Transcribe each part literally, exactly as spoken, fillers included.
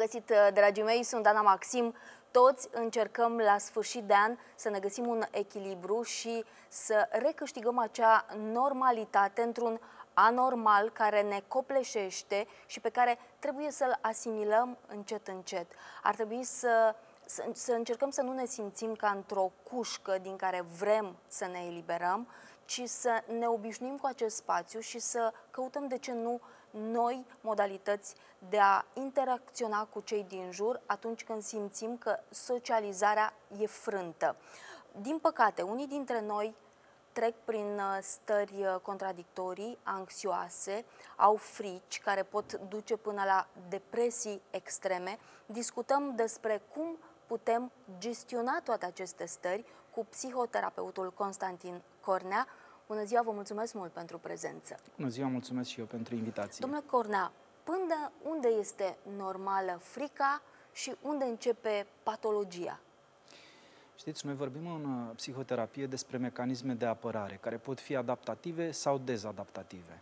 găsit, dragii mei, sunt Ana Maxim. Toți încercăm la sfârșit de an să ne găsim un echilibru și să recâștigăm acea normalitate într-un anormal care ne copleșește și pe care trebuie să-l asimilăm încet, încet. Ar trebui să, să, să încercăm să nu ne simțim ca într-o cușcă din care vrem să ne eliberăm, ci să ne obișnuim cu acest spațiu și să căutăm, de ce nu, noi modalități de a interacționa cu cei din jur atunci când simțim că socializarea e frântă. Din păcate, unii dintre noi trec prin stări contradictorii, anxioase, au frici care pot duce până la depresii extreme. Discutăm despre cum putem gestiona toate aceste stări cu psihoterapeutul Constantin Cornea. Bună ziua, vă mulțumesc mult pentru prezență. Bună ziua, mulțumesc și eu pentru invitație. Domnule Cornea, până unde este normală frica și unde începe patologia? Știți, noi vorbim în psihoterapie despre mecanisme de apărare, care pot fi adaptative sau dezadaptative.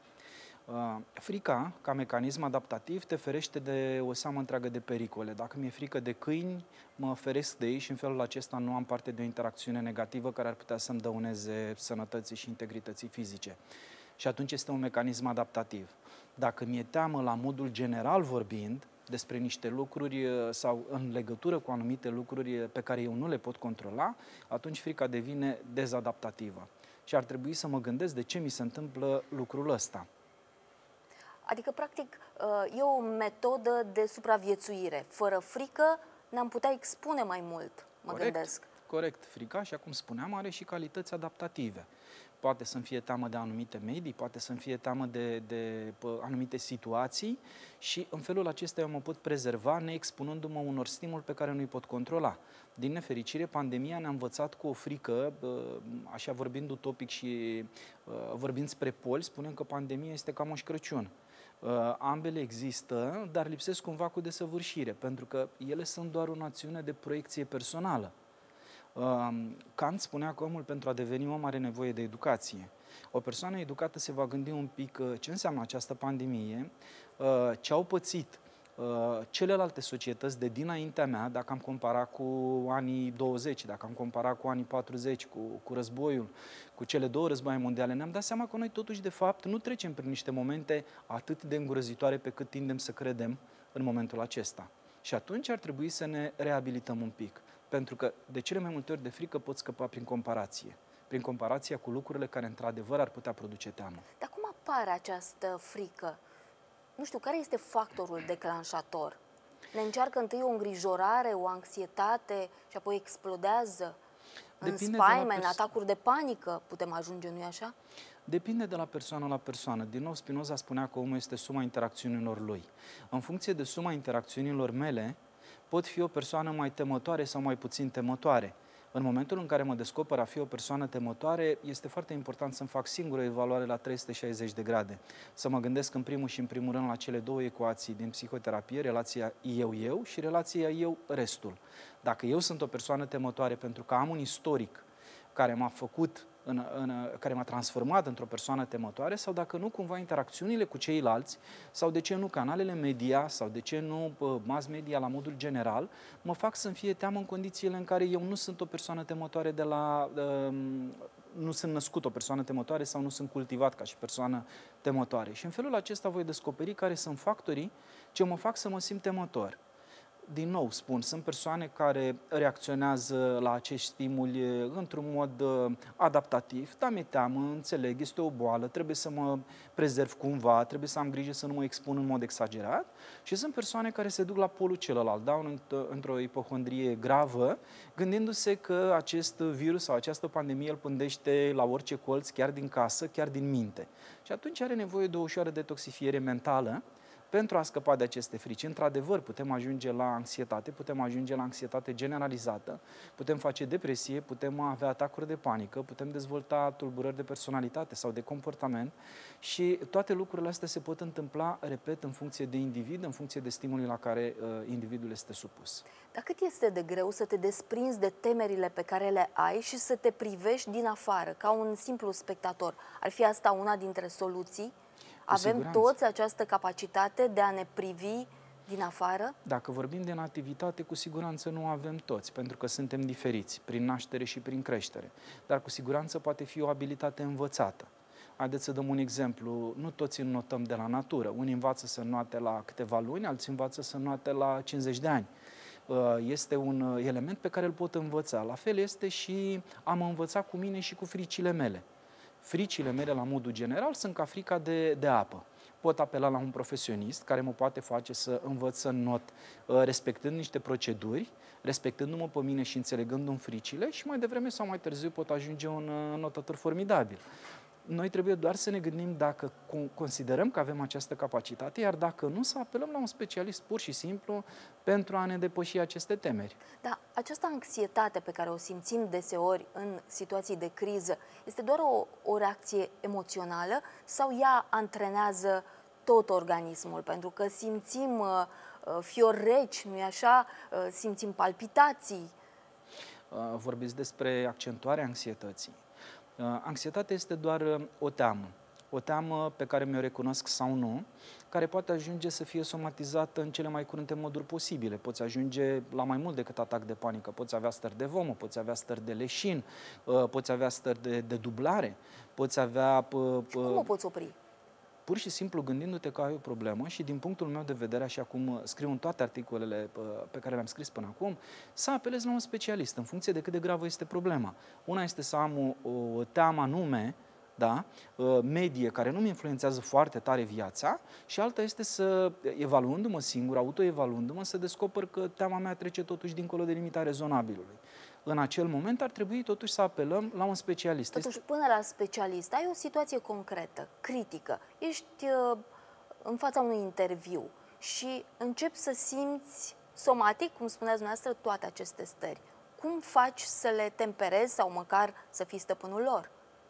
Frica, ca mecanism adaptativ, te ferește de o seamă întreagă de pericole. Dacă mi-e frică de câini, mă feresc de ei și în felul acesta nu am parte de o interacțiune negativă care ar putea să-mi dăuneze sănătății și integrității fizice. Și atunci este un mecanism adaptativ. Dacă mi-e teamă la modul general vorbind, despre niște lucruri sau în legătură cu anumite lucruri pe care eu nu le pot controla, atunci frica devine dezadaptativă. Și ar trebui să mă gândesc de ce mi se întâmplă lucrul ăsta. Adică, practic, e o metodă de supraviețuire. Fără frică ne-am putea expune mai mult, mă Corect, gândesc. Corect. Frica, așa cum spuneam, are și calități adaptative. Poate să-mi fie teamă de anumite medii, poate să-mi fie teamă de, de pă, anumite situații și în felul acesta eu mă pot prezerva neexpunându-mă unor stimuli pe care nu-i pot controla. Din nefericire, pandemia ne-a învățat cu o frică, așa vorbind utopic și vorbind spre poli, spunem că pandemia este ca Moș Crăciun. Ambele există, dar lipsesc cumva cu desăvârșire, pentru că ele sunt doar o națiune de proiecție personală. Kant spunea că omul, pentru a deveni om, are nevoie de educație. O persoană educată se va gândi un pic ce înseamnă această pandemie, ce au pățit celelalte societăți de dinaintea mea, dacă am comparat cu anii douăzeci, dacă am comparat cu anii patruzeci, cu, cu războiul, cu cele două războaie mondiale, ne-am dat seama că noi totuși, de fapt, nu trecem prin niște momente atât de îngrozitoare pe cât tindem să credem în momentul acesta. Și atunci ar trebui să ne reabilităm un pic. Pentru că de cele mai multe ori de frică pot scăpa prin comparație. Prin comparația cu lucrurile care într-adevăr ar putea produce teamă. Dar cum apare această frică? Nu știu, care este factorul declanșator? Ne încearcă întâi o îngrijorare, o anxietate și apoi explodează în spaime, în atacuri de panică putem ajunge, nu-i așa? Depinde de la persoană la persoană. Din nou, Spinoza spunea că omul este suma interacțiunilor lui. În funcție de suma interacțiunilor mele, pot fi o persoană mai temătoare sau mai puțin temătoare. În momentul în care mă descoper a fi o persoană temătoare, este foarte important să-mi fac singur o evaluare la trei sute șaizeci de grade. Să mă gândesc în primul și în primul rând la cele două ecuații din psihoterapie, relația eu-eu și relația eu-restul. Dacă eu sunt o persoană temătoare pentru că am un istoric care m-a făcut, în, în, care m-a transformat într-o persoană temătoare, sau dacă nu, cumva interacțiunile cu ceilalți, sau de ce nu canalele media, sau de ce nu mass media la modul general, mă fac să-mi fie teamă în condițiile în care eu nu sunt o persoană temătoare de la... Uh, nu sunt născut o persoană temătoare sau nu sunt cultivat ca și persoană temătoare. Și în felul acesta voi descoperi care sunt factorii ce mă fac să mă simt temător. Din nou spun, sunt persoane care reacționează la acești stimuli într-un mod adaptativ. Da, mi-e teamă, înțeleg, este o boală, trebuie să mă prezerv cumva, trebuie să am grijă să nu mă expun în mod exagerat. Și sunt persoane care se duc la polul celălalt, da, într-o ipohondrie gravă, gândindu-se că acest virus sau această pandemie îl pândește la orice colț, chiar din casă, chiar din minte. Și atunci are nevoie de o ușoară detoxifiere mentală, pentru a scăpa de aceste frici. Într-adevăr, putem ajunge la anxietate, putem ajunge la anxietate generalizată, putem face depresie, putem avea atacuri de panică, putem dezvolta tulburări de personalitate sau de comportament și toate lucrurile astea se pot întâmpla, repet, în funcție de individ, în funcție de stimulul la care uh, individul este supus. Dar cât este de greu să te desprinzi de temerile pe care le ai și să te privești din afară, ca un simplu spectator? Ar fi asta una dintre soluții? Avem toți această capacitate de a ne privi din afară? Dacă vorbim de nativitate, cu siguranță nu avem toți, pentru că suntem diferiți, prin naștere și prin creștere. Dar cu siguranță poate fi o abilitate învățată. Haideți să dăm un exemplu. Nu toți înnotăm de la natură. Unii învață să înnoate la câteva luni, alții învață să înnoate la cincizeci de ani. Este un element pe care îl pot învăța. La fel este și am învățat cu mine și cu fricile mele. Fricile mele, la modul general, sunt ca frica de, de apă. Pot apela la un profesionist care mă poate face să învăț să not, respectând niște proceduri, respectându-mă pe mine și înțelegându-mi fricile, și mai devreme sau mai târziu pot ajunge un notător formidabil. Noi trebuie doar să ne gândim dacă considerăm că avem această capacitate, iar dacă nu, să apelăm la un specialist pur și simplu pentru a ne depăși aceste temeri. Dar această anxietate pe care o simțim deseori în situații de criză este doar o, o reacție emoțională sau ea antrenează tot organismul? Pentru că simțim uh, fiori reci, nu-i așa? Uh, simțim palpitații. Uh, vorbiți despre accentuarea anxietății. Anxietatea este doar o teamă, o teamă pe care mi-o recunosc sau nu, care poate ajunge să fie somatizată în cele mai curente moduri posibile. Poți ajunge la mai mult decât atac de panică, poți avea stări de vomă, poți avea stări de leșin, poți avea stări de, de dublare, poți avea... Și cum o poți opri? Pur și simplu gândindu-te că ai o problemă și din punctul meu de vedere, așa cum scriu în toate articolele pe care le-am scris până acum, să apelezi la un specialist în funcție de cât de gravă este problema. Una este să am o, o teamă anume, da, medie, care nu-mi influențează foarte tare viața, și alta este să, evaluându-mă singur, autoevaluându-mă, să descoper că teama mea trece totuși dincolo de limita rezonabilului. În acel moment ar trebui totuși să apelăm la un specialist. Totuși, este... până la specialist, ai o situație concretă, critică. Ești uh, în fața unui interviu și începi să simți somatic, cum spuneați dumneavoastră, toate aceste stări. Cum faci să le temperezi sau măcar să fii stăpânul lor?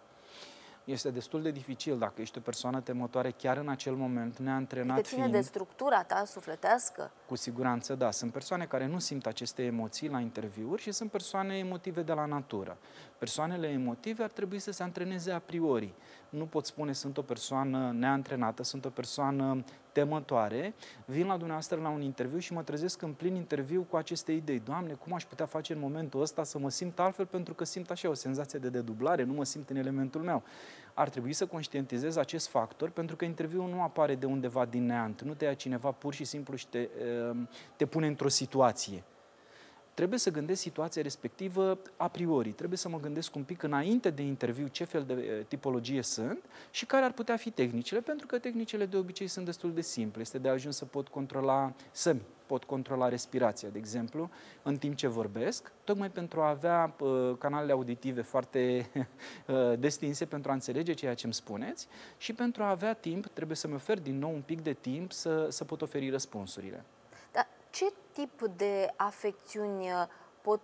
Este destul de dificil dacă ești o persoană temătoare chiar în acel moment, neantrenat fiind. Te ține de structura ta sufletească? Cu siguranță, da. Sunt persoane care nu simt aceste emoții la interviuri și sunt persoane emotive de la natură. Persoanele emotive ar trebui să se antreneze a priori. Nu pot spune sunt o persoană neantrenată, sunt o persoană temătoare. Vin la dumneavoastră la un interviu și mă trezesc în plin interviu cu aceste idei. Doamne, cum aș putea face în momentul ăsta să mă simt altfel, pentru că simt așa o senzație de dedublare, nu mă simt în elementul meu. Ar trebui să conștientizez acest factor, pentru că interviul nu apare de undeva din neant. Nu te ia cineva pur și simplu și te, te pune într-o situație. Trebuie să gândesc situația respectivă a priori. Trebuie să mă gândesc un pic înainte de interviu ce fel de tipologie sunt și care ar putea fi tehnicile, pentru că tehnicile de obicei sunt destul de simple. Este de ajuns să pot controla sămi, pot controla respirația, de exemplu, în timp ce vorbesc, tocmai pentru a avea uh, canalele auditive foarte uh, destinse, pentru a înțelege ceea ce îmi spuneți și pentru a avea timp, trebuie să-mi ofer din nou un pic de timp să, să pot oferi răspunsurile. Dar ce tip de afecțiuni pot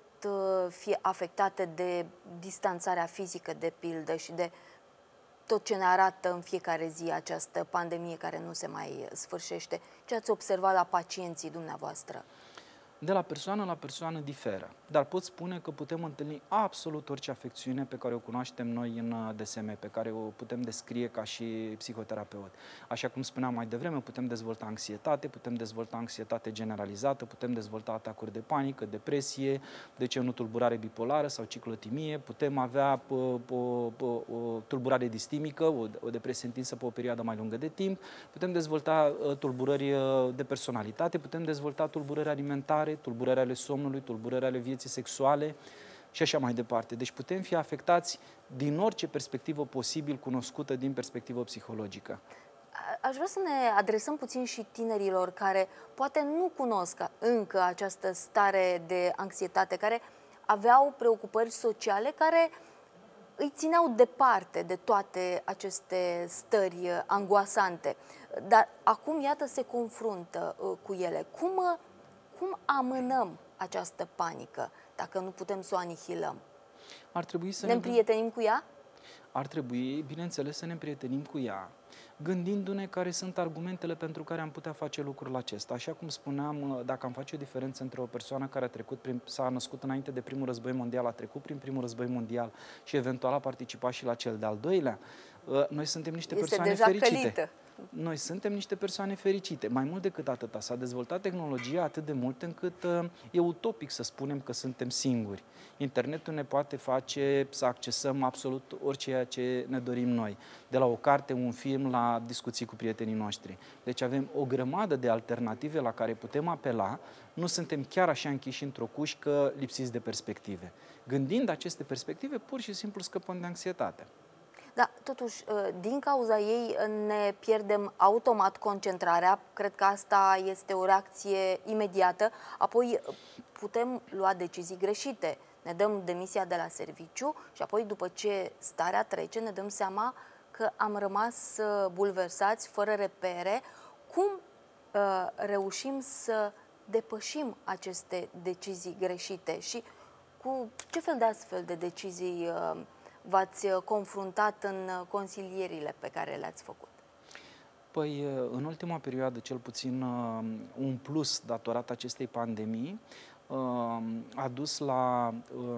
fi afectate de distanțarea fizică, de pildă, și de tot ce ne arată în fiecare zi această pandemie care nu se mai sfârșește? Ce ați observat la pacienții dumneavoastră? De la persoană la persoană diferă, dar pot spune că putem întâlni absolut orice afecțiune pe care o cunoaștem noi în D S M, pe care o putem descrie ca și psihoterapeut. Așa cum spuneam mai devreme, putem dezvolta anxietate, putem dezvolta anxietate generalizată, putem dezvolta atacuri de panică, depresie, de ce nu tulburare bipolară sau ciclotimie, putem avea o, o, o, o tulburare distimică, o, o depresie întinsă pe o perioadă mai lungă de timp, putem dezvolta tulburări de personalitate, putem dezvolta tulburări alimentare, tulburări ale somnului, tulburări ale vieții sexuale și așa mai departe. Deci putem fi afectați din orice perspectivă posibil cunoscută din perspectivă psihologică. Aș vrea să ne adresăm puțin și tinerilor care poate nu cunosc încă această stare de anxietate, care aveau preocupări sociale care îi țineau departe de toate aceste stări angoasante. Dar acum, iată, se confruntă cu ele. Cum Cum amânăm această panică dacă nu putem să o anihilăm? Ar trebui să ne împrietenim cu ea? Ar trebui, bineînțeles, să ne împrietenim cu ea, gândindu-ne care sunt argumentele pentru care am putea face lucrul acesta. Așa cum spuneam, dacă am face o diferență între o persoană care a trecut prin, s-a născut înainte de primul război mondial, a trecut prin primul război mondial și eventual a participat și la cel de-al doilea, noi suntem niște este persoane deja fericite. Călită. Noi suntem niște persoane fericite. Mai mult decât atâta, s-a dezvoltat tehnologia atât de mult încât uh, e utopic să spunem că suntem singuri. Internetul ne poate face să accesăm absolut orice ce ne dorim noi, de la o carte, un film, la discuții cu prietenii noștri. Deci avem o grămadă de alternative la care putem apela, nu suntem chiar așa închiși într-o cușcă lipsiți de perspective. Gândind aceste perspective, pur și simplu scăpăm de anxietate. Da, totuși, din cauza ei ne pierdem automat concentrarea. Cred că asta este o reacție imediată. Apoi putem lua decizii greșite. Ne dăm demisia de la serviciu și apoi, după ce starea trece, ne dăm seama că am rămas bulversați, fără repere. Cum uh, reușim să depășim aceste decizii greșite și cu ce fel de astfel de decizii uh, v-ați confruntat în consilierile pe care le-ați făcut? Păi, în ultima perioadă, cel puțin, un plus datorat acestei pandemii a dus la,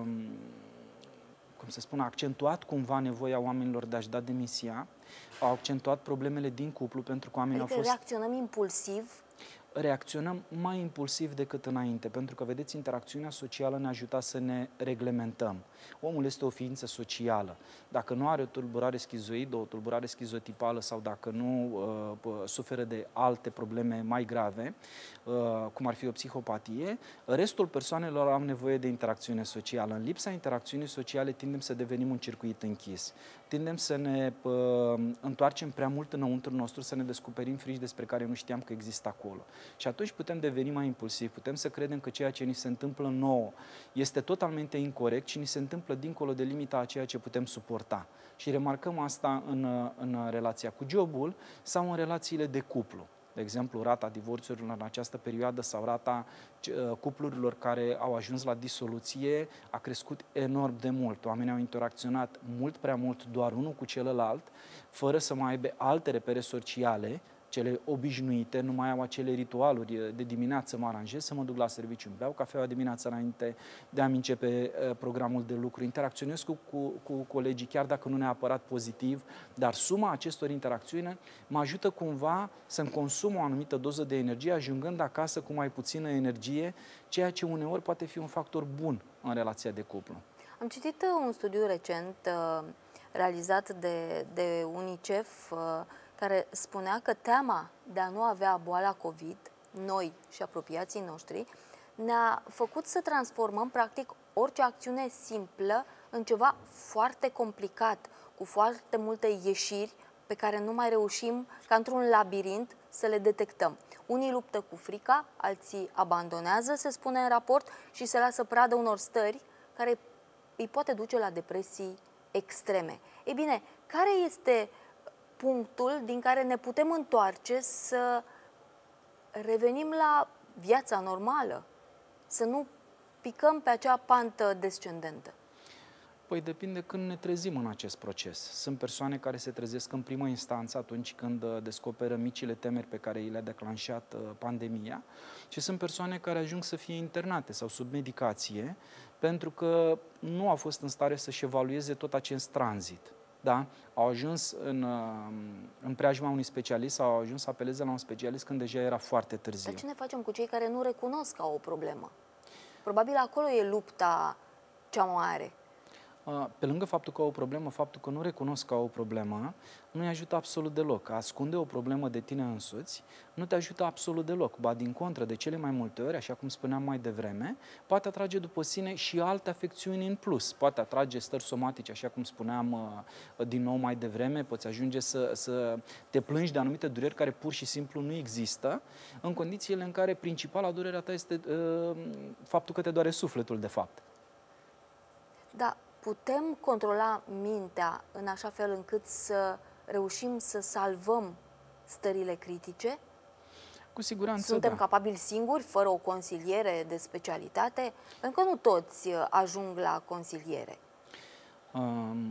cum se spune, a accentuat cumva nevoia oamenilor de a-și da demisia, au accentuat problemele din cuplu pentru că oamenii adică au fost... reacționăm impulsiv? Reacționăm mai impulsiv decât înainte, pentru că, vedeți, interacțiunea socială ne ajuta să ne reglementăm. Omul este o ființă socială. Dacă nu are o tulburare schizoidă, o tulburare schizotipală sau dacă nu uh, suferă de alte probleme mai grave, uh, cum ar fi o psihopatie, restul persoanelor au nevoie de interacțiune socială. În lipsa interacțiunii sociale tindem să devenim un circuit închis. Tindem să ne uh, întoarcem prea mult înăuntru nostru, să ne descoperim frici despre care nu știam că există acolo. Și atunci putem deveni mai impulsivi, putem să credem că ceea ce ni se întâmplă nouă este totalmente incorect și ni se întâmplă dincolo de limita a ceea ce putem suporta. Și remarcăm asta în, în relația cu jobul sau în relațiile de cuplu. De exemplu, rata divorțurilor în această perioadă sau rata cuplurilor care au ajuns la disoluție a crescut enorm de mult. Oamenii au interacționat mult prea mult doar unul cu celălalt, fără să mai aibă alte repere sociale, cele obișnuite, nu mai au acele ritualuri de dimineață, mă aranjez să mă duc la serviciu, îmi beau cafeaua dimineața înainte de a-mi începe programul de lucru, interacționez cu, cu, cu colegii, chiar dacă nu neapărat pozitiv, dar suma acestor interacțiuni mă ajută cumva să-mi consum o anumită doză de energie, ajungând acasă cu mai puțină energie, ceea ce uneori poate fi un factor bun în relația de cuplu. Am citit un studiu recent uh, realizat de, de UNICEF, uh, care spunea că teama de a nu avea boala COVID, noi și apropiații noștri, ne-a făcut să transformăm practic orice acțiune simplă în ceva foarte complicat, cu foarte multe ieșiri pe care nu mai reușim, ca într-un labirint, să le detectăm. Unii luptă cu frica, alții abandonează, se spune în raport, și se lasă pradă unor stări care îi poate duce la depresii extreme. Ei bine, care este punctul din care ne putem întoarce să revenim la viața normală, să nu picăm pe acea pantă descendentă? Păi depinde când ne trezim în acest proces. Sunt persoane care se trezesc în primă instanță atunci când descoperă micile temeri pe care i le-a declanșat pandemia și sunt persoane care ajung să fie internate sau sub medicație pentru că nu au fost în stare să-și evalueze tot acest tranzit. Da? Au ajuns în, în preajma unui specialist sau au ajuns să apeleze la un specialist când deja era foarte târziu. Dar ce ne facem cu cei care nu recunosc ca o problemă? Probabil acolo e lupta cea mare. Pe lângă faptul că au o problemă, faptul că nu recunosc că au o problemă, nu-i ajută absolut deloc. A ascunde o problemă de tine însuți nu te ajută absolut deloc. Ba, din contră, de cele mai multe ori, așa cum spuneam mai devreme, poate atrage după sine și alte afecțiuni în plus. Poate atrage stări somatice, așa cum spuneam din nou mai devreme, poți ajunge să, să te plângi de anumite dureri care pur și simplu nu există, în condițiile în care principala durerea ta este uh, faptul că te doare sufletul, de fapt. Da. Putem controla mintea în așa fel încât să reușim să salvăm stările critice? Cu siguranță, Suntem da. capabili singuri, fără o consiliere de specialitate? Pentru că nu toți ajung la consiliere. Um,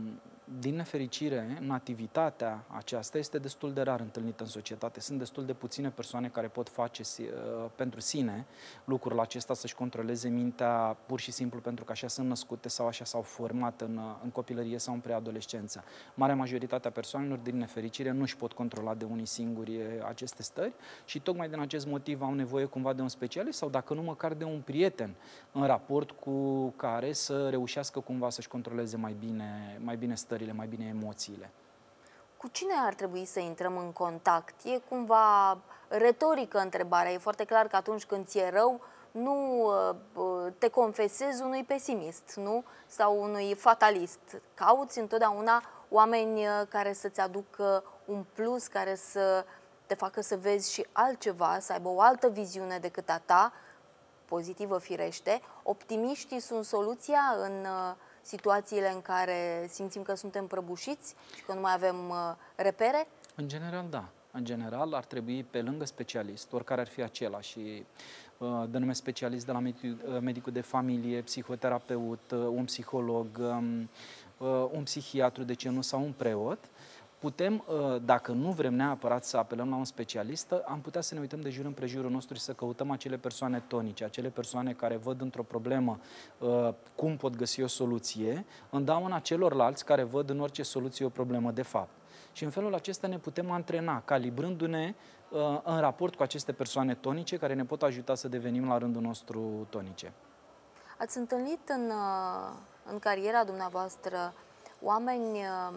din nefericire, nativitatea aceasta este destul de rar întâlnită în societate. Sunt destul de puține persoane care pot face uh, pentru sine lucrul acesta, să-și controleze mintea pur și simplu pentru că așa sunt născute sau așa s-au format în, în copilărie sau în preadolescență. Marea majoritate a persoanelor, din nefericire, nu își pot controla de unii singuri aceste stări și tocmai din acest motiv au nevoie cumva de un specialist sau, dacă nu, măcar de un prieten în raport cu care să reușească cumva să-și controleze mai bine, mai bine stările, mai bine emoțiile. Cu cine ar trebui să intrăm în contact? E cumva retorică întrebarea. E foarte clar că atunci când ți-e rău, nu te confesezi unui pesimist, nu? Sau unui fatalist. Cauți întotdeauna oameni care să-ți aducă un plus, care să te facă să vezi și altceva, să aibă o altă viziune decât a ta, pozitivă firește. Optimiștii sunt soluția în situațiile în care simțim că suntem prăbușiți și că nu mai avem repere? În general, da. În general, ar trebui, pe lângă specialist, oricare ar fi acela, și uh, denumesc specialist de la medicul de familie, psihoterapeut, uh, un psiholog, um, uh, un psihiatru, de ce nu, sau un preot, putem, uh, dacă nu vrem neapărat să apelăm la un specialist, am putea să ne uităm de jur împrejurul nostru și să căutăm acele persoane tonice, acele persoane care văd într-o problemă uh, cum pot găsi o soluție, îndauna celorlalți care văd în orice soluție o problemă de fapt. Și în felul acesta ne putem antrena, calibrându-ne uh, în raport cu aceste persoane tonice care ne pot ajuta să devenim la rândul nostru tonice. Ați întâlnit în, uh, în cariera dumneavoastră oameni uh,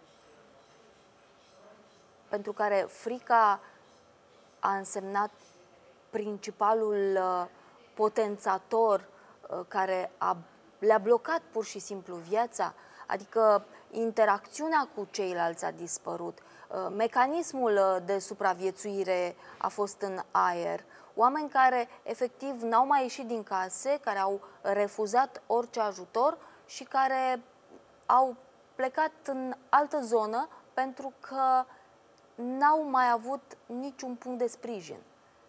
pentru care frica a însemnat principalul uh, potențator uh, care a, le-a blocat pur și simplu viața? Adică interacțiunea cu ceilalți a dispărut, mecanismul de supraviețuire a fost în aer, oameni care efectiv n-au mai ieșit din case, care au refuzat orice ajutor și care au plecat în altă zonă pentru că n-au mai avut niciun punct de sprijin.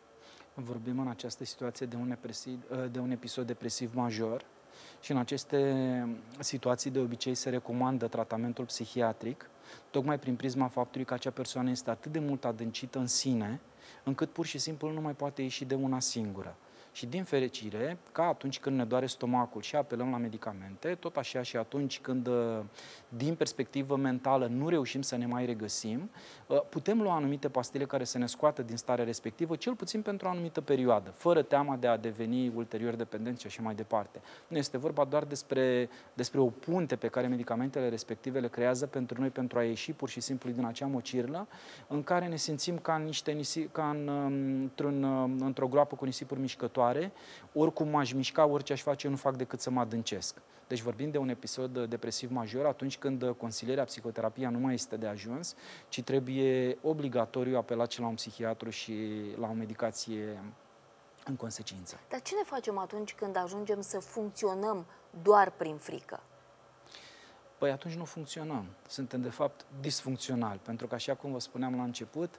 Vorbim în această situație de un, depresiv, de un episod depresiv major. Și în aceste situații de obicei se recomandă tratamentul psihiatric, tocmai prin prisma faptului că acea persoană este atât de mult adâncită în sine, încât pur și simplu nu mai poate ieși de una singură. Și din fericire, ca atunci când ne doare stomacul și apelăm la medicamente, tot așa și atunci când, din perspectivă mentală, nu reușim să ne mai regăsim, putem lua anumite pastile care să ne scoată din starea respectivă, cel puțin pentru o anumită perioadă, fără teama de a deveni ulterior dependenți și așa mai departe. Nu este vorba doar despre, despre o punte pe care medicamentele respective le creează pentru noi, pentru a ieși pur și simplu din acea mocirlă în care ne simțim ca, niște nisip, ca în, într-un, într-o groapă cu nisipuri mișcătoare. Oricum m-aș mișca, orice aș face, nu fac decât să mă adâncesc. Deci vorbim de un episod depresiv major atunci când consilierea, psihoterapia nu mai este de ajuns, ci trebuie obligatoriu apelat și la un psihiatru și la o medicație în consecință. Dar ce ne facem atunci când ajungem să funcționăm doar prin frică? Păi atunci nu funcționăm. Suntem, de fapt, disfuncționali. Pentru că, așa cum vă spuneam la început,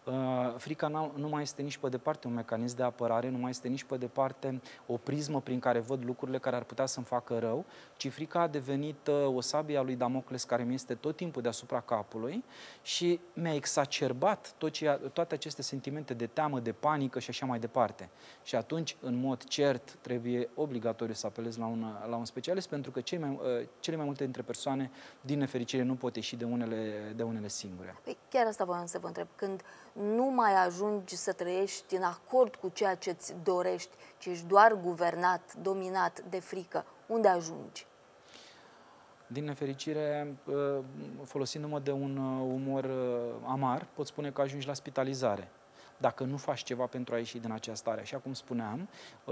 frica nu mai este nici pe departe un mecanism de apărare, nu mai este nici pe departe o prismă prin care văd lucrurile care ar putea să-mi facă rău, ci frica a devenit o sabie a lui Damocles care mi este tot timpul deasupra capului și mi-a exacerbat tot ce, toate aceste sentimente de teamă, de panică și așa mai departe. Și atunci, în mod cert, trebuie obligatoriu să apelez la un, la un specialist, pentru că cei mai, cele mai multe dintre persoane, din nefericire, nu pot ieși de unele, de unele singure. Păi, chiar asta voiam să vă întreb. Când nu mai ajungi să trăiești în acord cu ceea ce îți dorești, ci ești doar guvernat, dominat de frică, unde ajungi? Din nefericire, folosindu-mă de un umor amar, pot spune că ajungi la spitalizare. Dacă nu faci ceva pentru a ieși din această stare. Așa cum spuneam,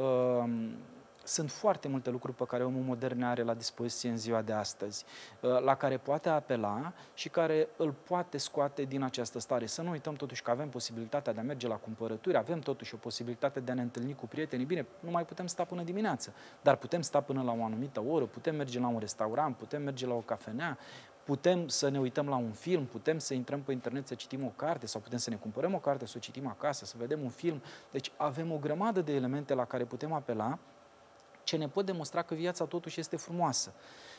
sunt foarte multe lucruri pe care omul modern are la dispoziție în ziua de astăzi, la care poate apela și care îl poate scoate din această stare. Să nu uităm totuși că avem posibilitatea de a merge la cumpărături, avem totuși o posibilitate de a ne întâlni cu prietenii. Bine, nu mai putem sta până dimineață, dar putem sta până la o anumită oră, putem merge la un restaurant, putem merge la o cafenea, putem să ne uităm la un film, putem să intrăm pe internet să citim o carte sau putem să ne cumpărăm o carte, să o citim acasă, să vedem un film. Deci avem o grămadă de elemente la care putem apela ce ne pot demonstra că viața totuși este frumoasă.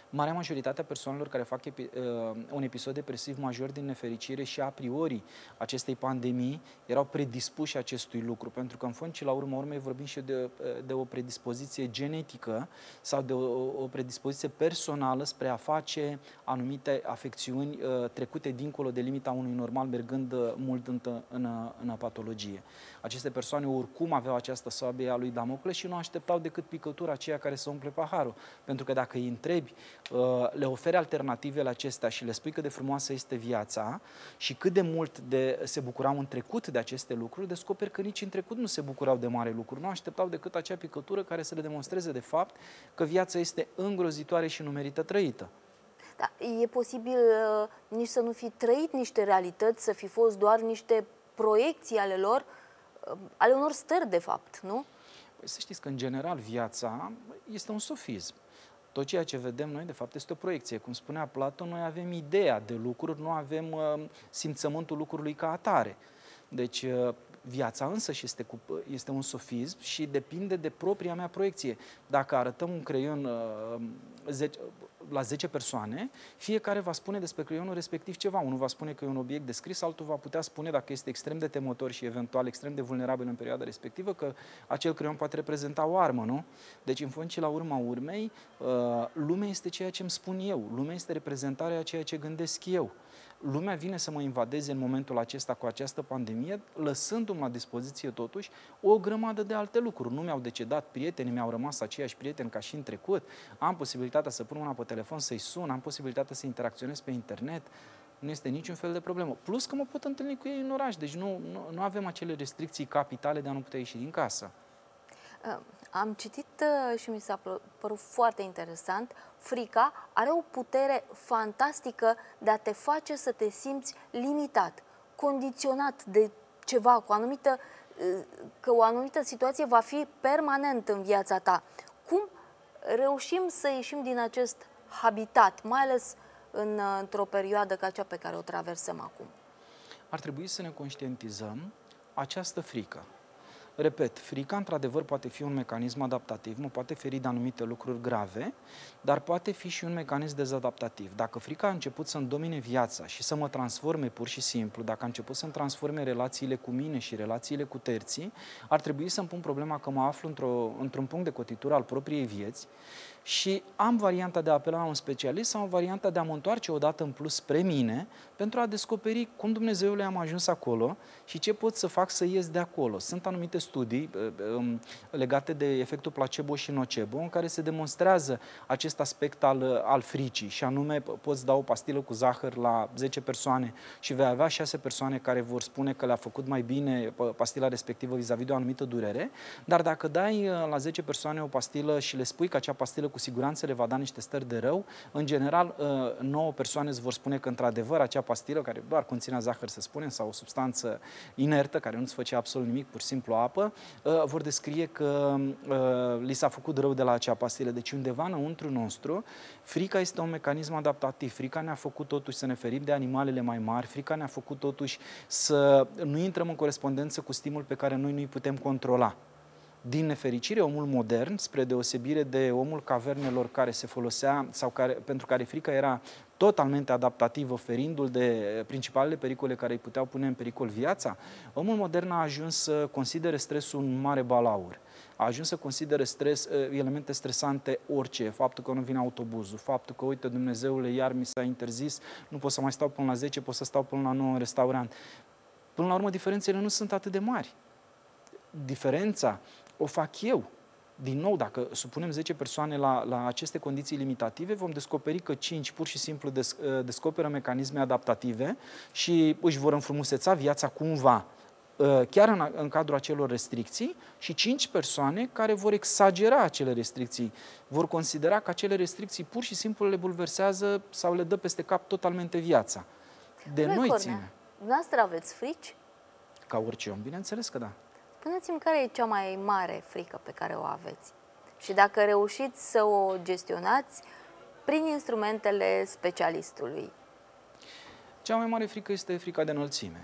Marea majoritate a persoanelor care fac epi, uh, un episod depresiv major din nefericire și a priori acestei pandemii erau predispuși acestui lucru, pentru că în fond și la urma urmei vorbim și de, de o predispoziție genetică sau de o, o predispoziție personală spre a face anumite afecțiuni uh, trecute dincolo de limita unui normal, mergând uh, mult în, în, în patologie. Aceste persoane oricum aveau această sabie a lui Damocle și nu așteptau decât picătura aceea care să umple paharul, pentru că dacă îi întrebi, le oferi alternativele acestea și le spui cât de frumoasă este viața și cât de mult de, se bucurau în trecut de aceste lucruri, descoperi că nici în trecut nu se bucurau de mare lucruri. Nu așteptau decât acea picătură care să le demonstreze de fapt că viața este îngrozitoare și nu merită trăită. Da, e posibil uh, nici să nu fi trăit niște realități, să fi fost doar niște proiecții ale lor, uh, ale unor stări de fapt, nu? Păi să știți că în general viața este un sofism. Tot ceea ce vedem noi, de fapt, este o proiecție. Cum spunea Platon, noi avem ideea de lucruri, nu avem uh, simțământul lucrului ca atare. Deci, uh, viața însă este, cu, este un sofism și depinde de propria mea proiecție. Dacă arătăm un creion uh, zece, la zece persoane, fiecare va spune despre creionul respectiv ceva. Unul va spune că e un obiect descris, altul va putea spune, dacă este extrem de temător și eventual extrem de vulnerabil în perioada respectivă, că acel creion poate reprezenta o armă, nu? Deci, în fond și la urma urmei, uh, lumea este ceea ce îmi spun eu, lumea este reprezentarea a ceea ce gândesc eu. Lumea vine să mă invadeze în momentul acesta cu această pandemie, lăsându-mi la dispoziție totuși o grămadă de alte lucruri. Nu mi-au decedat prietenii, mi-au rămas aceiași prieteni ca și în trecut, am posibilitatea să pun mâna pe telefon, să-i sun, am posibilitatea să interacționez pe internet, nu este niciun fel de problemă. Plus că mă pot întâlni cu ei în oraș, deci nu, nu, nu avem acele restricții capitale de a nu putea ieși din casă. Am citit și mi s-a părut foarte interesant, frica are o putere fantastică de a te face să te simți limitat, condiționat de ceva, cu o anumită, că o anumită situație va fi permanent în viața ta. Cum reușim să ieșim din acest habitat, mai ales în, într-o perioadă ca cea pe care o traversăm acum? Ar trebui să ne conștientizăm această frică. Repet, frica, într-adevăr, poate fi un mecanism adaptativ, mă poate feri de anumite lucruri grave, dar poate fi și un mecanism dezadaptativ. Dacă frica a început să-mi domine viața și să mă transforme pur și simplu, dacă a început să-mi transforme relațiile cu mine și relațiile cu terții, ar trebui să-mi pun problema că mă aflu într-o, într-un punct de cotitură al propriei vieți și am varianta de a apela la un specialist sau varianta de a mă întoarce odată în plus spre mine pentru a descoperi cum Dumnezeule am ajuns acolo și ce pot să fac să ies de acolo. Sunt anumite studii um, legate de efectul placebo și nocebo în care se demonstrează acest aspect al, al fricii și anume poți da o pastilă cu zahăr la zece persoane și vei avea șase persoane care vor spune că le-a făcut mai bine pastila respectivă vis-a-vis de o anumită durere, dar dacă dai la zece persoane o pastilă și le spui că acea pastilă cu siguranță le va da niște stări de rău, în general nouă persoane îți vor spune că într-adevăr acea pastilă, care doar conținea zahăr să spunem, sau o substanță inertă, care nu-ți făcea absolut nimic, pur și simplu apă, vor descrie că li s-a făcut rău de la acea pastilă. Deci undeva înăuntru nostru, frica este un mecanism adaptativ. Frica ne-a făcut totuși să ne ferim de animalele mai mari, frica ne-a făcut totuși să nu intrăm în corespondență cu stimul pe care noi nu-i putem controla. Din nefericire, omul modern, spre deosebire de omul cavernelor care se folosea sau care, pentru care frica era totalmente adaptativă, ferindu-l de principalele pericole care îi puteau pune în pericol viața, omul modern a ajuns să considere stresul un mare balaur. A ajuns să considere stres, elemente stresante orice, faptul că nu vine autobuzul, faptul că, uite, Dumnezeule, iar mi s-a interzis, nu pot să mai stau până la zece, pot să stau până la nouă în restaurant. Până la urmă, diferențele nu sunt atât de mari. Diferența o fac eu. Din nou, dacă supunem zece persoane la, la aceste condiții limitative, vom descoperi că cinci pur și simplu des, descoperă mecanisme adaptative și își vor înfrumuseța viața cumva, chiar în, în cadrul acelor restricții, și cinci persoane care vor exagera acele restricții, vor considera că acele restricții pur și simplu le bulversează sau le dă peste cap totalmente viața. De noi Cornea, ține. Dumneavoastră aveți frici? Ca orice om, bineînțeles că da. Spuneți-mi care e cea mai mare frică pe care o aveți și dacă reușiți să o gestionați prin instrumentele specialistului. Cea mai mare frică este frica de înălțime.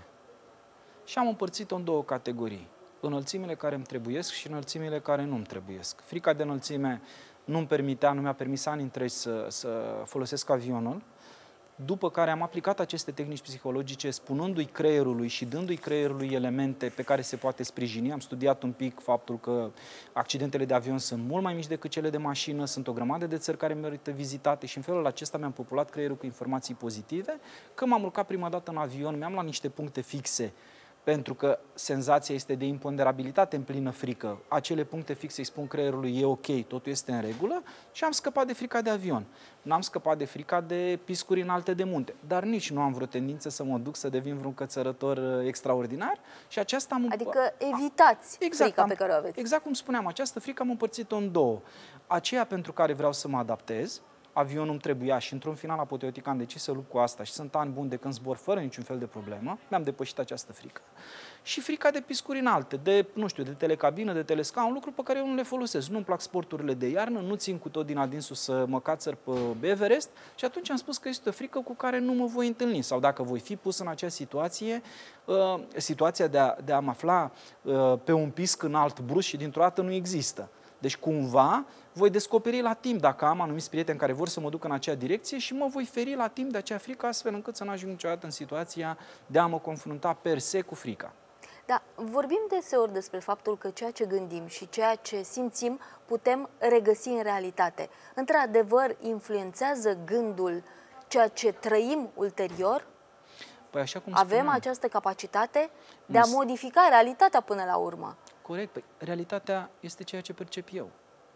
Și am împărțit-o în două categorii. Înălțimile care îmi trebuiesc și înălțimile care nu îmi trebuiesc. Frica de înălțime nu-mi permitea, nu mi-a permis ani întregi să, să folosesc avionul. După care am aplicat aceste tehnici psihologice spunându-i creierului și dându-i creierului elemente pe care se poate sprijini. Am studiat un pic faptul că accidentele de avion sunt mult mai mici decât cele de mașină, sunt o grămadă de țări care merită vizitate și în felul acesta mi-am populat creierul cu informații pozitive. Când m-am urcat prima dată în avion, mi-am luat niște puncte fixe, pentru că senzația este de imponderabilitate în plină frică. Acele puncte fixe îi spun creierului, e ok, totul este în regulă și am scăpat de frica de avion. N-am scăpat de frica de piscuri înalte de munte, dar nici nu am vreo tendință să mă duc să devin vreun cățărător extraordinar și aceasta am... Adică evitați exact, frica am, pe care o aveți. Exact cum spuneam, această frică am împărțit-o în două. Aceea pentru care vreau să mă adaptez, avionul îmi trebuia și într-un final apoteotic am decis să lupt cu asta și sunt ani buni de când zbor fără niciun fel de problemă, mi-am depășit această frică. Și frica de piscuri înalte, de, nu știu, de telecabină, de telescaun, un lucru pe care eu nu le folosesc. Nu-mi plac sporturile de iarnă, nu țin cu tot din adinsul să mă cațăr pe Everest și atunci am spus că este o frică cu care nu mă voi întâlni. Sau dacă voi fi pus în acea situație, uh, situația de a, de a mă afla uh, pe un pisc înalt brusc și dintr-o dată nu există. Deci cumva voi descoperi la timp dacă am anumiți prieteni care vor să mă duc în acea direcție și mă voi feri la timp de acea frică astfel încât să nu ajung niciodată în situația de a mă confrunta per se cu frica. Da, vorbim deseori despre faptul că ceea ce gândim și ceea ce simțim putem regăsi în realitate. Într-adevăr, influențează gândul ceea ce trăim ulterior? Păi așa cum Avem spuneam, această capacitate de a modifica realitatea până la urmă. corect, păi, realitatea este ceea ce percep eu.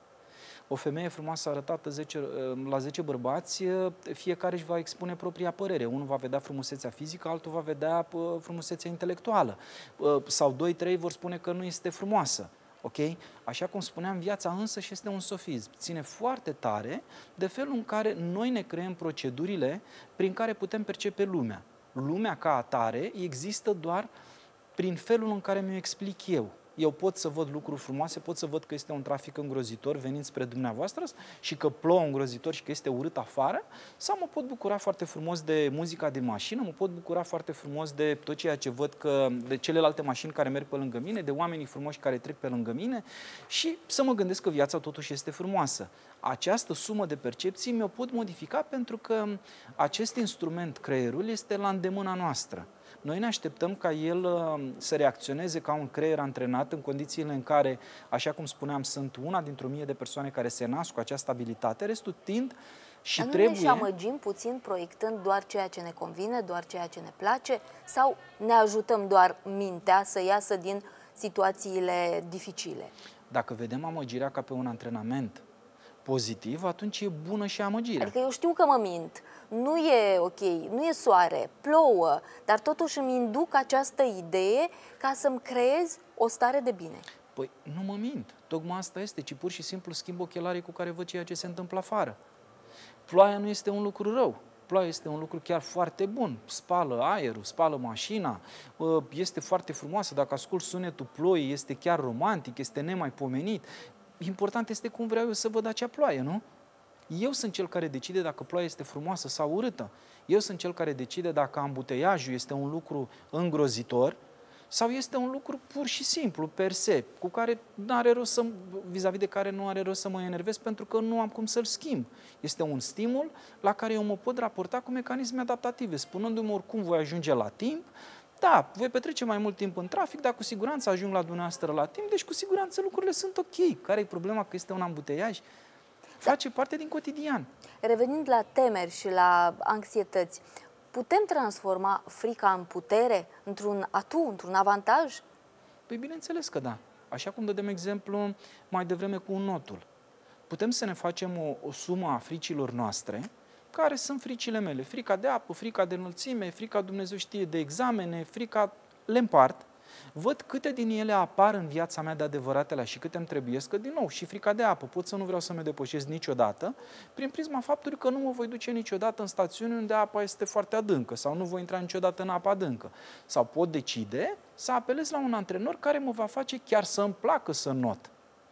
O femeie frumoasă arătată zece, la zece bărbați, fiecare își va expune propria părere. Unul va vedea frumusețea fizică, altul va vedea frumusețea intelectuală. Sau doi, trei vor spune că nu este frumoasă. Ok? Așa cum spuneam, viața însă și este un sofism. Ține foarte tare de felul în care noi ne creăm procedurile prin care putem percepe lumea. Lumea ca atare există doar prin felul în care mi-o explic eu. Eu pot să văd lucruri frumoase, pot să văd că este un trafic îngrozitor venind spre dumneavoastră și că plouă îngrozitor și că este urât afară, sau mă pot bucura foarte frumos de muzica din mașină, mă pot bucura foarte frumos de tot ceea ce văd, că, de celelalte mașini care merg pe lângă mine, de oamenii frumoși care trec pe lângă mine și să mă gândesc că viața totuși este frumoasă. Această sumă de percepții mi-o pot modifica pentru că acest instrument, creierul, este la îndemâna noastră. Noi ne așteptăm ca el să reacționeze ca un creier antrenat în condițiile în care, așa cum spuneam, sunt una dintr-o mie de persoane care se nasc cu această abilitate, restul tind și Dar nu trebuie... ne șamăgim puțin proiectând doar ceea ce ne convine, doar ceea ce ne place, sau ne ajutăm doar mintea să iasă din situațiile dificile? Dacă vedem amăgirea ca pe un antrenament pozitiv, atunci e bună și amăgirea. Adică eu știu că mă mint, nu e ok, nu e soare, plouă, dar totuși îmi induc această idee ca să-mi creez o stare de bine. Păi nu mă mint, tocmai asta este, ci pur și simplu schimb ochelarii cu care văd ceea ce se întâmplă afară. Ploaia nu este un lucru rău. Ploaia este un lucru chiar foarte bun, spală aerul, spală mașina, este foarte frumoasă, dacă ascult sunetul ploii, este chiar romantic, este nemaipomenit. Important este cum vreau eu să văd acea ploaie, nu? Eu sunt cel care decide dacă ploaia este frumoasă sau urâtă. Eu sunt cel care decide dacă ambuteiajul este un lucru îngrozitor sau este un lucru pur și simplu, per se, cu care nu are rost să, vis-a-vis de care nu are rost să mă enervez pentru că nu am cum să-l schimb. Este un stimul la care eu mă pot raporta cu mecanisme adaptative, spunându-mă oricum voi ajunge la timp. Da, voi petrece mai mult timp în trafic, dar cu siguranță ajung la dumneavoastră la timp, deci cu siguranță lucrurile sunt ok. Care e problema că este un ambuteiaj? Face da. parte din cotidian. Revenind la temeri și la anxietăți, putem transforma frica în putere, într-un atu, într-un avantaj? Păi bineînțeles că da. Așa cum dădem exemplu mai devreme cu un notul. Putem să ne facem o, o sumă a fricilor noastre, care sunt fricile mele. Frica de apă, frica de înălțime, frica Dumnezeu știe de examene, frica le împart. Văd câte din ele apar în viața mea de adevăratele și câte îmi trebuiesc, că din nou și frica de apă. Pot să nu vreau să mă depășesc niciodată, prin prisma faptului că nu mă voi duce niciodată în stațiuni unde apa este foarte adâncă sau nu voi intra niciodată în apă adâncă. Sau pot decide să apelez la un antrenor care mă va face chiar să îmi placă să not.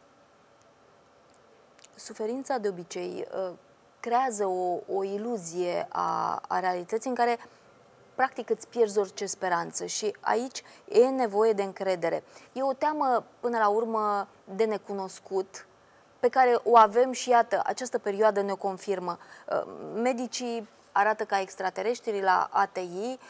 Suferința de obicei creează o, o iluzie a, a realității în care practic îți pierzi orice speranță și aici e nevoie de încredere. E o teamă până la urmă de necunoscut, pe care o avem și iată, această perioadă ne-o confirmă. Medicii arată ca extraterestri la A T I,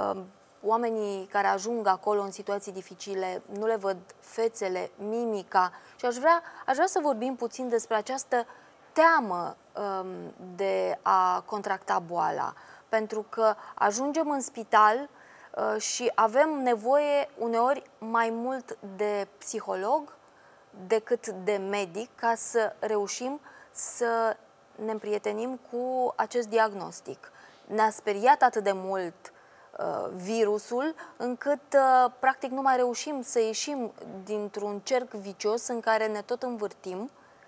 oamenii care ajung acolo în situații dificile nu le văd fețele, mimica și aș vrea, aș vrea să vorbim puțin despre această teamă um, de a contracta boala, pentru că ajungem în spital uh, și avem nevoie uneori mai mult de psiholog decât de medic ca să reușim să ne împrietenim cu acest diagnostic. Ne-a speriat atât de mult uh, virusul, încât uh, practic nu mai reușim să ieșim dintr-un cerc vicios în care ne tot învârtim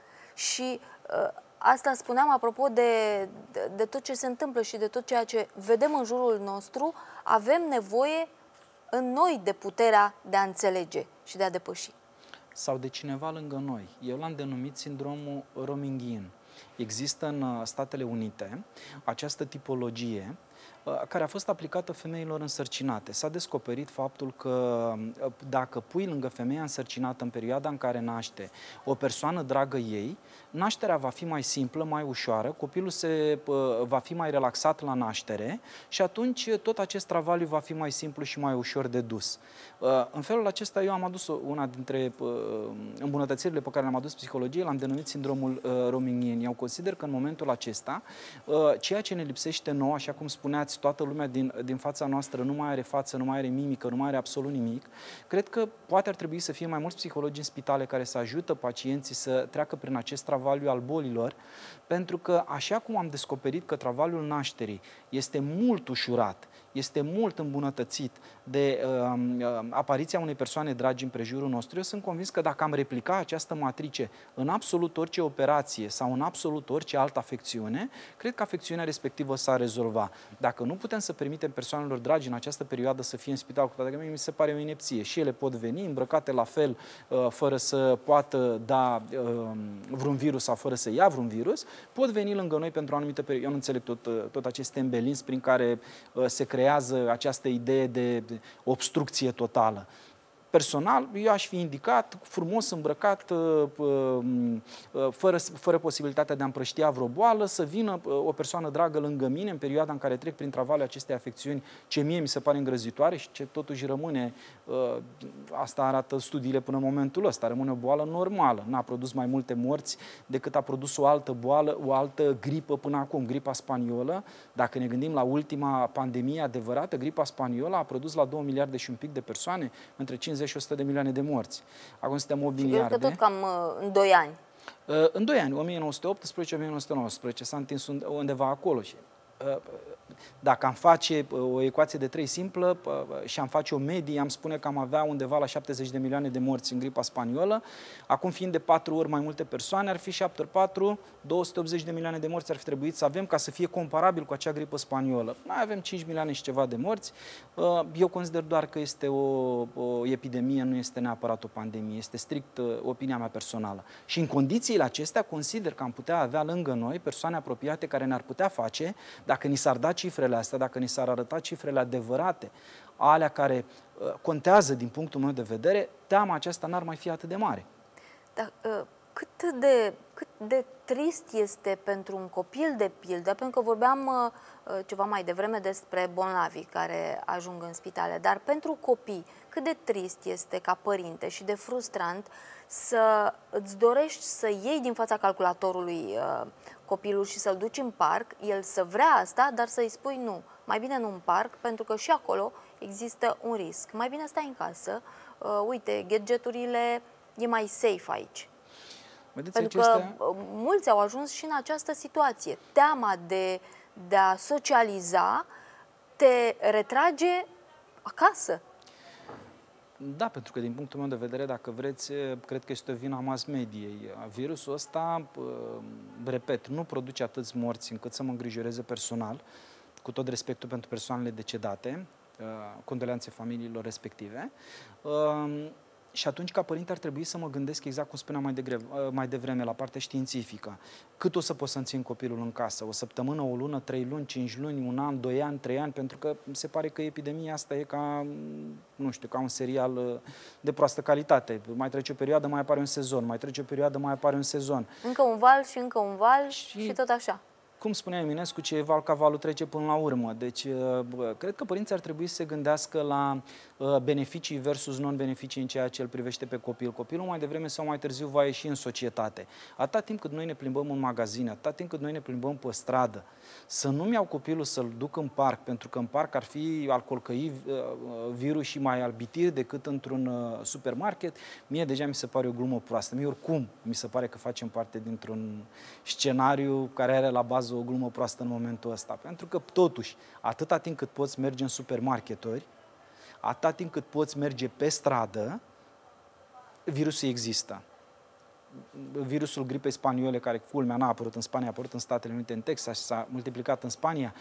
și uh, asta spuneam apropo de, de, de tot ce se întâmplă și de tot ceea ce vedem în jurul nostru, avem nevoie în noi de puterea de a înțelege și de a depăși. Sau de cineva lângă noi. Eu l-am denumit sindromul rominghin. Există în Statele Unite această tipologie care a fost aplicată femeilor însărcinate. S-a descoperit faptul că dacă pui lângă femeia însărcinată în perioada în care naște o persoană dragă ei, nașterea va fi mai simplă, mai ușoară, copilul se, va fi mai relaxat la naștere și atunci tot acest travaliu va fi mai simplu și mai ușor de dus. În felul acesta eu am adus una dintre îmbunătățirile pe care le-am adus psihologiei, l-am denumit sindromul rominghin. Eu consider că în momentul acesta ceea ce ne lipsește nouă, așa cum spuneați, toată lumea din, din fața noastră nu mai are față, nu mai are mimică, nu mai are absolut nimic. Cred că poate ar trebui să fie mai mulți psihologi în spitale care să ajută pacienții să treacă prin acest travaliu al bolilor, pentru că așa cum am descoperit că travaliul nașterii este mult ușurat, este mult îmbunătățit de uh, uh, apariția unei persoane dragi în prejurul nostru, eu sunt convins că dacă am replica această matrice în absolut orice operație sau în absolut orice altă afecțiune, cred că afecțiunea respectivă s-ar rezolva. Dacă nu putem să permitem persoanelor dragi în această perioadă să fie în spital, cu toate că mi se pare o inepție. Și ele pot veni îmbrăcate la fel, uh, fără să poată da uh, vreun virus sau fără să ia vreun virus, pot veni lângă noi pentru o anumită perioadă. Eu nu înțeleg tot, tot acest embelins prin care uh, se creează această idee de obstrucție totală. Personal, eu aș fi indicat, frumos îmbrăcat, fără, fără posibilitatea de a împrăștia vreo boală, să vină o persoană dragă lângă mine în perioada în care trec prin travaliul acestei afecțiuni, ce mie mi se pare îngrozitoare și ce totuși rămâne, asta arată studiile până în momentul ăsta, rămâne o boală normală. N-a produs mai multe morți decât a produs o altă boală, o altă gripă până acum, gripa spaniolă. Dacă ne gândim la ultima pandemie adevărată, gripa spaniolă a produs la două miliarde și un pic de persoane, între cincizeci și o sută de milioane de morți. Acum suntem opt miliarde. Cred că tot cam în doi ani. În doi ani, o mie nouă sute optsprezece - o mie nouă sute nouăsprezece, s-a întins undeva acolo și dacă am face o ecuație de trei simplă și am face o medie, am spune că am avea undeva la șaptezeci de milioane de morți în gripa spaniolă. Acum, fiind de patru ori mai multe persoane, ar fi șapte ori patru, două sute optzeci de milioane de morți ar fi trebuit să avem ca să fie comparabil cu acea gripă spaniolă. Mai avem cinci milioane și ceva de morți. Eu consider doar că este o, o epidemie, nu este neapărat o pandemie. Este strict opinia mea personală. Și în condițiile acestea consider că am putea avea lângă noi persoane apropiate care ne-ar putea face, dacă ni s-ar da cifrele astea, dacă ni s-ar arăta cifrele adevărate, alea care uh, contează din punctul meu de vedere, teama aceasta n-ar mai fi atât de mare. Dar uh, cât de, cât de trist este pentru un copil, de pildă, pentru că vorbeam uh, ceva mai devreme despre bolnavii care ajung în spitale, dar pentru copii, cât de trist este ca părinte și de frustrant să îți dorești să iei din fața calculatorului uh, copilul și să-l duci în parc, el să vrea asta, dar să-i spui nu, mai bine nu în parc, pentru că și acolo există un risc. Mai bine stai în casă, uh, uite, gadgeturile e mai safe aici. Vedeți, pentru acestea... că mulți au ajuns și în această situație. Teama de, de a socializa te retrage acasă. Da, pentru că din punctul meu de vedere, dacă vreți, cred că este o vină a mass mediei. Virusul ăsta, repet, nu produce atâți morți încât să mă îngrijoreze personal, cu tot respectul pentru persoanele decedate, condoleanțe familiilor respective. Și atunci, ca părinte, ar trebui să mă gândesc exact cum spuneam mai, degre, mai devreme, la partea științifică. Cât o să pot să-mi țin copilul în casă? O săptămână, o lună, trei luni, cinci luni, un an, doi ani, trei ani? Pentru că se pare că epidemia asta e ca, nu știu, ca un serial de proastă calitate. Mai trece o perioadă, mai apare un sezon, mai trece o perioadă, mai apare un sezon. Încă un val și încă un val și, și tot așa. Cum spunea Eminescu, ce e val ca valul trece până la urmă. Deci, cred că părinții ar trebui să se gândească la beneficii versus non-beneficii în ceea ce îl privește pe copil. Copilul mai devreme sau mai târziu va ieși în societate. Atâta timp cât noi ne plimbăm în magazine, atâta timp cât noi ne plimbăm pe stradă, să nu-mi iau copilul să-l duc în parc, pentru că în parc ar fi alcoolcăi, virus și mai albitiri decât într-un supermarket, mie deja mi se pare o glumă proastă. Mie oricum mi se pare că facem parte dintr-un scenariu care are la bază o glumă proastă în momentul ăsta. Pentru că, totuși, atâta timp cât poți merge în supermarketuri, atâta timp cât poți merge pe stradă, virusul există. Virusul gripei spaniole, care, culmea, n-a apărut în Spania, a apărut în Statele Unite, în Texas și s-a multiplicat în Spania,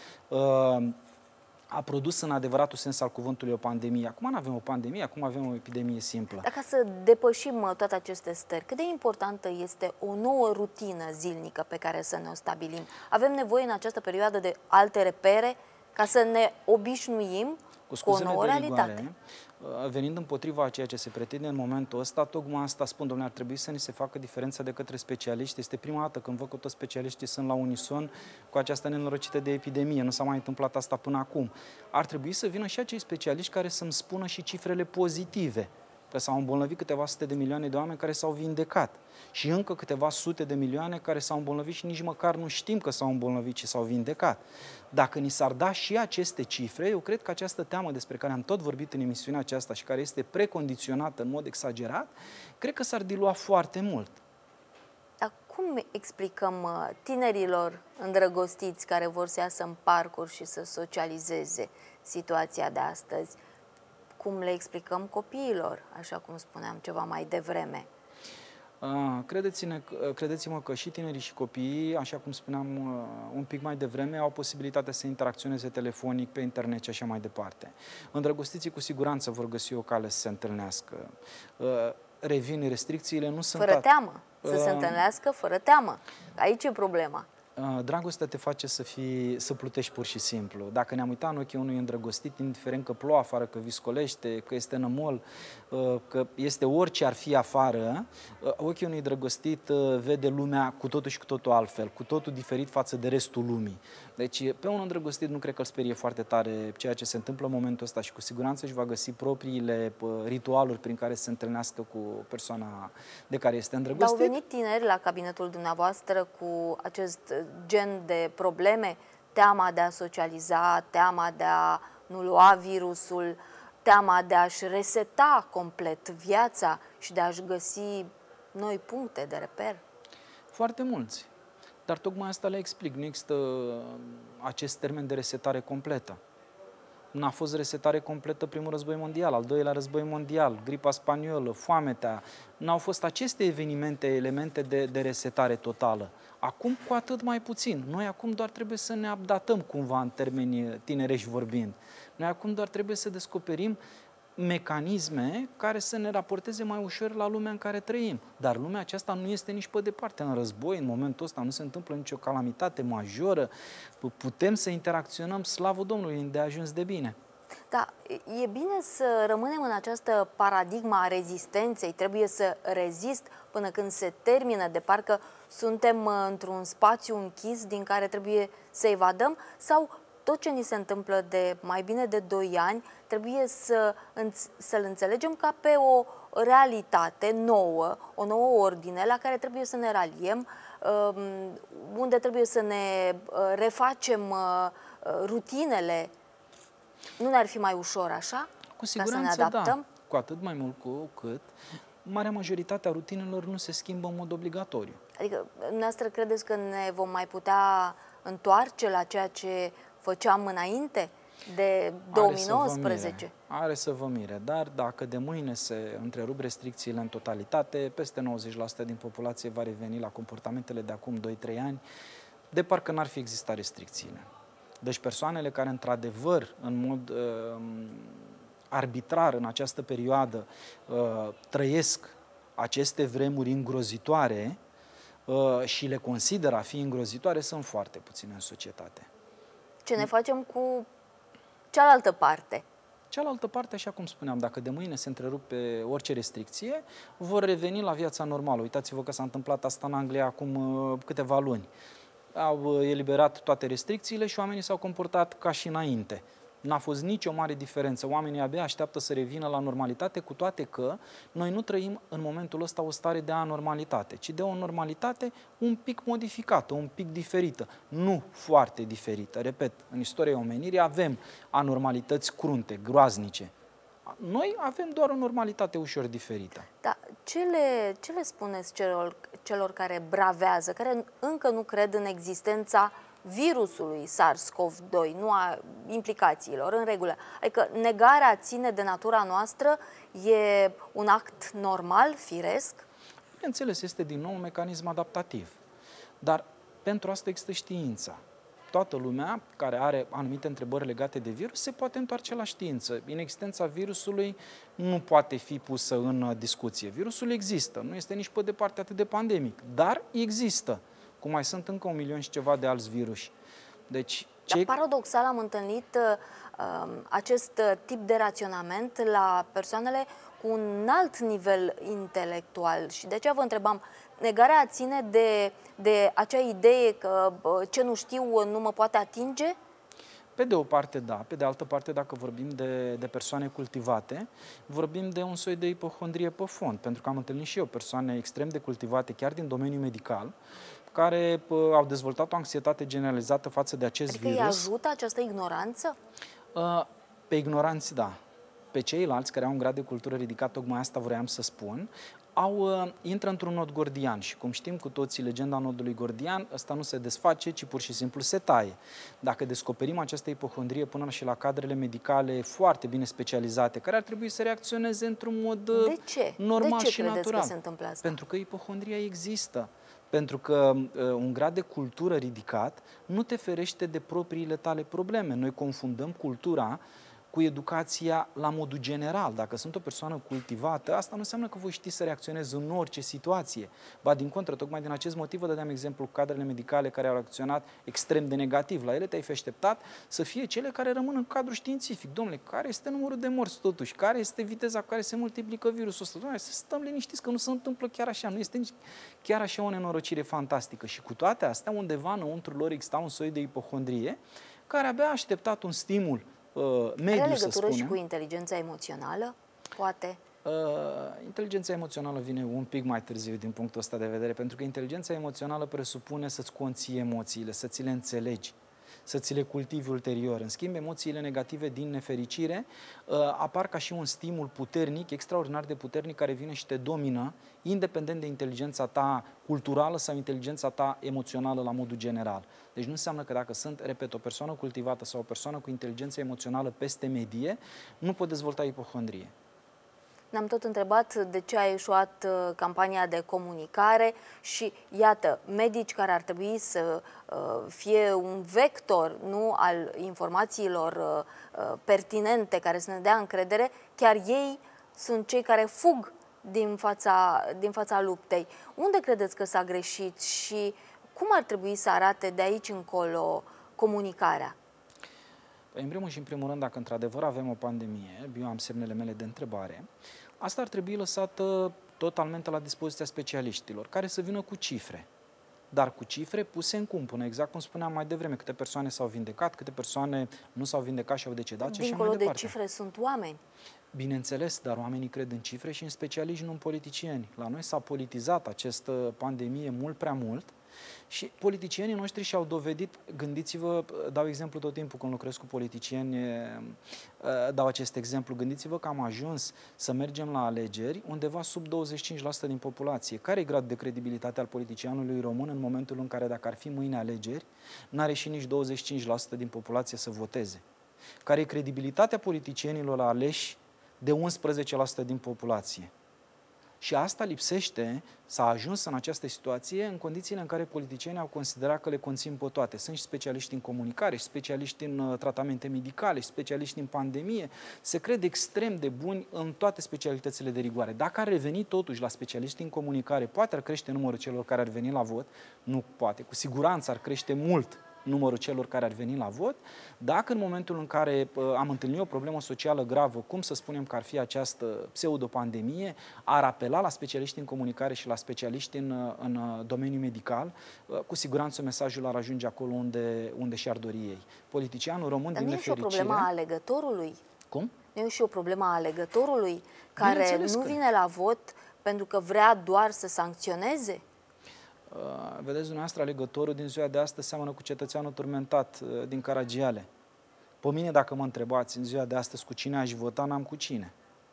a produs în adevăratul sens al cuvântului o pandemie. Acum nu avem o pandemie, acum avem o epidemie simplă. Dacă să depășim toate aceste stări, cât de importantă este o nouă rutină zilnică pe care să ne o stabilim? Avem nevoie în această perioadă de alte repere ca să ne obișnuim cu, cu o nouă realitate. Rigoare, venind împotriva a ceea ce se pretinde în momentul ăsta, tocmai asta spun, domnule, ar trebui să ni se facă diferența de către specialiști. Este prima dată când văd că toți specialiștii sunt la unison cu această nenorocită de epidemie. Nu s-a mai întâmplat asta până acum. Ar trebui să vină și acei specialiști care să-mi spună și cifrele pozitive. Că s-au îmbolnăvit câteva sute de milioane de oameni care s-au vindecat. Și încă câteva sute de milioane care s-au îmbolnăvit și nici măcar nu știm că s-au îmbolnăvit și s-au vindecat. Dacă ni s-ar da și aceste cifre, eu cred că această teamă despre care am tot vorbit în emisiunea aceasta și care este precondiționată în mod exagerat, cred că s-ar dilua foarte mult. Dar cum explicăm tinerilor îndrăgostiți care vor să iasă în parcuri și să socializeze situația de astăzi? Cum le explicăm copiilor, așa cum spuneam ceva mai devreme? Credeți-ne, credeți-mă că și tinerii și copiii, așa cum spuneam un pic mai devreme, au posibilitatea să interacționeze telefonic, pe internet și așa mai departe. Îndrăgostiții cu siguranță vor găsi o cale să se întâlnească. Revin, restricțiile nu sunt... Fără teamă, să se întâlnească fără teamă. Aici e problema. Dragostea te face să, fii, să plutești pur și simplu. Dacă ne-am uitat în ochii unui îndrăgostit, indiferent că plouă afară, că viscolește, că este nămol, că este orice ar fi afară, ochii unui îndrăgostit vede lumea cu totul și cu totul altfel, cu totul diferit față de restul lumii. Deci, pe un îndrăgostit nu cred că îl sperie foarte tare ceea ce se întâmplă în momentul ăsta și cu siguranță își va găsi propriile ritualuri prin care să se întâlnească cu persoana de care este îndrăgostit. Dar au venit tineri la cabinetul dumneavoastră cu acest gen de probleme, teama de a socializa, teama de a nu lua virusul, teama de a-și reseta complet viața și de a-și găsi noi puncte de reper? Foarte mulți. Dar tocmai asta le explic. Nu există acest termen de resetare completă. N-a fost resetare completă primul război mondial, al doilea război mondial, gripa spaniolă, foametea. N-au fost aceste evenimente, elemente de, de resetare totală. Acum cu atât mai puțin. Noi acum doar trebuie să ne updatăm cumva în termeni tinerești vorbind. Noi acum doar trebuie să descoperim mecanisme care să ne raporteze mai ușor la lumea în care trăim. Dar lumea aceasta nu este nici pe departe în război, în momentul ăsta nu se întâmplă nicio calamitate majoră, putem să interacționăm, slavă Domnului, îndeajuns de bine. Da, e bine să rămânem în această paradigma a rezistenței, trebuie să rezist până când se termină, de parcă suntem într-un spațiu închis din care trebuie să evadăm, sau tot ce ni se întâmplă de mai bine de doi ani trebuie să, să-l înțelegem ca pe o realitate nouă, o nouă ordine la care trebuie să ne raliem, unde trebuie să ne refacem rutinele. Nu ne-ar fi mai ușor așa? Cu siguranță, ca să ne adaptăm? Da. Cu atât mai mult cu cât marea majoritate a rutinelor nu se schimbă în mod obligatoriu. Adică, dumneavoastră credeți că ne vom mai putea întoarce la ceea ce făceam înainte de două mii nouăsprezece? Are să vă mire, dar dacă de mâine se întrerup restricțiile în totalitate, peste nouăzeci la sută din populație va reveni la comportamentele de acum doi trei ani, de parcă n-ar fi existat restricțiile. Deci persoanele care într-adevăr, în mod uh, arbitrar în această perioadă trăiesc aceste vremuri îngrozitoare și le consideră a fi îngrozitoare, sunt foarte puține în societate. Ce ne facem cu cealaltă parte? Cealaltă parte, așa cum spuneam, dacă de mâine se întrerupe orice restricție, vor reveni la viața normală. Uitați-vă că s-a întâmplat asta în Anglia acum câteva luni. Au eliberat toate restricțiile și oamenii s-au comportat ca și înainte. N-a fost nicio mare diferență. Oamenii abia așteaptă să revină la normalitate, cu toate că noi nu trăim în momentul ăsta o stare de anormalitate, ci de o normalitate un pic modificată, un pic diferită, nu foarte diferită. Repet, în istoria omenirii avem anormalități crunte, groaznice. Noi avem doar o normalitate ușor diferită. Da, ce le, ce le spuneți celor, celor care bravează, care încă nu cred în existența virusului SARS-CoV doi, nu a implicațiilor, în regulă? Adică negarea ține de natura noastră, e un act normal, firesc? Bineînțeles, este din nou un mecanism adaptativ. Dar pentru asta există știința. Toată lumea care are anumite întrebări legate de virus se poate întoarce la știință. Inexistența virusului nu poate fi pusă în discuție. Virusul există, nu este nici pe departe atât de pandemic, dar există, cum mai sunt încă un milion și ceva de alți viruși. Deci, cei... Dar paradoxal am întâlnit uh, acest tip de raționament la persoanele cu un alt nivel intelectual și de aceea vă întrebam, negarea ține de, de acea idee că ce nu știu nu mă poate atinge? Pe de o parte, da. Pe de altă parte, dacă vorbim de, de persoane cultivate, vorbim de un soi de ipohondrie pe fond, pentru că am întâlnit și eu persoane extrem de cultivate, chiar din domeniul medical, care uh, au dezvoltat o anxietate generalizată față de acest adică virus. Adică îi ajută această ignoranță? Uh, pe ignoranți, da. Pe ceilalți, care au un grad de cultură ridicat, tocmai asta vroiam să spun, au, uh, intră într-un nod gordian și, cum știm cu toții, legenda nodului gordian, ăsta nu se desface, ci pur și simplu se taie. Dacă descoperim această ipohondrie până și la cadrele medicale foarte bine specializate, care ar trebui să reacționeze într-un mod uh, de ce? normal de ce și natural. Că se întâmplă asta? Pentru că ipohondria există. Pentru că uh, un grad de cultură ridicat nu te ferește de propriile tale probleme. Noi confundăm cultura cu educația la modul general. Dacă sunt o persoană cultivată, asta nu înseamnă că voi ști să reacționezi în orice situație. Ba, din contră, tocmai din acest motiv vă dădeam exemplu cu cadrele medicale care au reacționat extrem de negativ. La ele te-ai fi așteptat să fie cele care rămân în cadrul științific. Dom'le, care este numărul de morți totuși? Care este viteza cu care se multiplică virusul ăsta? Dom'le, să stăm liniștiți că nu se întâmplă chiar așa. Nu este chiar așa o nenorocire fantastică. Și cu toate astea, undeva înăuntru lor exista un soi de ipohondrie care abia a așteptat un stimul mediu, are legătură și cu inteligența emoțională? Poate? Uh, inteligența emoțională vine un pic mai târziu din punctul ăsta de vedere, pentru că inteligența emoțională presupune să-ți conții emoțiile, să ți le înțelegi, să ți le cultivi ulterior. În schimb, emoțiile negative din nefericire uh, apar ca și un stimul puternic, extraordinar de puternic, care vine și te domină, independent de inteligența ta culturală sau inteligența ta emoțională la modul general. Deci nu înseamnă că dacă sunt, repet, o persoană cultivată sau o persoană cu inteligență emoțională peste medie, nu pot dezvolta ipohondrie. Ne-am tot întrebat de ce a eșuat uh, campania de comunicare și, iată, medici care ar trebui să uh, fie un vector, nu, al informațiilor uh, pertinente, care să ne dea încredere, chiar ei sunt cei care fug din fața, din fața luptei. Unde credeți că s-a greșit și cum ar trebui să arate de aici încolo comunicarea? În primul și în primul rând, dacă într-adevăr avem o pandemie, eu am semnele mele de întrebare, asta ar trebui lăsată totalmente la dispoziția specialiștilor, care să vină cu cifre. Dar cu cifre puse în cumpănă, exact cum spuneam mai devreme, câte persoane s-au vindecat, câte persoane nu s-au vindecat și au decedat și așa mai departe. Dincolo de cifre sunt oameni. Bineînțeles, dar oamenii cred în cifre și în specialiști, nu în politicieni. La noi s-a politizat această pandemie mult prea mult și politicienii noștri și-au dovedit, gândiți-vă, dau exemplu tot timpul când lucrez cu politicieni, dau acest exemplu, gândiți-vă că am ajuns să mergem la alegeri undeva sub douăzeci și cinci la sută din populație. Care e gradul de credibilitate al politicianului român în momentul în care, dacă ar fi mâine alegeri, n-are și nici douăzeci și cinci la sută din populație să voteze? Care e credibilitatea politicienilor aleși de unsprezece la sută din populație? Și asta lipsește, s-a ajuns în această situație în condițiile în care politicienii au considerat că le conțin pe toate. Sunt și specialiști în comunicare, și specialiști în uh, tratamente medicale, și specialiști în pandemie. Se cred extrem de buni în toate specialitățile de rigoare. Dacă ar reveni totuși la specialiști în comunicare, poate ar crește numărul celor care ar veni la vot? Nu poate. Cu siguranță ar crește mult numărul celor care ar veni la vot, dacă în momentul în care uh, am întâlnit o problemă socială gravă, cum să spunem că ar fi această pseudopandemie, ar apela la specialiști în comunicare și la specialiști în, în domeniul medical, uh, cu siguranță mesajul ar ajunge acolo unde, unde și-ar dori ei. Politicianul român, Dar din nu e și nefericire... o problemă a alegătorului? Cum? Nu e și o problemă a alegătorului care nu că... vine la vot pentru că vrea doar să sancționeze? Uh, vedeți, dumneavoastră, alegătorul din ziua de astăzi seamănă cu cetățeanul turmentat uh, din Caragiale. Pe mine, dacă mă întrebați în ziua de astăzi cu cine aș vota, n-am cu cine.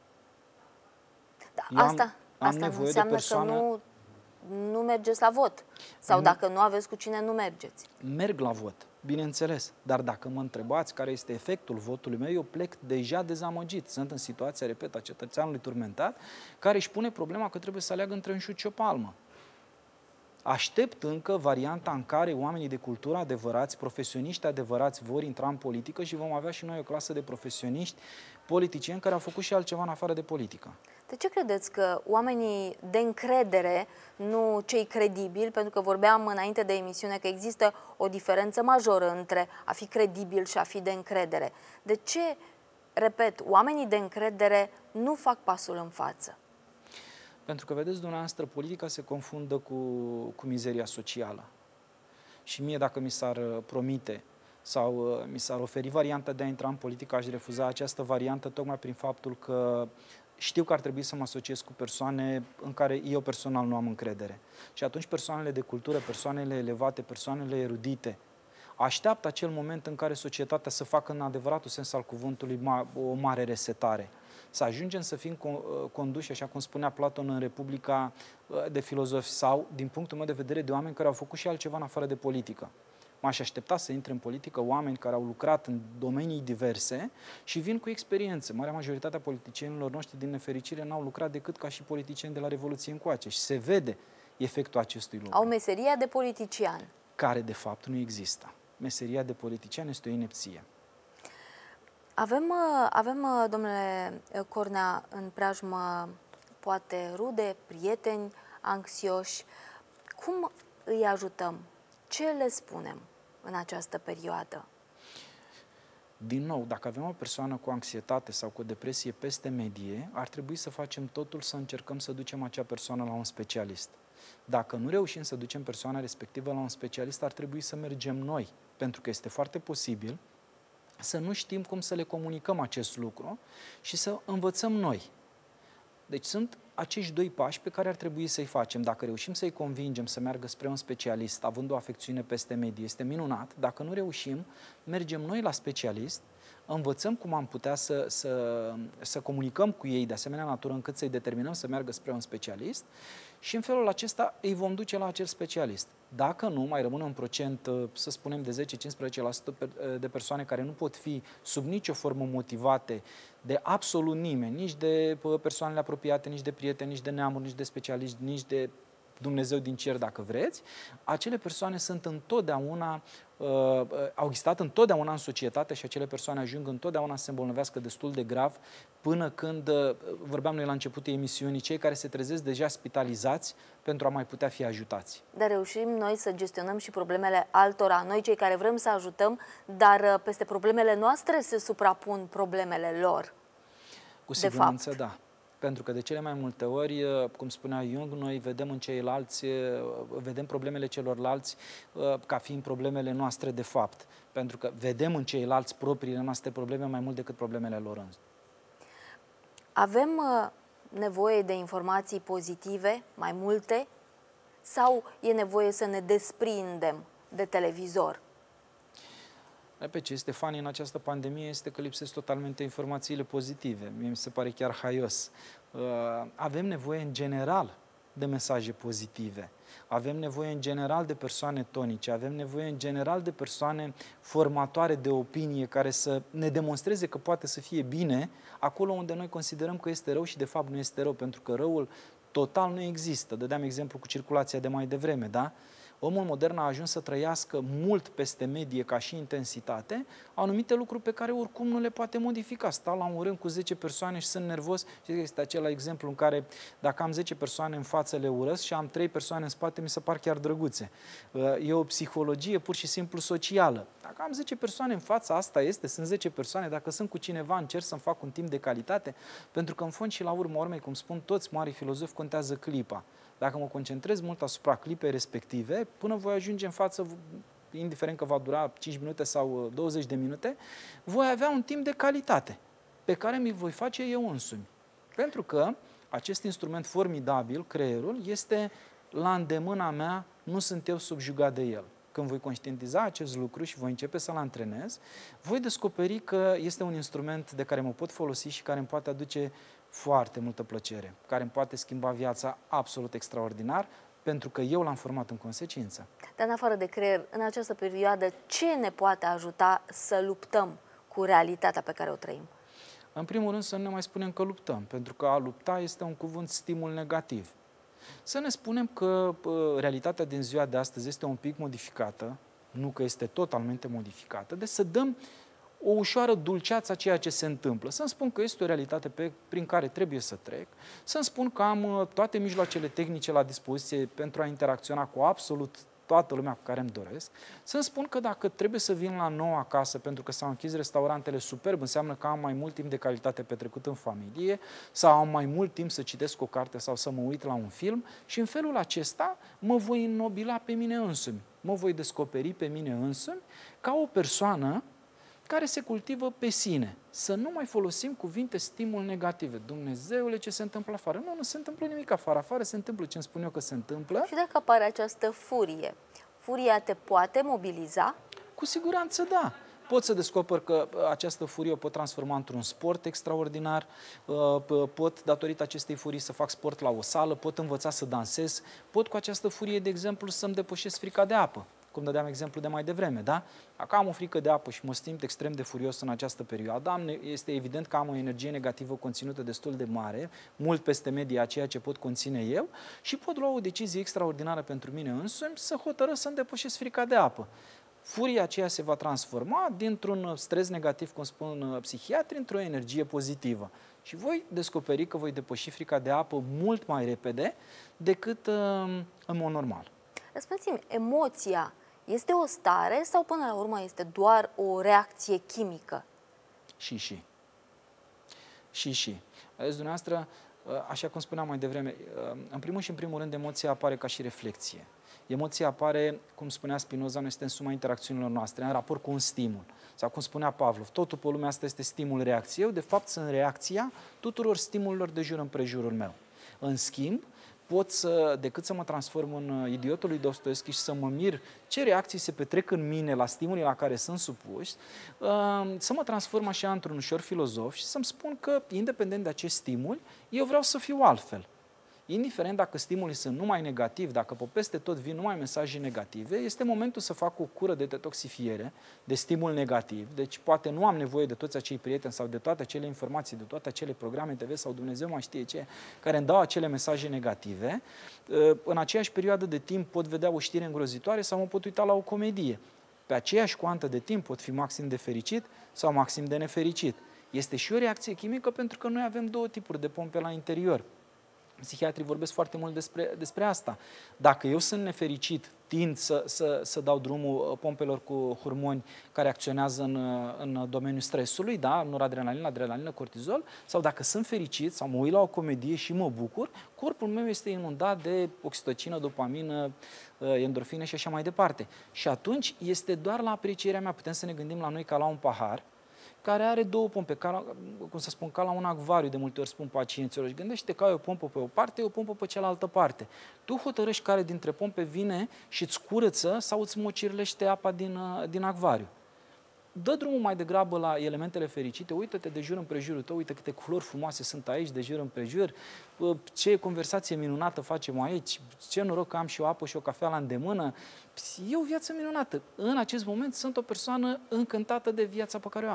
Da, asta am, am asta nevoie nu înseamnă de persoană... că nu, nu mergeți la vot. Sau nu. Dacă nu aveți cu cine, nu mergeți. Merg la vot, bineînțeles. Dar dacă mă întrebați care este efectul votului meu, eu plec deja dezamăgit. Sunt în situația, repet, a cetățeanului turmentat, care își pune problema că trebuie să aleagă între un șut și o palmă. Aștept încă varianta în care oamenii de cultură adevărați, profesioniști adevărați vor intra în politică și vom avea și noi o clasă de profesioniști politicieni care au făcut și altceva în afară de politică. De ce credeți că oamenii de încredere, nu cei credibili, pentru că vorbeam înainte de emisiune că există o diferență majoră între a fi credibil și a fi de încredere. De ce, repet, oamenii de încredere nu fac pasul în față? Pentru că, vedeți, dumneavoastră, politica se confundă cu, cu mizeria socială. Și mie, dacă mi s-ar promite sau uh, mi s-ar oferi varianta de a intra în politică, aș refuza această variantă tocmai prin faptul că știu că ar trebui să mă asociez cu persoane în care eu personal nu am încredere. Și atunci persoanele de cultură, persoanele elevate, persoanele erudite, așteaptă acel moment în care societatea să facă în adevăratul sens al cuvântului o mare resetare. Să ajungem să fim conduși, așa cum spunea Platon, în Republica de filozofi sau, din punctul meu de vedere, de oameni care au făcut și altceva în afară de politică. M-aș aștepta să intre în politică oameni care au lucrat în domenii diverse și vin cu experiență. Marea majoritate a politicienilor noștri, din nefericire, n-au lucrat decât ca și politicieni de la Revoluție încoace și se vede efectul acestui lucru. Au meseria de politician. Care, de fapt, nu există. Meseria de politician este o inepție. Avem, avem, domnule Cornea, în preajmă poate rude, prieteni anxioși. Cum îi ajutăm? Ce le spunem în această perioadă? Din nou, dacă avem o persoană cu anxietate sau cu depresie peste medie, ar trebui să facem totul să încercăm să ducem acea persoană la un specialist. Dacă nu reușim să ducem persoana respectivă la un specialist, ar trebui să mergem noi, pentru că este foarte posibil să nu știm cum să le comunicăm acest lucru și să învățăm noi. Deci sunt acești doi pași pe care ar trebui să-i facem. Dacă reușim să-i convingem să meargă spre un specialist, având o afecțiune peste medie, este minunat. Dacă nu reușim, mergem noi la specialist, învățăm cum am putea să, să, să comunicăm cu ei de asemenea natură încât să-i determinăm să meargă spre un specialist și în felul acesta îi vom duce la acel specialist. Dacă nu, mai rămâne un procent, să spunem, de zece-cincisprezece la sută de persoane care nu pot fi sub nicio formă motivate de absolut nimeni, nici de persoanele apropiate, nici de prieteni, nici de neamuri, nici de specialiști, nici de Dumnezeu din cer, dacă vreți, acele persoane sunt întotdeauna, uh, au existat întotdeauna în societate și acele persoane ajung întotdeauna să se îmbolnăvească destul de grav până când, uh, vorbeam noi la începutul emisiunii, cei care se trezesc deja spitalizați pentru a mai putea fi ajutați. Dar reușim noi să gestionăm și problemele altora, noi cei care vrem să ajutăm, dar peste problemele noastre se suprapun problemele lor. Cu siguranță, da. Pentru că de cele mai multe ori, cum spunea Jung, noi vedem în ceilalți, vedem problemele celorlalți ca fiind problemele noastre de fapt. Pentru că vedem în ceilalți propriile noastre probleme mai mult decât problemele lor înși. Avem nevoie de informații pozitive, mai multe, sau e nevoie să ne desprindem de televizor? Pe ce este funny în această pandemie este că lipsesc totalmente informațiile pozitive. Mie mi se pare chiar haios. Avem nevoie în general de mesaje pozitive. Avem nevoie în general de persoane tonice, avem nevoie în general de persoane formatoare de opinie care să ne demonstreze că poate să fie bine acolo unde noi considerăm că este rău și de fapt nu este rău, pentru că răul total nu există. Dădeam exemplu cu circulația de mai devreme, da? Omul modern a ajuns să trăiască mult peste medie ca și intensitate anumite lucruri pe care oricum nu le poate modifica. Stau la un rând cu zece persoane și sunt nervos. Și este acela exemplu în care dacă am zece persoane în față le urăsc și am trei persoane în spate mi se par chiar drăguțe. E o psihologie pur și simplu socială. Dacă am zece persoane în față, asta este, sunt zece persoane. Dacă sunt cu cineva, încerc să-mi fac un timp de calitate, pentru că în fond și la urma urmei, cum spun toți mari filozofi, contează clipa. Dacă mă concentrez mult asupra clipei respective, până voi ajunge în față, indiferent că va dura cinci minute sau douăzeci de minute, voi avea un timp de calitate pe care mi voi face eu însumi. Pentru că acest instrument formidabil, creierul, este la îndemâna mea, nu sunt eu subjugat de el. Când voi conștientiza acest lucru și voi începe să-l antrenez, voi descoperi că este un instrument de care mă pot folosi și care îmi poate aduce foarte multă plăcere, care îmi poate schimba viața absolut extraordinar, pentru că eu l-am format în consecință. Dar în afară de creier, în această perioadă, ce ne poate ajuta să luptăm cu realitatea pe care o trăim? În primul rând să nu ne mai spunem că luptăm, pentru că a lupta este un cuvânt stimul negativ. Să ne spunem că uh, realitatea din ziua de astăzi este un pic modificată, nu că este totalmente modificată, deci să dăm o ușoară dulceață a ceea ce se întâmplă. Să-mi spun că este o realitate pe, prin care trebuie să trec, să-mi spun că am uh, toate mijloacele tehnice la dispoziție pentru a interacționa cu absolut toată lumea cu care îmi doresc, să-mi spun că dacă trebuie să vin la nou acasă pentru că s-au închis restaurantele superb, înseamnă că am mai mult timp de calitate petrecut în familie sau am mai mult timp să citesc o carte sau să mă uit la un film și în felul acesta mă voi înnobila pe mine însumi, mă voi descoperi pe mine însumi ca o persoană care se cultivă pe sine. Să nu mai folosim cuvinte stimul negative. Dumnezeule, ce se întâmplă afară? Nu, nu se întâmplă nimic afară. Afară se întâmplă ce îmi spun eu că se întâmplă. Și dacă apare această furie, furia te poate mobiliza? Cu siguranță da. Pot să descoper că această furie o pot transforma într-un sport extraordinar, pot, datorită acestei furii, să fac sport la o sală, pot învăța să dansez, pot cu această furie, de exemplu, să-mi depășesc frica de apă. Cum dădeam exemplu de mai devreme, da? Dacă am o frică de apă și mă simt extrem de furios în această perioadă, este evident că am o energie negativă conținută destul de mare, mult peste media a ceea ce pot conține eu și pot lua o decizie extraordinară pentru mine însumi să hotărăsc să-mi depășesc frica de apă. Furia aceea se va transforma dintr-un stres negativ, cum spun psihiatri, într-o energie pozitivă. Și voi descoperi că voi depăși frica de apă mult mai repede decât uh, în mod normal. Spune-mi, emoția este o stare sau până la urmă este doar o reacție chimică? Și, și. Și, și. Vedeți, dumneavoastră, așa cum spuneam mai devreme, în primul și în primul rând emoția apare ca și reflexie. Emoția apare, cum spunea Spinoza, noi suntem suma interacțiunilor noastre, în raport cu un stimul. Sau cum spunea Pavlov, totul pe lumea asta este stimul-reacție. Eu, de fapt, sunt reacția tuturor stimulilor de jur împrejurul meu. În schimb, pot să, decât să mă transform în idiotul lui Dostoevski și să mă mir ce reacții se petrec în mine la stimulii la care sunt supuși, să mă transform așa într-un ușor filozof și să-mi spun că, independent de acest stimul, eu vreau să fiu altfel. Indiferent dacă stimulii sunt numai negativi, dacă pe peste tot vin numai mesaje negative, este momentul să fac o cură de detoxifiere, de stimul negativ. Deci poate nu am nevoie de toți acei prieteni sau de toate acele informații, de toate acele programe T V sau Dumnezeu mai știe ce, care îmi dau acele mesaje negative. În aceeași perioadă de timp pot vedea o știre îngrozitoare sau mă pot uita la o comedie. Pe aceeași coantă de timp pot fi maxim de fericit sau maxim de nefericit. Este și o reacție chimică pentru că noi avem două tipuri de pompe la interior. Psihiatrii vorbesc foarte mult despre, despre asta. Dacă eu sunt nefericit, tind să, să, să dau drumul pompelor cu hormoni care acționează în, în domeniul stresului, da, noradrenalină, adrenalină, cortizol, sau dacă sunt fericit sau mă uit la o comedie și mă bucur, corpul meu este inundat de oxitocină, dopamină, endorfine și așa mai departe. Și atunci este doar la aprecierea mea. Putem să ne gândim la noi ca la un pahar care are două pompe, ca la, cum să spun, ca la un acvariu, de multe ori spun pacienților. Și gândește că ai o pompă pe o parte, o pompă pe cealaltă parte. Tu hotărăști care dintre pompe vine și îți curăță sau îți mocirlește apa din, din acvariu. Dă drumul mai degrabă la elementele fericite, uită-te de jur împrejurul tău, uite câte culori frumoase sunt aici, de jur împrejur, ce conversație minunată facem aici, ce noroc că am și o apă și o cafea la îndemână. E o viață minunată. În acest moment sunt o persoană încântată de viața pe care o am.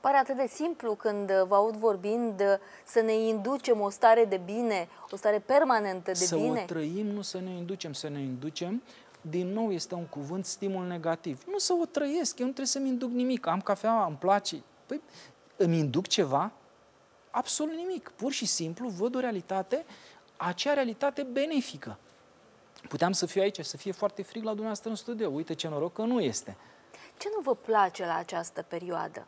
Pare atât de simplu când vă aud vorbind să ne inducem o stare de bine, o stare permanentă de să bine. Să o trăim, nu să ne inducem, să ne inducem. Din nou este un cuvânt, stimul negativ. Nu să o trăiesc, eu nu trebuie să-mi induc nimic. Am cafea, îmi place. Păi, îmi induc ceva? Absolut nimic. Pur și simplu văd o realitate, acea realitate benefică. Puteam să fiu aici, să fie foarte frig la dumneavoastră în studio. Uite ce noroc că nu este. Ce nu vă place la această perioadă?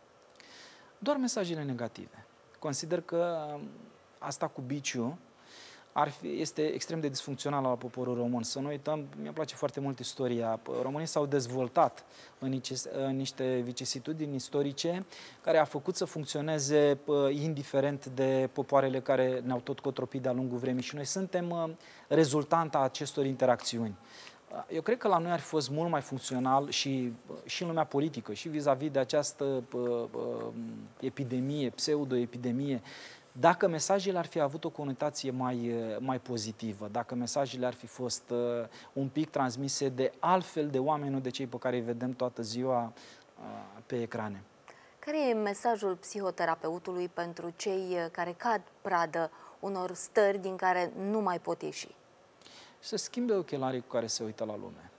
Doar mesajele negative. Consider că asta cu biciu ar fi, este extrem de disfuncțional la poporul român. Să nu uităm, mi-a place foarte mult istoria. Românii s-au dezvoltat în niște, în niște vicesitudini istorice care a făcut să funcționeze indiferent de popoarele care ne-au tot cotropit de-a lungul vremii și noi suntem rezultanta acestor interacțiuni. Eu cred că la noi ar fi fost mult mai funcțional și, și în lumea politică, și vis-a-vis de această uh, uh, epidemie, pseudo-epidemie, dacă mesajele ar fi avut o conotație mai, mai pozitivă, dacă mesajele ar fi fost uh, un pic transmise de altfel de oameni, nu de cei pe care îi vedem toată ziua uh, pe ecrane. Care e mesajul psihoterapeutului pentru cei care cad pradă unor stări din care nu mai pot ieși? Să schimbe ochelarii cu care se uită la lume.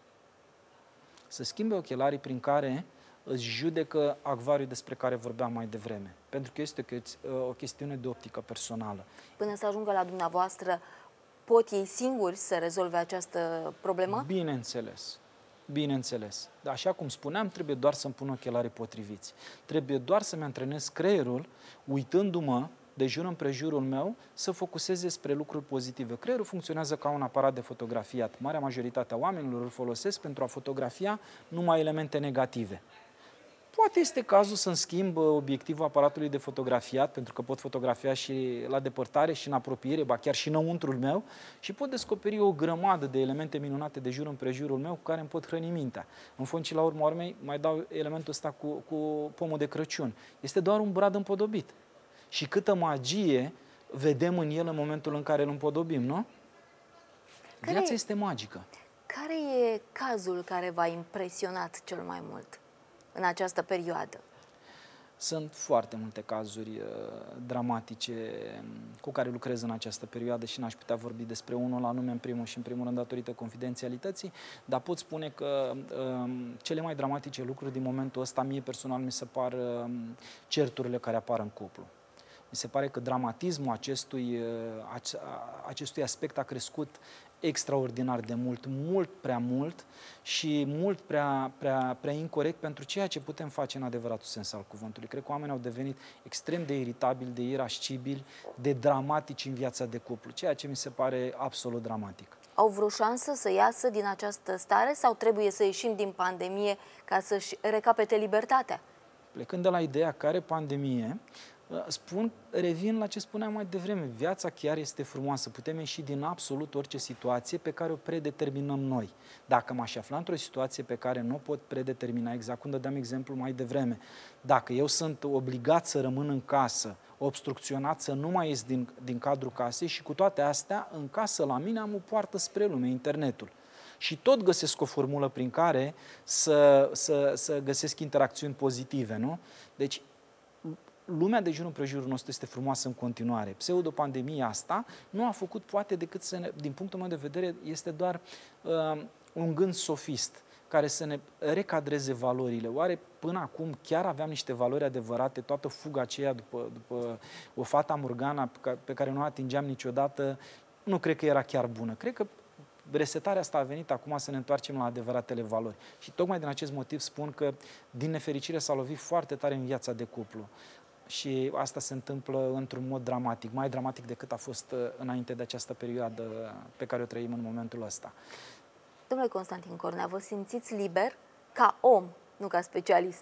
Să schimbe ochelarii prin care îți judecă acvariul despre care vorbeam mai devreme. Pentru că este o chestiune de optică personală. Până să ajungă la dumneavoastră, pot ei singuri să rezolve această problemă? Bineînțeles. Bineînțeles. Dar așa cum spuneam, trebuie doar să-mi pun ochelarii potriviți. Trebuie doar să-mi antrenez creierul, uitându-mă de jur împrejurul meu, să focuseze spre lucruri pozitive. Creierul funcționează ca un aparat de fotografiat. Marea majoritate a oamenilor îl folosesc pentru a fotografia numai elemente negative. Poate este cazul să-mi schimb obiectivul aparatului de fotografiat, pentru că pot fotografia și la depărtare și în apropiere, ba chiar și înăuntrul meu, și pot descoperi o grămadă de elemente minunate de jur împrejurul meu cu care îmi pot hrăni mintea. În fond și la urma urmei mai dau elementul ăsta cu, cu pomul de Crăciun. Este doar un brad împodobit. Și câtă magie vedem în el în momentul în care îl împodobim, nu? Care Viața este magică. Care e cazul care v-a impresionat cel mai mult în această perioadă? Sunt foarte multe cazuri uh, dramatice cu care lucrez în această perioadă și n-aș putea vorbi despre unul anume în primul și în primul rând datorită confidențialității, dar pot spune că uh, cele mai dramatice lucruri din momentul ăsta mie personal mi se par uh, certurile care apar în cuplu. Mi se pare că dramatismul acestui, acestui aspect a crescut extraordinar de mult, mult prea mult și mult prea, prea, prea incorect pentru ceea ce putem face în adevăratul sens al cuvântului. Cred că oamenii au devenit extrem de iritabili, de irascibili, de dramatici în viața de cuplu, ceea ce mi se pare absolut dramatic. Au vreo șansă să iasă din această stare sau trebuie să ieșim din pandemie ca să-și recapete libertatea? Plecând de la ideea care pandemie, spun, revin la ce spuneam mai devreme, viața chiar este frumoasă, putem ieși din absolut orice situație pe care o predeterminăm noi. Dacă m-aș afla într-o situație pe care nu o pot predetermina, exact cum dădeam exemplu mai devreme, dacă eu sunt obligat să rămân în casă, obstrucționat să nu mai ies din, din cadrul casei și cu toate astea, în casă la mine am o poartă spre lume, internetul. Și tot găsesc o formulă prin care să, să, să găsesc interacțiuni pozitive, nu? Deci, lumea de jur împrejurul nostru este frumoasă în continuare. Pseudopandemia asta nu a făcut poate decât să ne, din punctul meu de vedere, este doar uh, un gând sofist care să ne recadreze valorile. Oare până acum chiar aveam niște valori adevărate, toată fuga aceea după, după o fata Morgana pe care nu o atingeam niciodată, nu cred că era chiar bună. Cred că resetarea asta a venit acum să ne întoarcem la adevăratele valori. Și tocmai din acest motiv spun că, din nefericire, s-a lovit foarte tare în viața de cuplu. Și asta se întâmplă într-un mod dramatic, mai dramatic decât a fost înainte de această perioadă pe care o trăim în momentul ăsta. Domnule Constantin Cornea, vă simțiți liber ca om, nu ca specialist?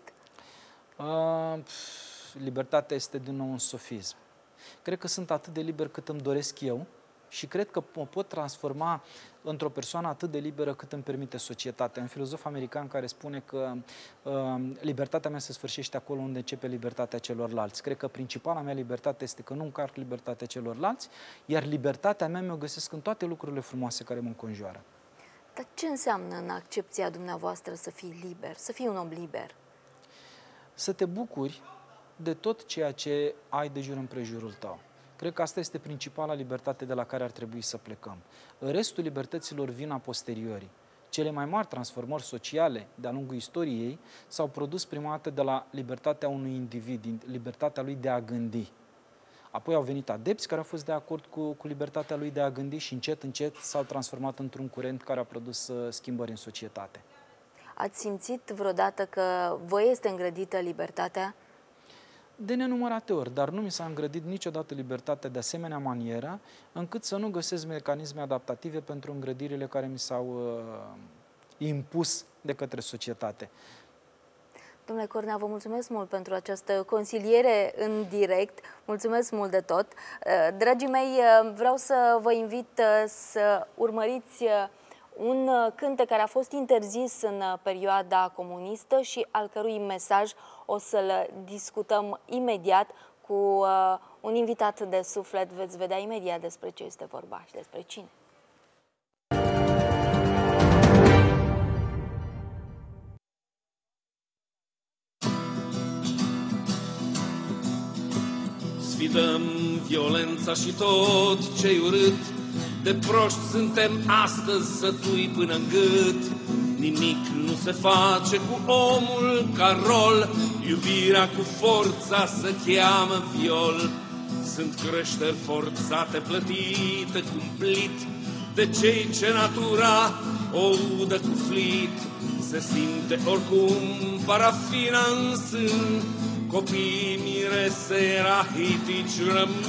Uh, libertatea este din nou un sofism. Cred că sunt atât de liber cât îmi doresc eu și cred că mă pot transforma într-o persoană atât de liberă cât îmi permite societatea. Un filozof american care spune că uh, libertatea mea se sfârșește acolo unde începe libertatea celorlalți. Cred că principala mea libertate este că nu încarc libertatea celorlalți, iar libertatea mea mi-o găsesc în toate lucrurile frumoase care mă înconjoară. Dar ce înseamnă în accepția dumneavoastră să fii liber, să fii un om liber? Să te bucuri de tot ceea ce ai de jur împrejurul tău. Cred că asta este principala libertate de la care ar trebui să plecăm. Restul libertăților vin a posteriori. Cele mai mari transformări sociale de-a lungul istoriei s-au produs prima dată de la libertatea unui individ, libertatea lui de a gândi. Apoi au venit adepți care au fost de acord cu, cu libertatea lui de a gândi și încet, încet s-au transformat într-un curent care a produs uh, schimbări în societate. Ați simțit vreodată că vă este îngrădită libertatea? De nenumărate ori, dar nu mi s-a îngrădit niciodată libertatea de asemenea manieră, încât să nu găsesc mecanisme adaptative pentru îngrădirile care mi s-au uh, impus de către societate. Domnule Cornea, vă mulțumesc mult pentru această consiliere în direct. Mulțumesc mult de tot. Dragii mei, vreau să vă invit să urmăriți un cântec care a fost interzis în perioada comunistă și al cărui mesaj o să-l discutăm imediat cu un invitat de suflet. Veți vedea imediat despre ce este vorba și despre cine. Sfidăm violența și tot ce-i urât, de proști suntem astăzi sătui până în gât. Nimic nu se face cu omul ca rol, iubirea cu forța se cheamă viol. Sunt creșteri forțate plătite cumplit de cei ce natura o udă cu flit. Se simte oricum parafina în sân, copiii mirese rahitici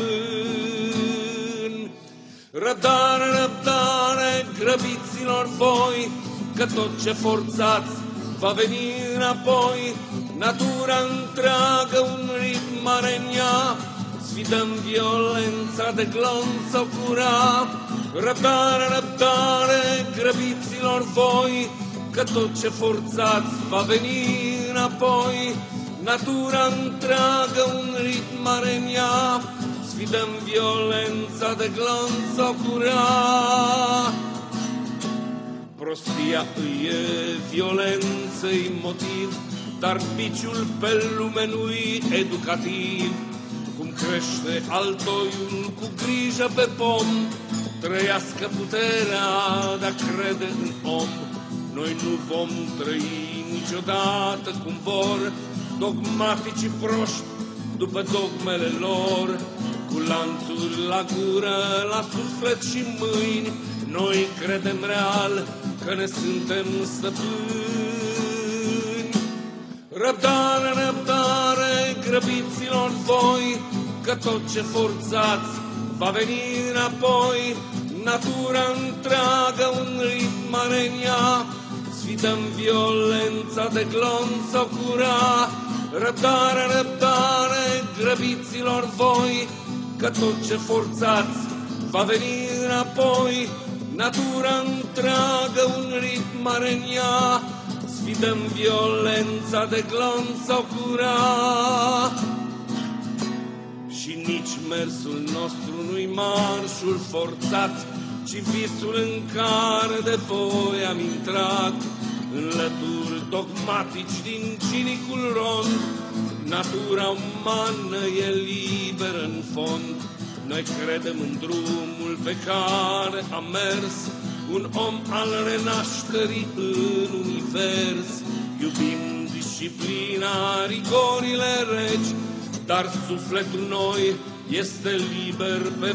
rămân. Răbdare, răbdare, grăbiților voi, că tot ce forțați va veni înapoi. Natura întreagă un ritm are în ea, sfidăm violența de glonț o cura. Răbdare, răbdare, grăbiților voi, că tot ce forțați va veni înapoi. Natura întreagă un ritm are în ea, sfidăm violența de glonț o cura. Prostia îi e violență-i motiv, dar biciul pe lume nu-i educativ. Cum crește altoiul cu grijă pe pom, trăiască puterea de-a crede în om. Noi nu vom trăi niciodată cum vor dogmaticii proști după dogmele lor, cu lanțuri la gură, la suflet și mâini. Noi credem real că ne suntem stăpâni. Răbdare, răbdare, grăbiților voi, că tot ce forțați va veni înapoi. Natura întreagă un ritm are în ea, sfidăm violența de glonț o cura. Răbdare, răbdare, grăbiților voi, că tot ce forțați va veni înapoi. Natura întreagă un ritm are în ea, sfidăm violența de glonț o cura. Și nici mersul nostru nu-i marșul forțat, ci visul în care de voi am intrat. În lături dogmatici din cinicul rond, natura umană e liberă în fond. Noi credem în drumul pe care a mers un om al renașterii în univers. Iubim disciplina, rigorile reci, dar sufletul noi este liber pe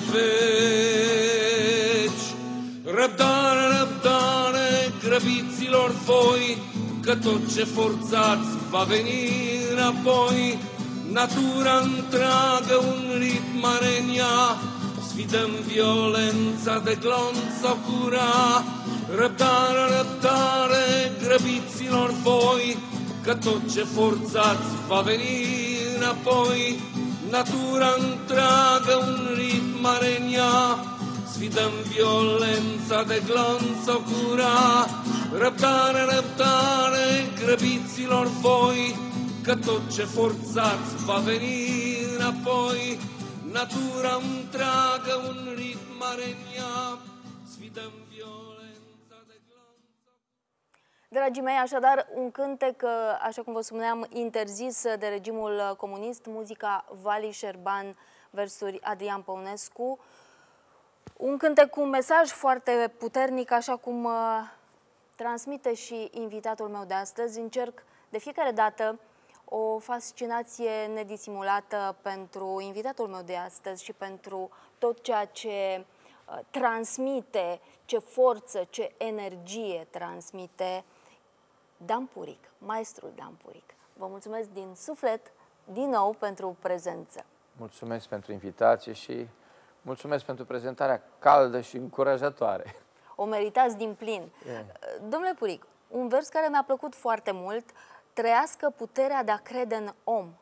veci. Răbdare, răbdare, grăbiților voi, că tot ce forțați va veni înapoi. Natura întreagă un ritm are în ea, sfidăm violența de glonț o cura. Răbdare, răbdare, grăbiților voi, că tot ce forțați va veni înapoi. Natura întreagă un ritm are în ea, sfidăm violența de glonț o cura. Răbdare, răbdare, grăbiților voi, că tot ce forțați va veni înapoi. Natura întreagă un ritm are în ea, sfidăm violența de glonț. Dragii mei, așadar, un cântec, așa cum vă spuneam, interzis de regimul comunist, muzica Vali Șerban, versuri Adrian Păunescu. Un cântec cu un mesaj foarte puternic, așa cum uh, transmite și invitatul meu de astăzi. Încerc de fiecare dată o fascinație nedisimulată pentru invitatul meu de astăzi și pentru tot ceea ce uh, transmite, ce forță, ce energie transmite Dan Puric, maestrul Dan Puric. Vă mulțumesc din suflet, din nou, pentru prezență. Mulțumesc pentru invitație și mulțumesc pentru prezentarea caldă și încurajatoare. O meritați din plin. Yeah. Domnule Puric, un vers care mi-a plăcut foarte mult: trăiască puterea de a crede în om.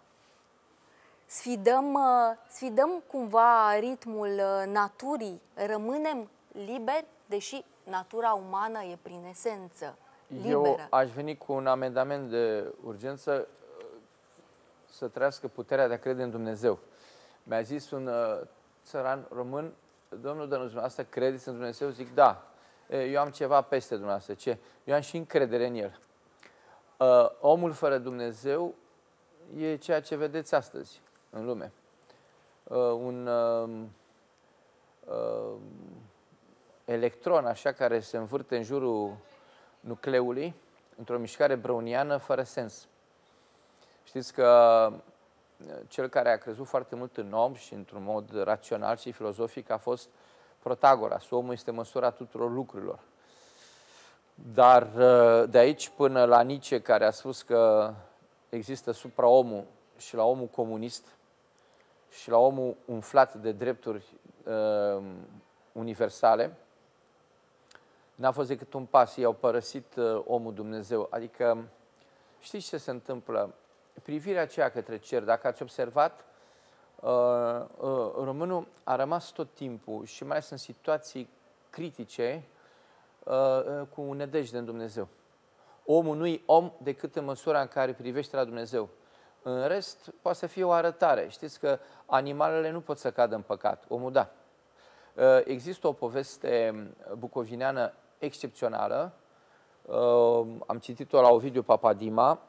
Sfidăm, sfidăm cumva ritmul naturii, rămânem liberi, deși natura umană e prin esență liberă. Eu aș veni cu un amendament de urgență: să trăiască puterea de a crede în Dumnezeu. Mi-a zis un uh, țăran român: domnul Dănuț, dumneavoastră credeți în Dumnezeu? Zic, da. Eu am ceva peste dumneavoastră. Ce? Eu am și încredere în El. Uh, omul fără Dumnezeu e ceea ce vedeți astăzi în lume. Uh, un uh, uh, electron, așa, care se învârte în jurul nucleului, într-o mișcare browniană fără sens. Știți că cel care a crezut foarte mult în om și într-un mod rațional și filozofic a fost Protagoras. Omul este măsura tuturor lucrurilor. Dar de aici până la Nietzsche, care a spus că există supraomul, și la omul comunist și la omul umflat de drepturi uh, universale, n-a fost decât un pas. Ei au părăsit uh, omul Dumnezeu. Adică, știți ce se întâmplă? Privirea aceea către cer, dacă ați observat, uh, uh, românul a rămas tot timpul, și mai ales în situații critice, uh, uh, cu un nedejde în Dumnezeu. Omul nu-i om decât în măsura în care privește la Dumnezeu. În rest, poate să fie o arătare. Știți că animalele nu pot să cadă în păcat, omul da. Uh, există o poveste bucovineană excepțională, uh, am citit-o la Ovidiu Papadima,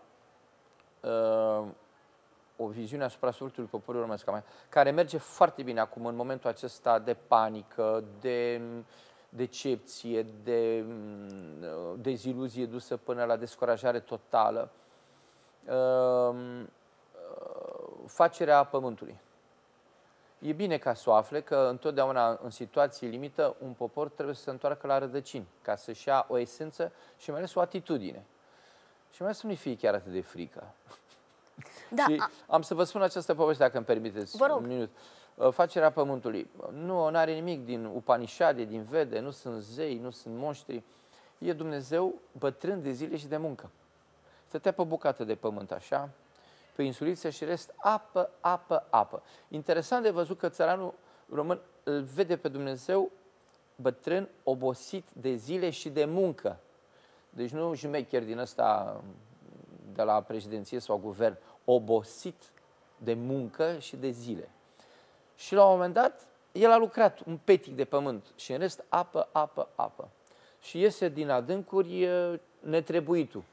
Uh, o viziune asupra sufletului poporului românesc, care merge foarte bine acum, în momentul acesta de panică, de decepție, de uh, deziluzie dusă până la descurajare totală. Uh, uh, facerea pământului. E bine ca să o afle că întotdeauna în situații limită un popor trebuie să se întoarcă la rădăcini, ca să-și ia o esență și mai ales o atitudine. Și mai ales să nu-i fie chiar atât de frică. Da, și am să vă spun această poveste, dacă îmi permiteți. Vă rog. Un minut. Facerea pământului. Nu are nimic din Upanishade, din Vede, nu sunt zei, nu sunt monștri. E Dumnezeu bătrân de zile și de muncă. Stătea pe bucată de pământ, așa, pe insuliță, și rest apă, apă, apă. Interesant de văzut că țăranul român îl vede pe Dumnezeu bătrân, obosit de zile și de muncă. Deci nu jumecher din ăsta de la președinție sau guvern, obosit de muncă și de zile. Și la un moment dat, el a lucrat un petic de pământ și în rest apă, apă, apă. Și iese din adâncuri netrebuitul.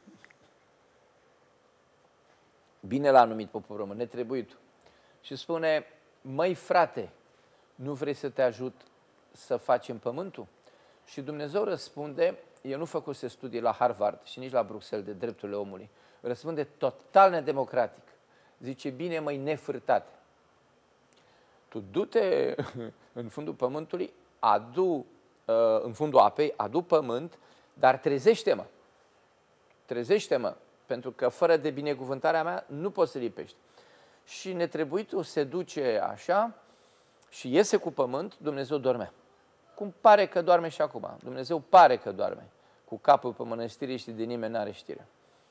Bine l-a numit poporul român, netrebuitul. Și spune: măi frate, nu vrei să te ajut să facem pământul? Și Dumnezeu răspunde, eu nu făcuse studii la Harvard și nici la Bruxelles de drepturile omului, răspunde total nedemocratic. Zice: bine, măi nefârtate, tu du-te în fundul pământului, adu în fundul apei, adu pământ, dar trezește-mă. Trezește-mă, pentru că fără de binecuvântarea mea nu poți să lipești. Și netrebuitul se duce așa și iese cu pământ. Dumnezeu dormea. Cum pare că doarme și acum. Dumnezeu pare că doarme, cu capul pe mănăstire și de nimeni n-are știre.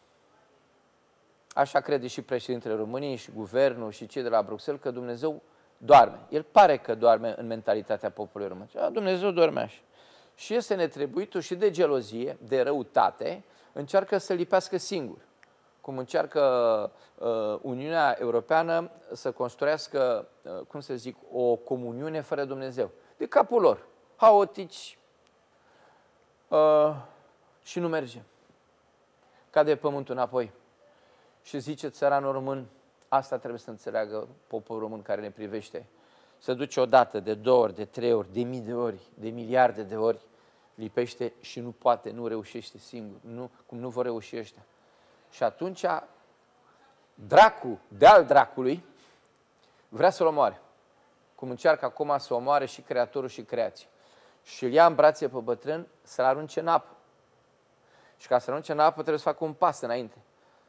Așa crede și președintele României și guvernul și cei de la Bruxelles, că Dumnezeu doarme. El pare că doarme în mentalitatea poporului român. Dumnezeu doarme așa. Și este netrebuitul și de gelozie, de răutate, încearcă să lipească singur. Cum încearcă uh, Uniunea Europeană să construiască, uh, cum să zic, o comuniune fără Dumnezeu. De capul lor. Haotici. Uh, și nu merge. cade pământul înapoi și zice țăranul român, asta trebuie să înțeleagă poporul român care ne privește. Se duce odată, de două ori, de trei ori, de mii de ori, de miliarde de ori, lipește și nu poate, nu reușește singur, nu, cum nu vor reuși ăștia. Și atunci, dracu, de-al dracului, vrea să-l omoare. Cum încearcă acum să omoare și Creatorul și creația. Și îl ia în brațe pe bătrân să-l arunce în apă. Și ca să arunce în apă trebuie să facă un pas înainte.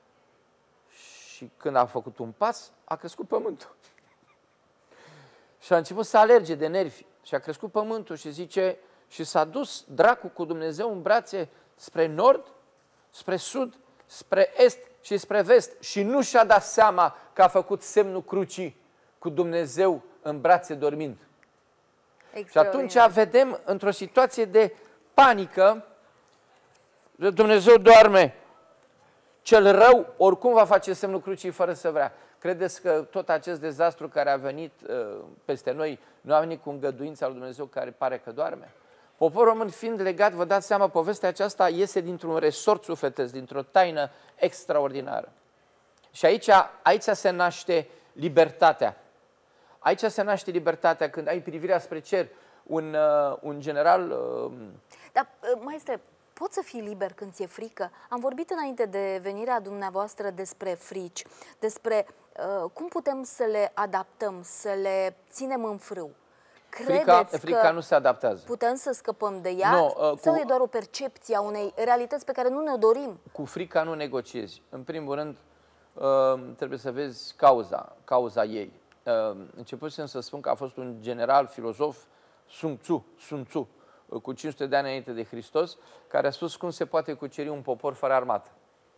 Și când a făcut un pas, a crescut pământul. Și a început să alerge de nervi. Și a crescut pământul și zice, și s-a dus dracu cu Dumnezeu în brațe spre nord, spre sud, spre est și spre vest. Și nu și-a dat seama că a făcut semnul crucii cu Dumnezeu în brațe dormind. Și atunci vedem într-o situație de panică, Dumnezeu doarme. Cel rău oricum va face semnul crucii fără să vrea. Credeți că tot acest dezastru care a venit uh, peste noi nu a venit cu îngăduința lui Dumnezeu care pare că doarme? Poporul român fiind legat, vă dați seama, povestea aceasta iese dintr-un resort sufletesc, dintr-o taină extraordinară. Și aici, aici se naște libertatea. Aici se naște libertatea când ai privirea spre cer. Un, uh, un general... Uh... Dar, maestre, poți să fii liber când ți-e frică? Am vorbit înainte de venirea dumneavoastră despre frici, despre uh, cum putem să le adaptăm, să le ținem în frâu. Credeți frica, frica că nu se adaptează. putem să scăpăm de ea? No, uh, sau cu... e doar o percepție a unei realități pe care nu ne-o dorim? Cu frica nu negociezi. În primul rând, uh, trebuie să vezi cauza, cauza ei. Uh, începusem să spun că a fost un general, filozof, Sun Tzu, Sun Tzu, cu cinci sute de ani înainte de Hristos, care a spus cum se poate cuceri un popor fără armată.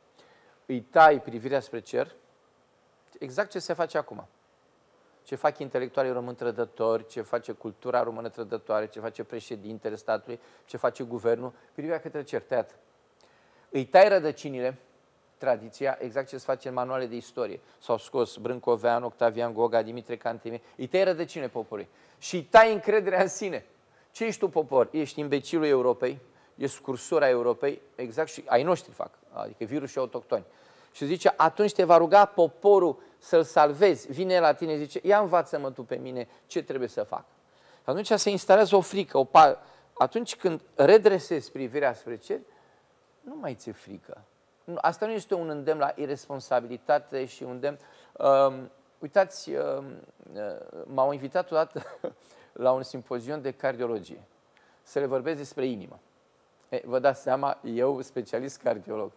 Îi tai privirea spre cer, exact ce se face acum. Ce fac intelectualii români trădători, ce face cultura română trădătoare, ce face președintele statului, ce face guvernul, privirea către cer, tăiat. Îi tai rădăcinile, tradiția, exact ce se face în manuale de istorie. S-au scos Brâncovean, Octavian Goga, Dimitrie Cantemir, îi tai rădăcinile poporului. Și îi tai încrederea în sine. Ce ești tu, popor? Ești imbecilul Europei, ești scursura Europei, exact, și ai noștri fac, adică virusii autohtoni. Și zice, atunci te va ruga poporul să-l salvezi. Vine la tine, zice, ia învață-mă tu pe mine ce trebuie să fac. Atunci se instalează o frică. O pa... Atunci când redresezi privirea spre cer, nu mai ți-e frică. Asta nu este un îndemn la irresponsabilitate și un îndemn... Uh, uitați, uh, uh, m-au invitat odată la un simpozion de cardiologie să le vorbesc despre inimă. E, vă dați seama, eu, specialist cardiolog,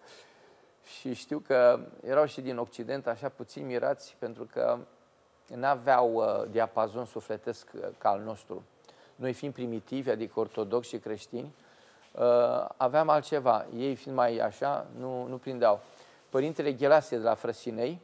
și știu că erau și din Occident așa puțin mirați pentru că n-aveau uh, diapazon sufletesc uh, ca al nostru. Noi fiind primitivi, adică ortodoxi și creștini, uh, aveam altceva. Ei fiind mai așa, nu, nu prindeau. Părintele Ghelasie de la Frăsinei,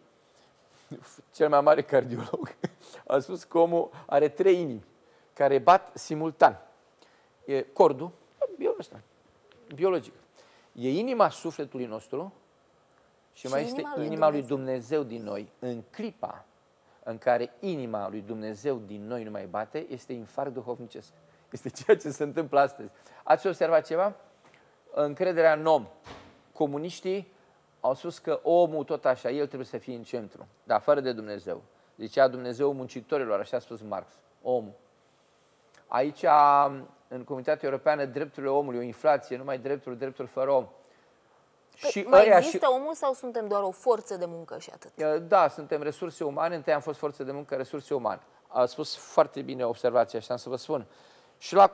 cel mai mare cardiolog, a spus că omul are trei inimi care bat simultan. E cordul, biologic. E inima sufletului nostru și, și mai este inima lui, inima lui Dumnezeu din noi. În clipa în care inima lui Dumnezeu din noi nu mai bate, este infarct duhovnicesc. Este ceea ce se întâmplă astăzi. Ați observat ceva? Încrederea în om. Comuniștii au spus că omul tot așa, el trebuie să fie în centru, dar fără de Dumnezeu. Zicea Dumnezeu muncitorilor, așa a spus Marx, omul. Aici, în Comunitatea Europeană, drepturile omului, o inflație, numai drepturi, drepturi fără om. Păi, și mai există și... omul sau suntem doar o forță de muncă și atât? Da, suntem resurse umane, întâi am fost forță de muncă, resurse umane. A spus foarte bine observația și am să vă spun. Și la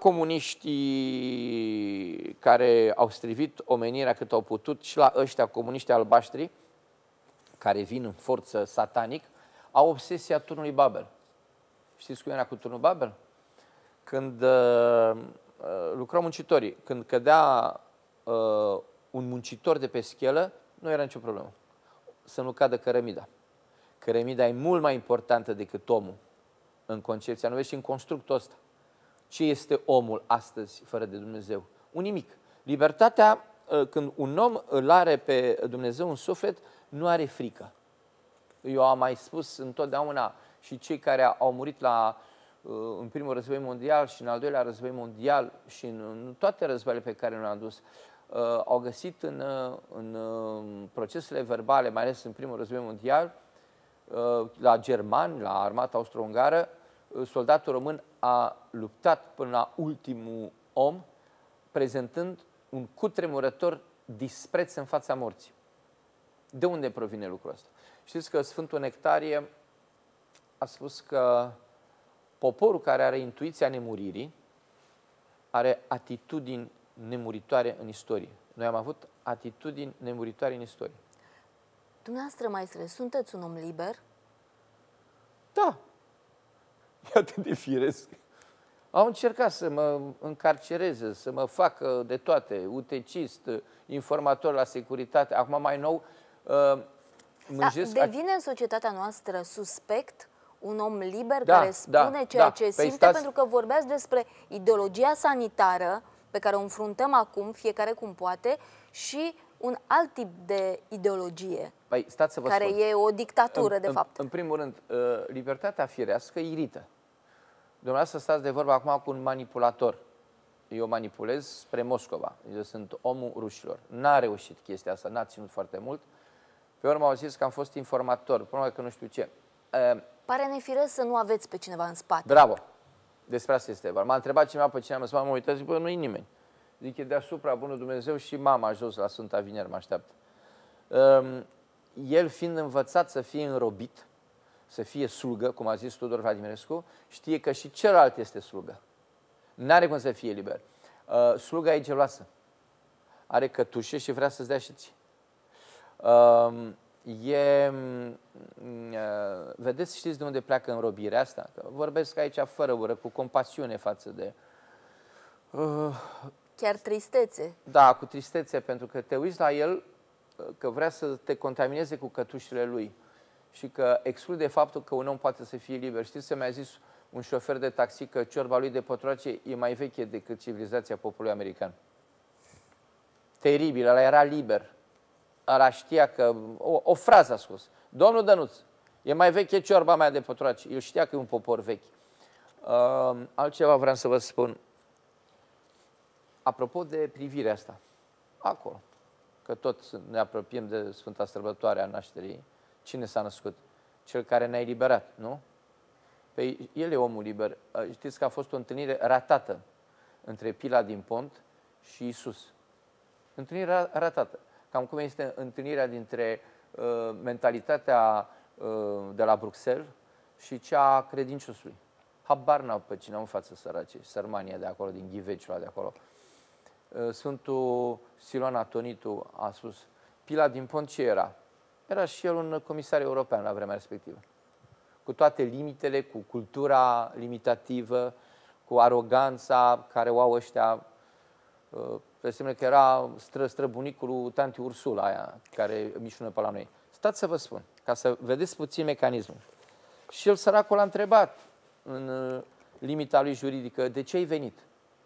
comuniștii care au strivit omenirea cât au putut, și la ăștia comuniștii albaștri, care vin în forță satanic, au obsesia turnului Babel. Știți cum era cu turnul Babel? Când uh, lucrau muncitorii, când cădea uh, un muncitor de pe schelă, nu era nicio problemă. Să nu cadă cărămida. Cărămida e mult mai importantă decât omul în concepția noastră și în constructul ăsta. Ce este omul astăzi fără de Dumnezeu? Un nimic. Libertatea, când un om îl are pe Dumnezeu în suflet, nu are frică. Eu am mai spus întotdeauna și cei care au murit la, în primul război mondial și în al doilea război mondial și în toate războaiele pe care le-am dus, uh, au găsit în, uh, în uh, procesele verbale, mai ales în primul război mondial, uh, la germani, la armata austro-ungară, uh, soldatul român a luptat până la ultimul om, prezentând un cutremurător dispreț în fața morții. De unde provine lucrul ăsta? Știți că Sfântul Nectarie a spus că poporul care are intuiția nemuririi are atitudini nemuritoare în istorie. Noi am avut atitudini nemuritoare în istorie. Dumneavoastră, maestre, sunteți un om liber? Da. E atât de firesc. Au încercat să mă încarcereze, să mă facă de toate, utecist, informator la securitate. Acum mai nou mânjesc... Da, devine în societatea noastră suspect un om liber da, care spune da, ceea da. ce Păi simte, stați... pentru că vorbeați despre ideologia sanitară pe care o înfruntăm acum, fiecare cum poate, și un alt tip de ideologie, păi, stați să vă care spun. e o dictatură, în, de fapt. În, în primul rând, libertatea firească irită. Dumneavoastră stați de vorbă acum cu un manipulator. Eu manipulez spre Moscova. Eu sunt omul rușilor. N-a reușit chestia asta, n-a ținut foarte mult. Pe urmă au zis că am fost informator, până că nu știu ce. Pare nefiresc să nu aveți pe cineva în spate. Bravo! Despre asta este vorba. M-a întrebat cineva pe cineva, m-am uitat, zic, bă, nu-i nimeni. Zic, e deasupra Bunul Dumnezeu și mama jos la Sfânta Vineri mă așteaptă. El fiind învățat să fie înrobit, să fie slugă, cum a zis Tudor Vladimirescu, știe că și celălalt este slugă. N-are cum să fie liber. Uh, sluga e geloasă. Are cătușe și vrea să-ți dea și ție. Uh, e, uh, vedeți, știți de unde pleacă înrobirea asta? Că vorbesc aici fără ură, cu compasiune față de... Uh, Chiar tristețe. Da, cu tristețe, pentru că te uiți la el, că vrea să te contamineze cu cătușele lui și că exclude faptul că un om poate să fie liber. Știți, să mi-a zis un șofer de taxi că ciorba lui de pătroace e mai veche decât civilizația poporului american. Teribil, ăla era liber. Ăla știa că... O, o frază a scos. Domnul Dănuț, e mai veche ciorba mea de pătroace. El știa că e un popor vechi. Uh, altceva vreau să vă spun. Apropo de privirea asta, acolo, că tot ne apropiem de Sfânta Sărbătoare a nașterii, cine s-a născut? Cel care ne-a eliberat, nu? Păi el e omul liber. Știți că a fost o întâlnire ratată între Pila din Pont și Isus. Întâlnire ratată. Cam cum este întâlnirea dintre uh, mentalitatea uh, de la Bruxelles și cea a credinciosului. Habar n-au pe cine au în față săracii, sărmania de acolo, din Ghiveciul de acolo. Sfântul Siloan Atonitu a spus, Pila din Pont ce era? Era și el un comisar european la vremea respectivă. Cu toate limitele, cu cultura limitativă, cu aroganța care o au ăștia. Pe semne că era stră, străbunicul lui tanti Ursula aia, care mișună pe la noi. Stați să vă spun, ca să vedeți puțin mecanismul. Și el, săracul, a întrebat în limita lui juridică, de ce ai venit?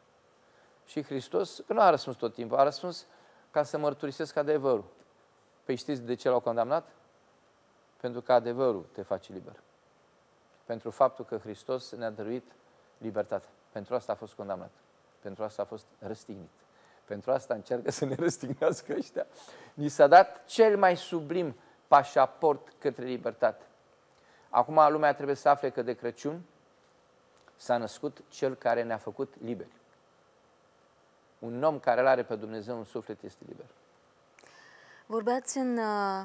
Și Hristos, că nu a răspuns tot timpul, a răspuns ca să mărturisesc adevărul. Păi știți de ce l-au condamnat? Pentru că adevărul te face liber. Pentru faptul că Hristos ne-a dăruit libertatea. Pentru asta a fost condamnat. Pentru asta a fost răstignit. Pentru asta încearcă să ne răstignească ăștia. Ni s-a dat cel mai sublim pașaport către libertate. Acum lumea trebuie să afle că de Crăciun s-a născut cel care ne-a făcut liberi. Un om care îl are pe Dumnezeu în suflet este liber. Vorbeați în,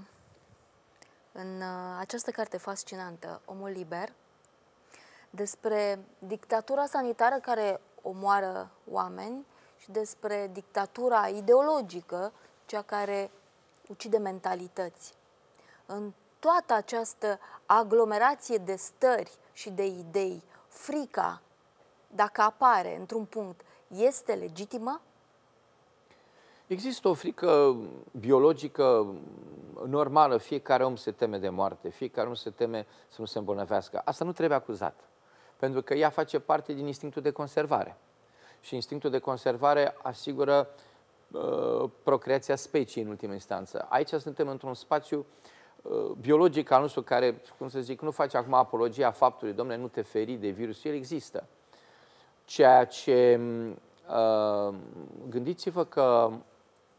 în această carte fascinantă, Omul Liber, despre dictatura sanitară care omoară oameni și despre dictatura ideologică, cea care ucide mentalități. În toată această aglomerație de stări și de idei, frica, dacă apare într-un punct, este legitimă? Există o frică biologică normală, fiecare om se teme de moarte, fiecare om se teme să nu se îmbolnăvească. Asta nu trebuie acuzat, pentru că ea face parte din instinctul de conservare. Și instinctul de conservare asigură uh, procreația speciei în ultimă instanță. Aici suntem într-un spațiu uh, biologic al nostru care, cum să zic, nu face acum apologia faptului, domnule, nu te feri de virus, el există. Ceea ce uh, gândiți-vă că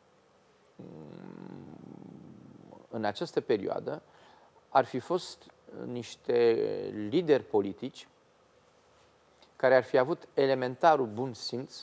în această perioadă ar fi fost niște lideri politici care ar fi avut elementarul bun simț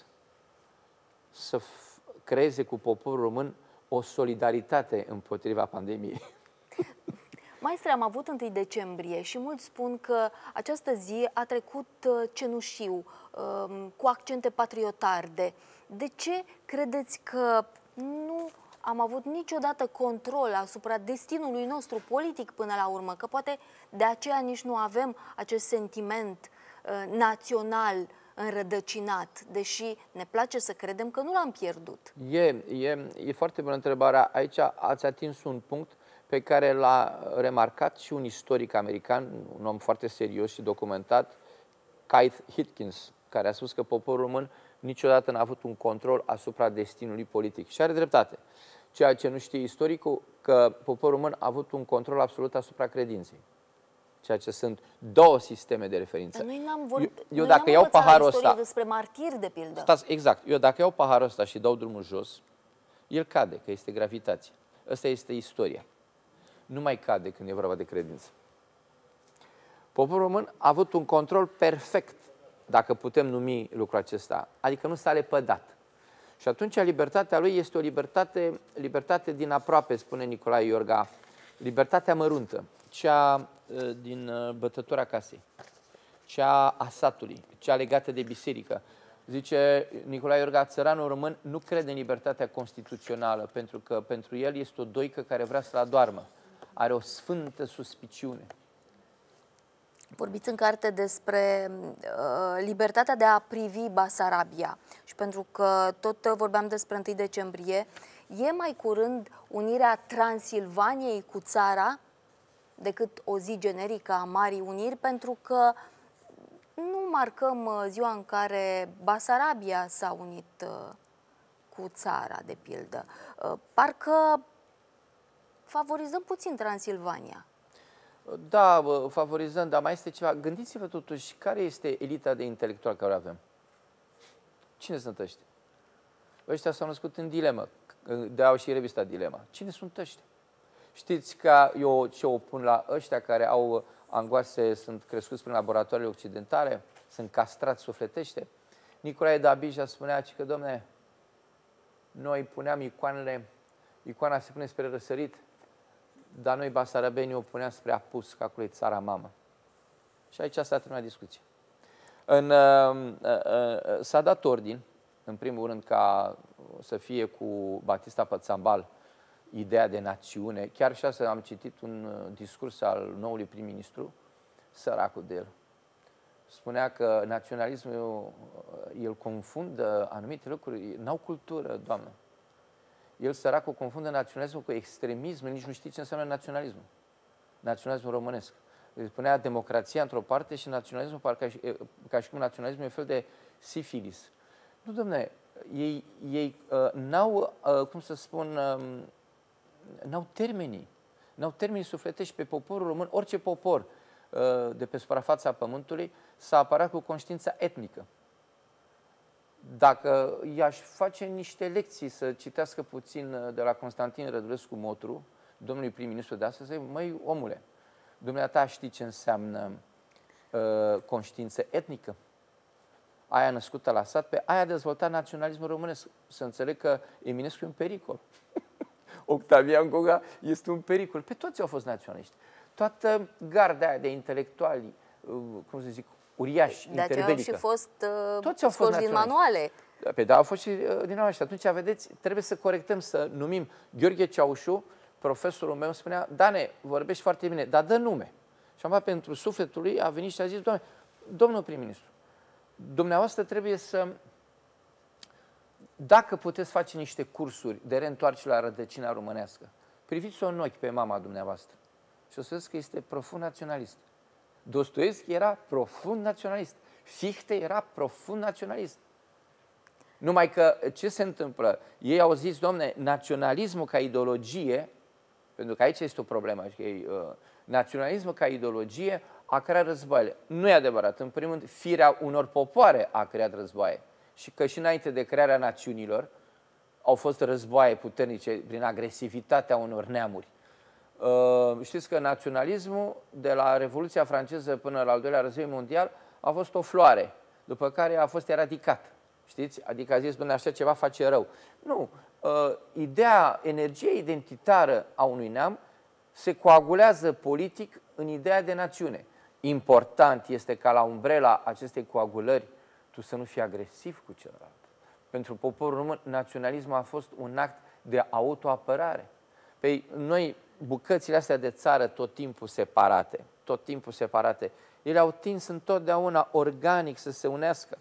să creeze cu poporul român o solidaritate împotriva pandemiei. Maestre, am avut întâi decembrie și mulți spun că această zi a trecut cenușiu, cu accente patriotarde. De ce credeți că nu am avut niciodată control asupra destinului nostru politic până la urmă? Că poate de aceea nici nu avem acest sentiment național înrădăcinat, deși ne place să credem că nu l-am pierdut. E, e, e foarte bună întrebarea. Aici ați atins un punct pe care l-a remarcat și un istoric american, un om foarte serios și documentat, Keith Hipkins, care a spus că poporul român niciodată n-a avut un control asupra destinului politic. Și are dreptate. Ceea ce nu știe istoricul, că poporul român a avut un control absolut asupra credinței. Ceea ce sunt două sisteme de referință. Dar noi n-am vorbit, eu, eu dacă iau paharul ăsta, despre martiri, de pildă. Stați, exact. Eu dacă iau paharul ăsta și dau drumul jos, el cade, că este gravitație. Ăsta este istoria. Nu mai cade când e vorba de credință. Poporul român a avut un control perfect, dacă putem numi lucrul acesta, adică nu s-a lepădat. Și atunci libertatea lui este o libertate, libertate din aproape, spune Nicolae Iorga, libertatea măruntă, cea din bătătura casei, cea a satului, cea legată de biserică. Zice Nicolae Iorga, țăranul român nu crede în libertatea constituțională, pentru că pentru el este o doică care vrea să-l adoarmă. Are o sfântă suspiciune. Vorbiți în carte despre uh, libertatea de a privi Basarabia. Și pentru că tot vorbeam despre întâi decembrie, e mai curând unirea Transilvaniei cu țara decât o zi generică a Marii Uniri, pentru că nu marcăm ziua în care Basarabia s-a unit uh, cu țara, de pildă. Uh, parcă favorizăm puțin Transilvania. Da, favorizăm, dar mai este ceva. Gândiți-vă totuși care este elita de intelectuali care o avem. Cine sunt ăștia? Ăștia s-au născut în dilemă. De-aia și revista Dilema. Cine sunt ăștia? Știți că eu ce opun la ăștia care au angoase, sunt crescuți prin laboratoarele occidentale, sunt castrați sufletește? Nicolae Dabija spunea că, domne, noi puneam icoanele, icoana se pune spre răsărit, dar noi basarabenii o puneam spre apus, că acolo e țara mamă. Și aici s-a terminat discuția. În, uh, uh, s-a dat ordin, în primul rând, ca să fie cu Batista Pățambal ideea de națiune. Chiar și asta am citit un discurs al noului prim-ministru, săracul de el. Spunea că naționalismul, el confundă anumite lucruri, n-au cultură, doamnă. El, săracul, confundă naționalismul cu extremism, nici nu știe ce înseamnă naționalismul. Naționalismul românesc. Îi spunea democrația într-o parte și naționalismul, parcă, ca și cum naționalismul e un fel de sifilis. Nu, dom'le, ei, ei uh, n-au, uh, cum să spun, uh, n-au termenii. N-au termenii sufletești pe poporul român, orice popor uh, de pe suprafața pământului s-a apărat cu conștiința etnică. Dacă i-aș face niște lecții să citească puțin de la Constantin Rădulescu Motru, domnului prim-ministru de astăzi, măi, omule, dumneata știi ce înseamnă uh, conștiință etnică? Aia născută la sat, pe aia a dezvoltat naționalismul românesc. Să înțeleg că Eminescu e un pericol. Octavian Goga este un pericol. Pe toți au fost naționaliști. Toată garda aia de intelectuali, uh, cum să zic, uriași, de aceea au și fost uh, toți au fost din manuale. Pe da, au fost și uh, din manuale. Și atunci, vedeți, trebuie să corectăm, să numim. Gheorghe Ceaușu, profesorul meu, spunea, Dane, vorbești foarte bine, dar dă nume. Și am pentru sufletul lui a venit și a zis, Doamne, domnul prim-ministru, dumneavoastră trebuie să, dacă puteți face niște cursuri de reîntoarcere la rădăcina românească, priviți-o în ochi pe mama dumneavoastră și o să vedeți că este profund naționalist. Dostoevski era profund naționalist. Fichte era profund naționalist. Numai că ce se întâmplă? Ei au zis, domne, naționalismul ca ideologie, pentru că aici este o problemă, că ei, uh, naționalismul ca ideologie a creat războaiele. Nu e adevărat. În primul rând, firea unor popoare a creat războaie. Și că și înainte de crearea națiunilor, au fost războaie puternice prin agresivitatea unor neamuri. Uh, știți că naționalismul, de la Revoluția franceză până la al doilea război mondial, a fost o floare, după care a fost eradicat. Știți? Adică a zis, dom'le, așa ceva face rău. Nu. Uh, ideea, energia identitară a unui neam se coagulează politic în ideea de națiune. Important este ca la umbrela acestei coagulări tu să nu fii agresiv cu celălalt. Pentru poporul român, naționalismul a fost un act de autoapărare. Păi noi, bucățile astea de țară tot timpul separate, tot timpul separate, ele au tins întotdeauna organic să se unească.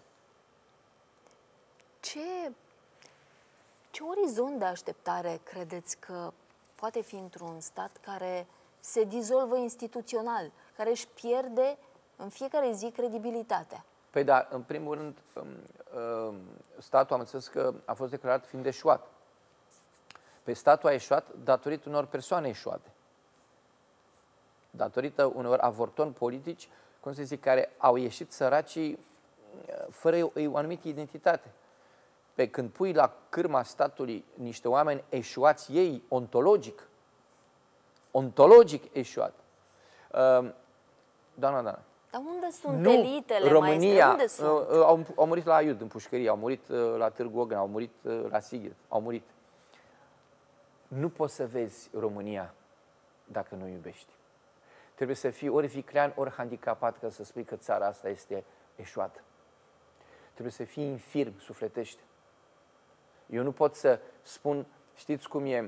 Ce, ce orizont de așteptare credeți că poate fi într-un stat care se dizolvă instituțional, care își pierde în fiecare zi credibilitatea? Păi da, în primul rând, statul am înțeles că a fost declarat fiind eșuat. Păi statul a eșuat datorită unor persoane eșuate. Datorită unor avortoni politici, cum să zic, care au ieșit săracii fără o, o anumită identitate. Pe când pui la cârma statului niște oameni eșuați ei, ontologic, ontologic eșuat. Doamna Dana. Dar unde sunt nu, elitele, România, unde sunt? Au, au murit la Aiud, în pușcărie, au murit la Târgu Ocna, au murit la Sighet, au murit. Nu poți să vezi România dacă nu iubești. Trebuie să fii ori viclean, ori handicapat ca să spui că țara asta este eșuată. Trebuie să fii infirm, sufletește. Eu nu pot să spun, știți cum e,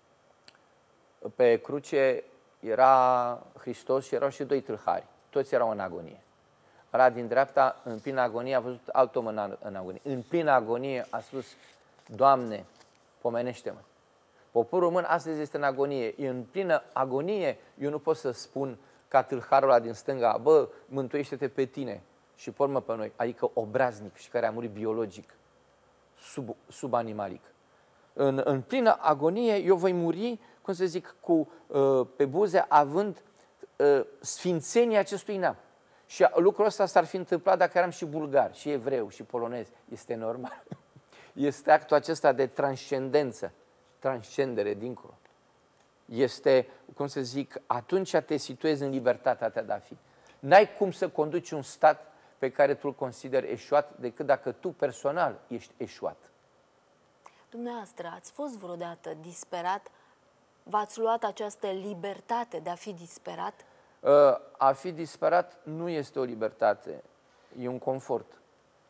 pe cruce era Hristos și erau și doi tâlhari. Toți erau în agonie. Ăla din dreapta, în plină agonie, a văzut alt om în, în agonie. În plină agonie a spus, Doamne, pomenește-mă. Poporul român astăzi este în agonie. E în plină agonie, eu nu pot să spun ca tâlharul ăla din stânga, bă, mântuiește-te pe tine și pormă pe noi. Adică obraznic și care a murit biologic, sub, subanimalic. În, în plină agonie, eu voi muri, cum să zic, cu, uh, pe buze, având uh, sfințenia acestui neam. Și lucrul ăsta s-ar fi întâmplat dacă eram și bulgar, și evreu, și polonez. Este normal. Este actul acesta de transcendență, transcendere dincolo. Este, cum să zic, atunci te situezi în libertatea ta de a fi. N-ai cum să conduci un stat pe care tu îl consideri eșuat decât dacă tu personal ești eșuat. Dumneavoastră, ați fost vreodată disperat? V-ați luat această libertate de a fi disperat? A fi disperat nu este o libertate, e un confort.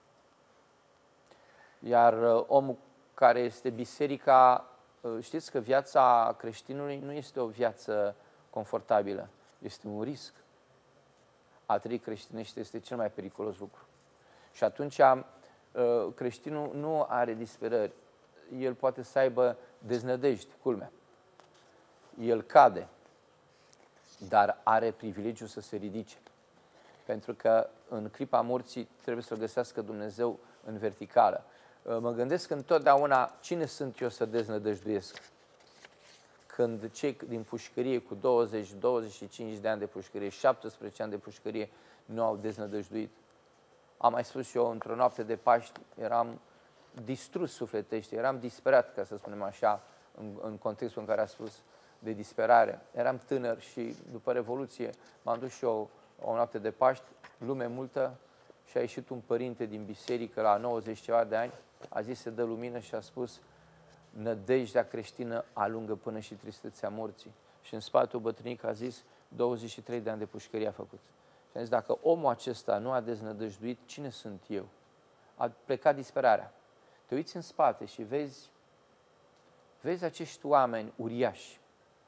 Iar omul care este biserica, știți că viața creștinului nu este o viață confortabilă, este un risc. A trăi creștinește este cel mai periculos lucru. Și atunci creștinul nu are disperări, el poate să aibă deznădejde, culmea. El cade, dar are privilegiul să se ridice. Pentru că în clipa morții trebuie să-L găsească Dumnezeu în verticală. Mă gândesc întotdeauna cine sunt eu să deznădăjduiesc. Când cei din pușcărie cu douăzeci douăzeci și cinci de ani de pușcărie, șaptesprezece ani de pușcărie nu au deznădăjduit. Am mai spus eu, într-o noapte de Paști eram distrus sufletește, eram disperat, ca să spunem așa, în, în contextul în care a spus de disperare. Eram tânăr și după Revoluție m-am dus și eu o noapte de Paști, lume multă, și a ieșit un părinte din biserică la nouăzeci ceva de ani, a zis se dă lumină și a spus nădejdea creștină alungă până și tristețea morții. Și în spatele bătrânic a zis douăzeci și trei de ani de pușcărie a făcut. Și a zis dacă omul acesta nu a deznădăjduit, cine sunt eu? A plecat disperarea. Te uiți în spate și vezi, vezi acești oameni uriași.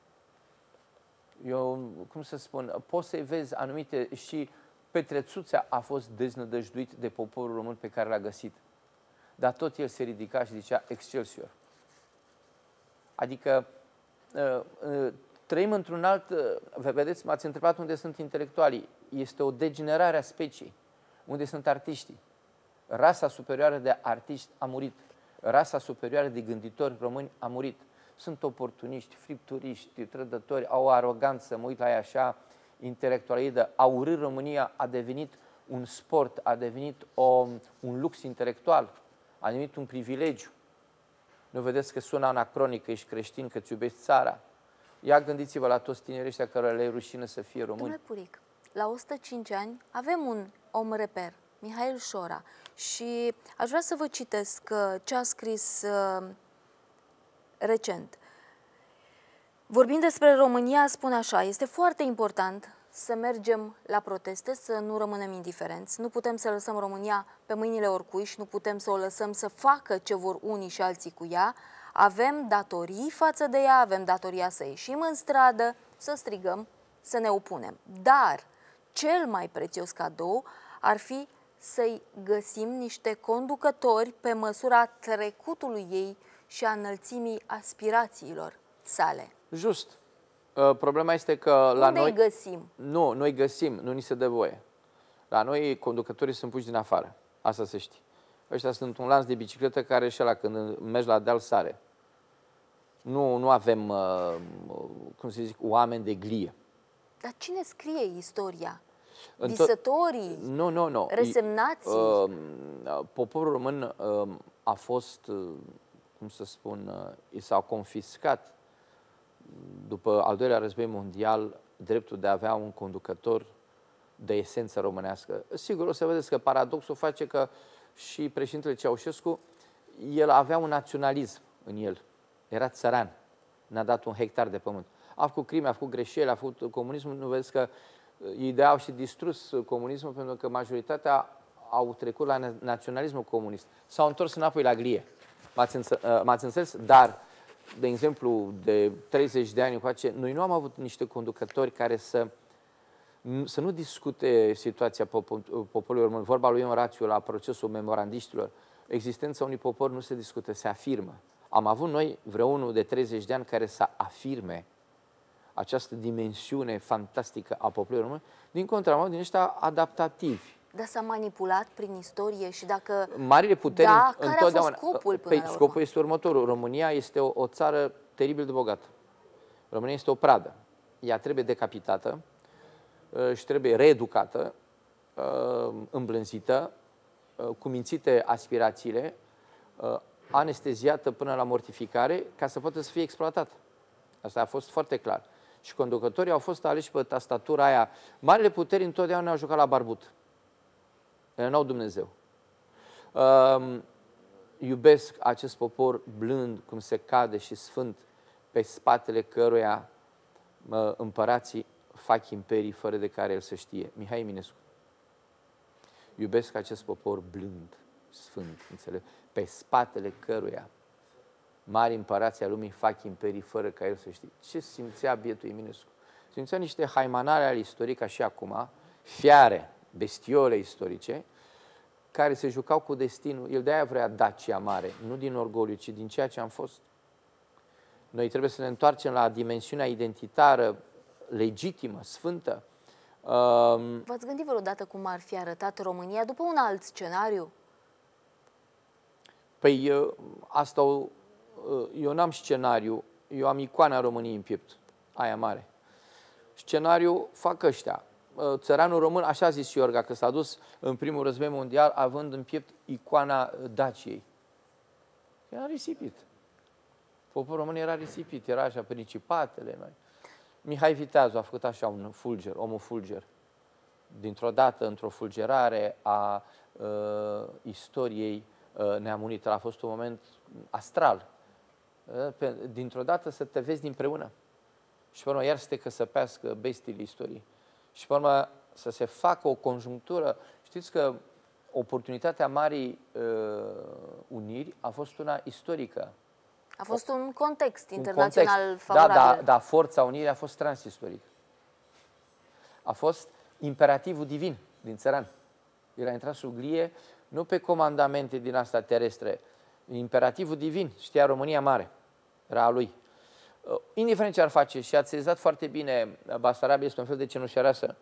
Eu, cum să spun, poți să-i vezi anumite, și Petrețuța a fost deznădăjduit de poporul român pe care l-a găsit. Dar tot el se ridica și zicea Excelsior. Adică trăim într-un alt, vedeți, m-ați întrebat unde sunt intelectualii. Este o degenerare a speciei. Unde sunt artiștii? Rasa superioară de artiști a murit. Rasa superioară de gânditori români a murit. Sunt oportuniști, fripturiști, trădători, au o aroganță, mă uit la ea așa, intelectualidă. A urât România a devenit un sport, a devenit o, un lux intelectual, a devenit un privilegiu. Nu vedeți că sună anacronic, că ești creștin, că îți iubești țara? Ia gândiți-vă la toți tinerii ăștia care le e rușine să fie români. Domnule Puric, la o sută cinci ani avem un om reper, Mihail Șora, și aș vrea să vă citesc ce a scris uh, recent. Vorbind despre România, spune așa: este foarte important să mergem la proteste, să nu rămânem indiferenți. Nu putem să lăsăm România pe mâinile oricui și nu putem să o lăsăm să facă ce vor unii și alții cu ea. Avem datorii față de ea, avem datoria să ieșim în stradă, să strigăm, să ne opunem. Dar cel mai prețios cadou ar fi să-i găsim niște conducători pe măsura trecutului ei și a înălțimii aspirațiilor sale. Just. Uh, problema este că la Unde noi... îi găsim? Nu, noi găsim, nu ni se dă voie. La noi conducătorii sunt puși din afară. Asta se știe. Ăștia sunt un lanț de bicicletă care și ăla când mergi la deal sare. Nu, nu avem, uh, cum să zic, oameni de glie. Dar cine scrie istoria? Înto- Visătorii? Nu, nu, nu. Resemnații? Uh, poporul român uh, a fost, uh, cum să spun, uh, i s-a confiscat după al doilea război mondial dreptul de a avea un conducător de esență românească. Sigur, o să vedeți că paradoxul face că și președintele Ceaușescu, el avea un naționalism în el. Era țăran. Ne-a dat un hectar de pământ. A făcut crime, a făcut greșeli, a făcut comunismul. Nu vedeți că ei au și distrus comunismul pentru că majoritatea au trecut la naționalismul comunist. S-au întors înapoi la glie. M-ați înțeles? Dar, de exemplu, de treizeci de ani încoace, noi nu am avut niște conducători care să, să nu discute situația poporului român. Vorba lui Ion Rațiu la procesul memorandiștilor. Existența unui popor nu se discută, se afirmă. Am avut noi vreunul de treizeci de ani care să afirme această dimensiune fantastică a poporului român, din contra, am avut din ăștia adaptativi. Dar s-a manipulat prin istorie și dacă... Marile puteri, da, care întotdeauna... a fost scopul până păi, la urmă? Scopul este următorul. România este o, o țară teribil de bogată. România este o pradă. Ea trebuie decapitată și trebuie reeducată, îmblânzită, cumințite aspirațiile, anesteziată până la mortificare, ca să poată să fie exploatată. Asta a fost foarte clar. Și conducătorii au fost aleși pe tastatura aia. Marile puteri întotdeauna au jucat la barbut. Ele n-au Dumnezeu. Uh, iubesc acest popor blând, cum se cade și sfânt, pe spatele căruia uh, împărații fac imperii fără de care el să știe. Mihai Eminescu. Iubesc acest popor blând, sfânt, înțeleg? Pe spatele căruia mari împărații a lumii fac imperii fără ca el să știe. Ce simțea bietul Eminescu? Simțea niște haimanare ale istoriei, ca și acum, fiare, bestiole istorice, care se jucau cu destinul. El de-aia vrea Dacia mare, nu din orgoliu, ci din ceea ce am fost. Noi trebuie să ne întoarcem la dimensiunea identitară, legitimă, sfântă. Um, V-ați gândit vreodată cum ar fi arătat România după un alt scenariu? Păi asta, eu n-am scenariu, eu am icoana României în piept, aia mare. Scenariu fac ăștia. Țăranul român, așa a zis Iorga, că s-a dus în primul război mondial având în piept icoana Daciei. Era risipit. Poporul român era risipit, era așa, principatele noi. Mihai Viteazu a făcut așa un fulger, omul fulger. Dintr-o dată, într-o fulgerare a uh, istoriei uh, neamunită. A fost un moment astral. Uh, Dintr-o dată să te vezi împreună. Și pe urmă iar să te căsăpească bestiile istoriei. Și pe urmă să se facă o conjunctură. Știți că oportunitatea Marii uh, Uniri a fost una istorică. A fost o, un context un internațional context. favorabil. Da, da, da, forța Unirii a fost transistorică. A fost imperativul divin din țăran. El a intrat sub glie, nu pe comandamente din asta terestre. Imperativul divin, știa România mare, era a lui. Indiferent ce ar face, și ați sezat foarte bine, Basarabia este un fel de cenușăreasă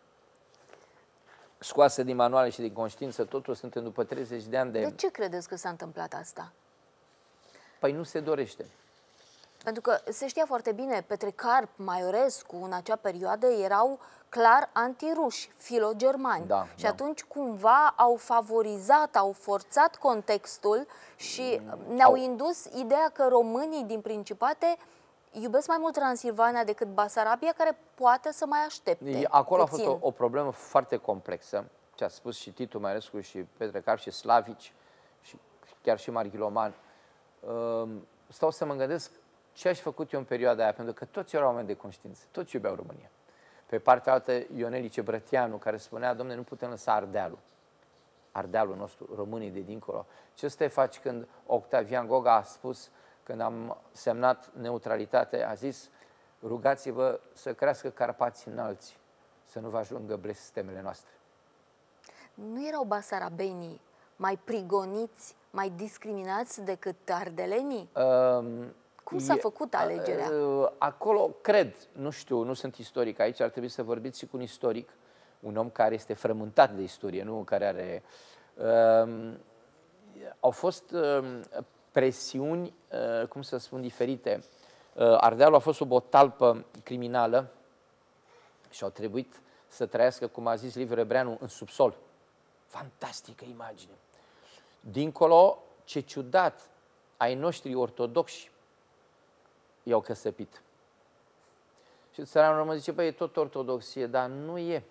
scoasă din manuale și din conștiință, totul suntem după treizeci de ani de... De ce credeți că s-a întâmplat asta? Păi nu se dorește. Pentru că se știa foarte bine, Petre Carp, Maiorescu, în acea perioadă erau clar antiruși, filo-germani. Da, și da. atunci cumva au favorizat, au forțat contextul și ne-au indus ideea că românii din Principate iubesc mai mult Transilvania decât Basarabia, care poate să mai aștepte. Acolo puțin. a fost o, o problemă foarte complexă, ce a spus și Titu Maiorescu și Petre Carp și Slavici și chiar și Marghiloman. Stau să mă gândesc ce aș făcut eu în perioada aia, pentru că toți erau oameni de conștiință, toți iubeau România. Pe partea altă, Ionel Cebrătianu, care spunea, dom'le, nu putem lăsa Ardealul. Ardealul nostru, românii de dincolo. Ce să te faci când Octavian Goga a spus, când am semnat neutralitate, a zis, rugați-vă să crească Carpații înalți, să nu vă ajungă blestemele noastre. Nu erau basarabenii mai prigoniți, mai discriminați decât ardelenii? Um, Cum s-a făcut alegerea? Acolo, cred, nu știu, nu sunt istoric aici, ar trebui să vorbiți și cu un istoric, un om care este frământat de istorie, nu care are... Uh, au fost uh, presiuni, uh, cum să spun, diferite. Uh, Ardealul a fost sub o talpă criminală și au trebuit să trăiască, cum a zis Liviu Rebreanu, în subsol. Fantastică imagine. Dincolo, ce ciudat, ai noștri ortodoxi i-au căsăpit. Și țăranul român zice, băi, e tot ortodoxie, dar nu e.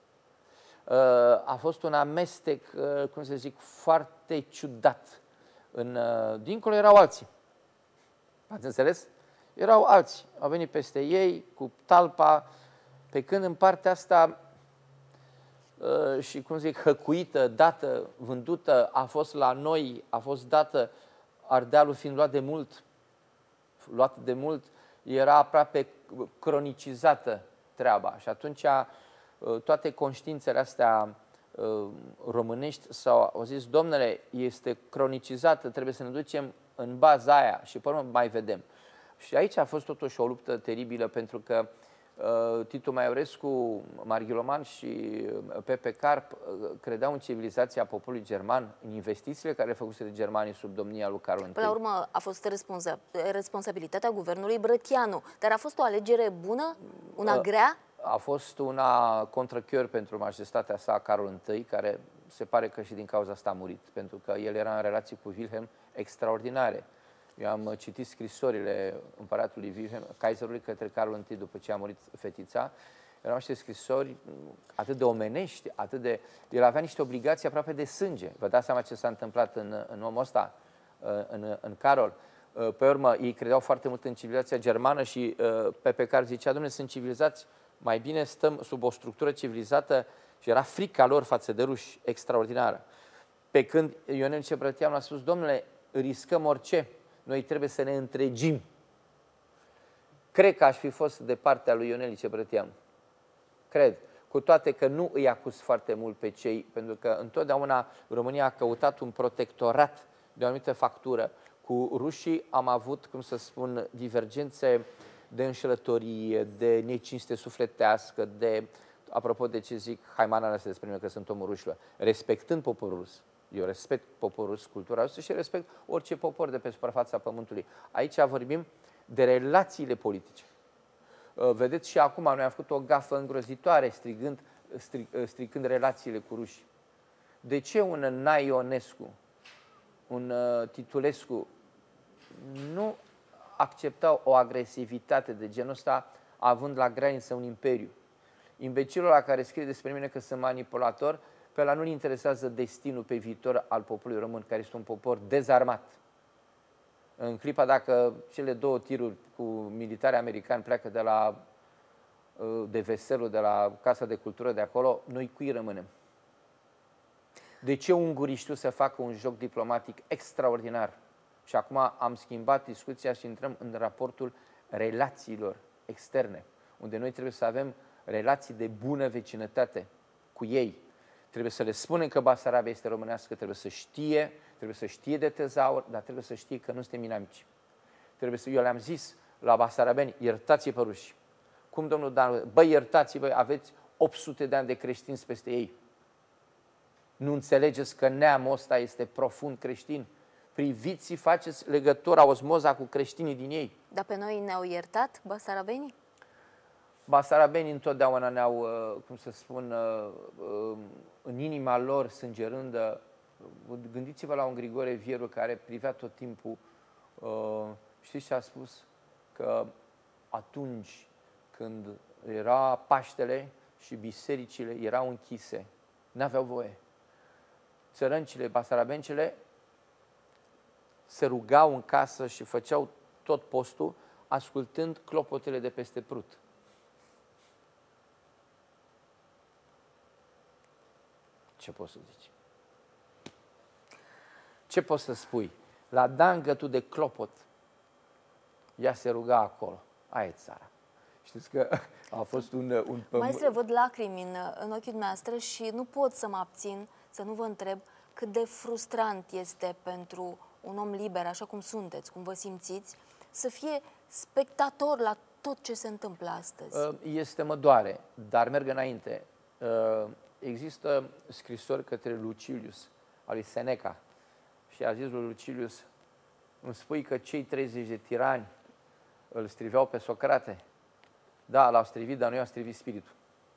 A fost un amestec, cum să zic, foarte ciudat. În, dincolo erau alții. Ați înțeles? Erau alții. Au venit peste ei cu talpa, pe când în partea asta și, cum zic, hăcuită, dată, vândută, a fost la noi, a fost dată, Ardealul fiind luat de mult, luat de mult, era aproape cronicizată treaba. Și atunci toate conștiințele astea românești s-au zis, domnule, este cronicizată, trebuie să ne ducem în baza aia și pe urmă mai vedem. Și aici a fost totuși o luptă teribilă, pentru că Titu Maiorescu, Marghiloman și Pepe Carp credeau în civilizația poporului german, în investițiile care le făcuse de germanii sub domnia lui Carol I. Până la urmă a fost responsa responsabilitatea guvernului Brătianu, dar a fost o alegere bună, una grea? A fost una contrachior pentru majestatea sa, Carol I, care se pare că și din cauza asta a murit, pentru că el era în relații cu Wilhelm extraordinare. Eu am citit scrisorile împăratului Wilhelm, Kaiserului, către Carol I după ce a murit fetița. Erau niște scrisori atât de omenești, atât de... El avea niște obligații aproape de sânge. Vă dați seama ce s-a întâmplat în, în omul ăsta, în, în Carol. Pe urmă, ei credeau foarte mult în civilizația germană și Pepe Carp zicea, dom'le, sunt civilizați, mai bine stăm sub o structură civilizată, și era frica lor față de ruși extraordinară. Pe când Ionel Cebrătianu a spus, domnule, riscăm orice, noi trebuie să ne întregim. Cred că aș fi fost de partea lui Ionel Cebrătianu. Cred. Cu toate că nu îi acuz foarte mult pe cei, pentru că întotdeauna România a căutat un protectorat de o anumită factură. Cu rușii am avut, cum să spun, divergențe de înșelătorie, de necinste sufletească, de, apropo de ce zic Haimanana se despre mine că sunt omul rușilor, respectând poporul rus. Eu respect poporul rus, cultura rusă și respect orice popor de pe suprafața pământului. Aici vorbim de relațiile politice. Vedeți, și acum noi am făcut o gafă îngrozitoare strigând, strig, stricând relațiile cu rușii. De ce un Naionescu, un Titulescu nu acceptau o agresivitate de genul ăsta, având la graniță un imperiu? Imbecilul la care scrie despre mine că sunt manipulator, pe ăla nu-l interesează destinul pe viitor al poporului român, care este un popor dezarmat. În clipa dacă cele două tiruri cu militari americani pleacă de la de Veselul, de la Casa de Cultură de acolo, noi cui rămânem? De ce ungurii știu să facă un joc diplomatic extraordinar? Și acum am schimbat discuția și intrăm în raportul relațiilor externe, unde noi trebuie să avem relații de bună vecinătate cu ei. Trebuie să le spunem că Basarabia este românească, trebuie să știe, trebuie să știe de tezaur, dar trebuie să știe că nu suntem inamici. Trebuie să, eu le-am zis la basarabeni, iertați-i pe ruși. Cum, domnul Dan? Băi, iertați-i, băi, aveți opt sute de ani de creștini peste ei. Nu înțelegeți că neamul ăsta este profund creștin? priviți și faceți legătura, osmoza cu creștinii din ei. Dar pe noi ne-au iertat basarabenii? Basarabenii întotdeauna ne-au, cum să spun, în inima lor sângerândă. Gândiți-vă la un Grigore Vierul care privea tot timpul, știți ce a spus? Că atunci când era Paștele și bisericile erau închise, n-aveau voie. Țărâncile, basarabencele se rugau în casă și făceau tot postul ascultând clopotele de peste Prut. Ce poți să zici? Ce poți să spui? La dangătul de clopot, ea se ruga acolo. Aia e țara. Știți că a fost un, un pământ... Maestre, văd lacrimi în, în ochii dumneavoastră și nu pot să mă abțin să nu vă întreb cât de frustrant este pentru un om liber, așa cum sunteți, cum vă simțiți, să fie spectator la tot ce se întâmplă astăzi. Este, mă doare, dar merg înainte. Există scrisori către Lucilius, al lui Seneca, și a zis lui Lucilius, îmi spui că cei treizeci de tirani îl striveau pe Socrate? Da, l-au strivit, dar nu i-au strivit spiritul.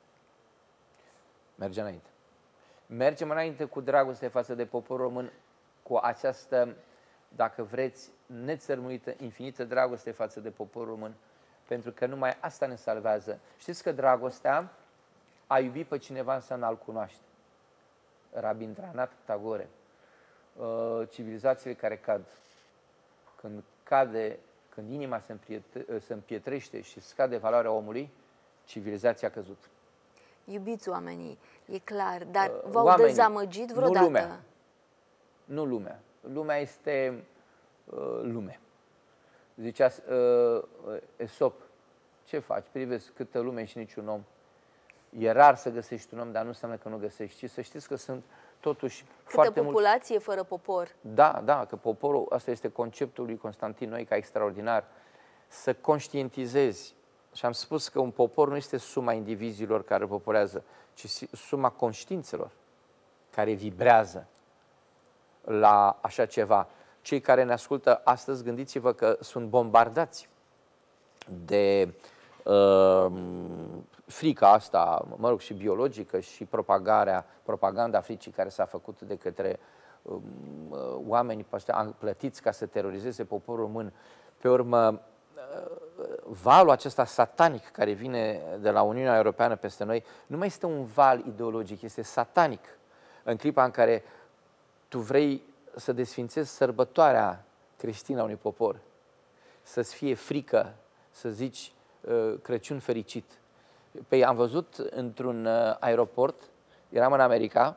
Merge înainte. Mergem înainte cu dragoste față de poporul român, cu această, dacă vreți, nețărmuită, infinită dragoste față de poporul român, pentru că numai asta ne salvează. Știți că dragostea, a iubi pe cineva înseamnă a-l cunoaște. Rabindranath Tagore. Civilizațiile care cad, când cade, când inima se, împrietre, se împietrește și scade valoarea omului, civilizația a căzut. Iubiți oamenii, e clar, dar v-au dezamăgit vreodată? Nu lumea. Nu lumea. Lumea este uh, lume. Zicea uh, Esop, ce faci? Privezi câtă lume și niciun om. E rar să găsești un om, dar nu înseamnă că nu găsești. Și să știți că sunt totuși Câtă foarte populație mulți... fără popor. Da, da, că poporul, asta este conceptul lui Constantin Noica extraordinar, să conștientizezi. Și am spus că un popor nu este suma indivizilor care poporează, ci suma conștiințelor care vibrează la așa ceva. Cei care ne ascultă astăzi, gândiți-vă că sunt bombardați de uh, frica asta, mă rog, și biologică și propagarea, propaganda fricii care s-a făcut de către uh, oameni plătiți ca să terorizeze poporul român. Pe urmă, valul acesta satanic care vine de la Uniunea Europeană peste noi nu mai este un val ideologic, este satanic. În clipa în care tu vrei să desfințezi sărbătoarea creștină a unui popor, să-ți fie frică, să zici Crăciun fericit. Păi am văzut într-un aeroport, eram în America,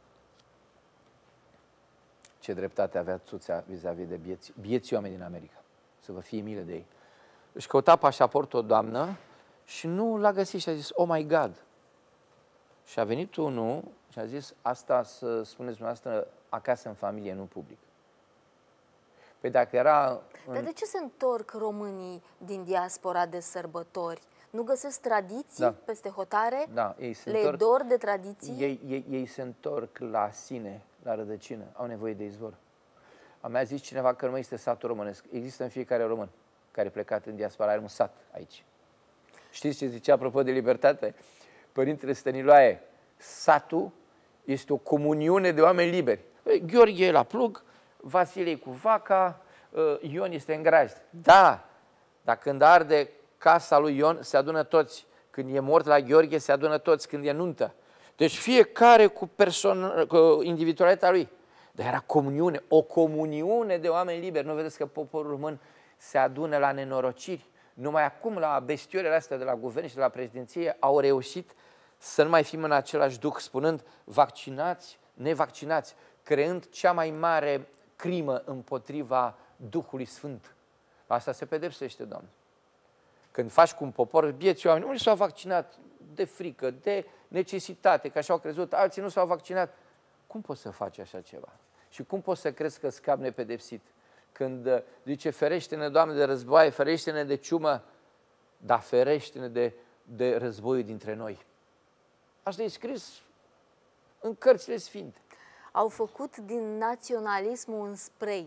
ce dreptate avea Țuțea vis-a-vis de bieți, bieții oameni din America, să vă fie milă de ei. Își căuta pașaportul o doamnă și nu l-a găsit și a zis, oh my God. Și a venit unul și a zis, asta să spuneți dumneavoastră acasă în familie, nu public. Păi dacă era... În... Dar de ce se întorc românii din diaspora de sărbători? Nu găsesc tradiții da. peste hotare? Da, ei se Le întorc, dor de tradiții? Ei, ei, ei se întorc la sine, la rădăcină, au nevoie de izvor. A mea zis cineva că nu mai este satul românesc. Există în fiecare român care e plecat în diaspora, are un sat aici. Știți ce zicea apropo de libertate? Părintele Stăniloae, satul este o comuniune de oameni liberi. Gheorghe e la plug, Vasile e cu vaca, Ion este în grajd. Da, dar când arde casa lui Ion, se adună toți. Când e mort la Gheorghe, se adună toți. Când e nuntă. Deci fiecare cu, persoană, cu individualitatea lui. Dar era comuniune, o comuniune de oameni liberi. Nu vedeți că poporul român se adună la nenorociri? Numai acum, la bestioarele astea de la guvern și de la președinție, au reușit să nu mai fim în același duh, spunând vaccinați, nevaccinați, creând cea mai mare crimă împotriva Duhului Sfânt. Asta se pedepsește, Doamne. Când faci cu un popor, bieți oameni, unii s-au vaccinat de frică, de necesitate, că așa au crezut, alții nu s-au vaccinat. Cum poți să faci așa ceva? Și cum poți să crezi că scapi nepedepsit? Când zice, ferește-ne, Doamne, de războaie, ferește-ne de ciumă, dar ferește-ne de, de războiul dintre noi. Asta e scris în cărțile sfinte. Au făcut din naționalism un spray.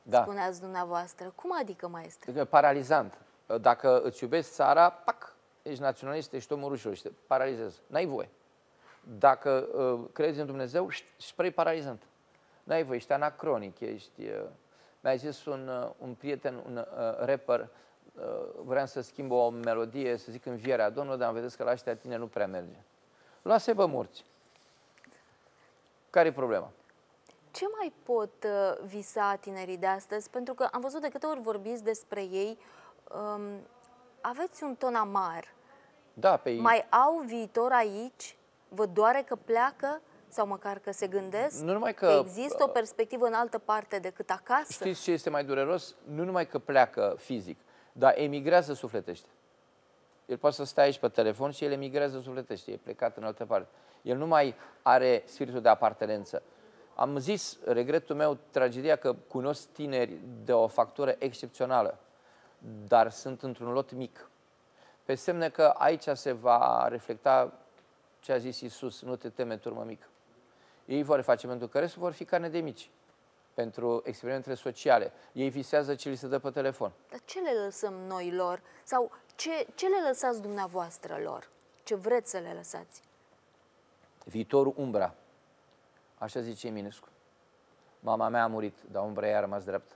Da. spuneați dumneavoastră. Cum adică, maestre? Paralizant. Dacă îți iubești țara, pac, ești naționalist, ești omul rușilor și te paralizezi. N-ai voie. Dacă uh, crezi în Dumnezeu, spre paralizant. N-ai voie, ești anacronic, ești... Uh, mi-a zis un, uh, un prieten, un uh, rapper, uh, vreau să schimb o melodie, să zic Învierea Domnului, dar am vedeți că la ăștia tine nu prea merge. Lasă-i morți. Care e problema? Ce mai pot uh, visa tinerii de astăzi? Pentru că am văzut de câte ori vorbiți despre ei, um, aveți un ton amar. Da, pe Mai au viitor aici? Vă doare că pleacă? Sau măcar că se gândesc? Nu numai că, că există o perspectivă în altă parte decât acasă? Știți ce este mai dureros? Nu numai că pleacă fizic, dar emigrează sufletește. El poate să stea aici pe telefon și el emigrează sufletește, e plecat în altă parte. El nu mai are spiritul de apartenență. Am zis, regretul meu, tragedia că cunosc tineri de o factură excepțională, dar sunt într-un lot mic. Pe semne că aici se va reflecta ce a zis Iisus, nu te teme, turmă mică. Ei vor face pentru că restul vor fi carne de mici, pentru experimentele sociale. Ei visează ce li se dă pe telefon. Dar ce le lăsăm noi lor? Sau ce, ce le lăsați dumneavoastră lor? Ce vreți să le lăsați? Viitorul umbra. Așa zice Eminescu. Mama mea a murit, dar umbra ei a rămas dreaptă.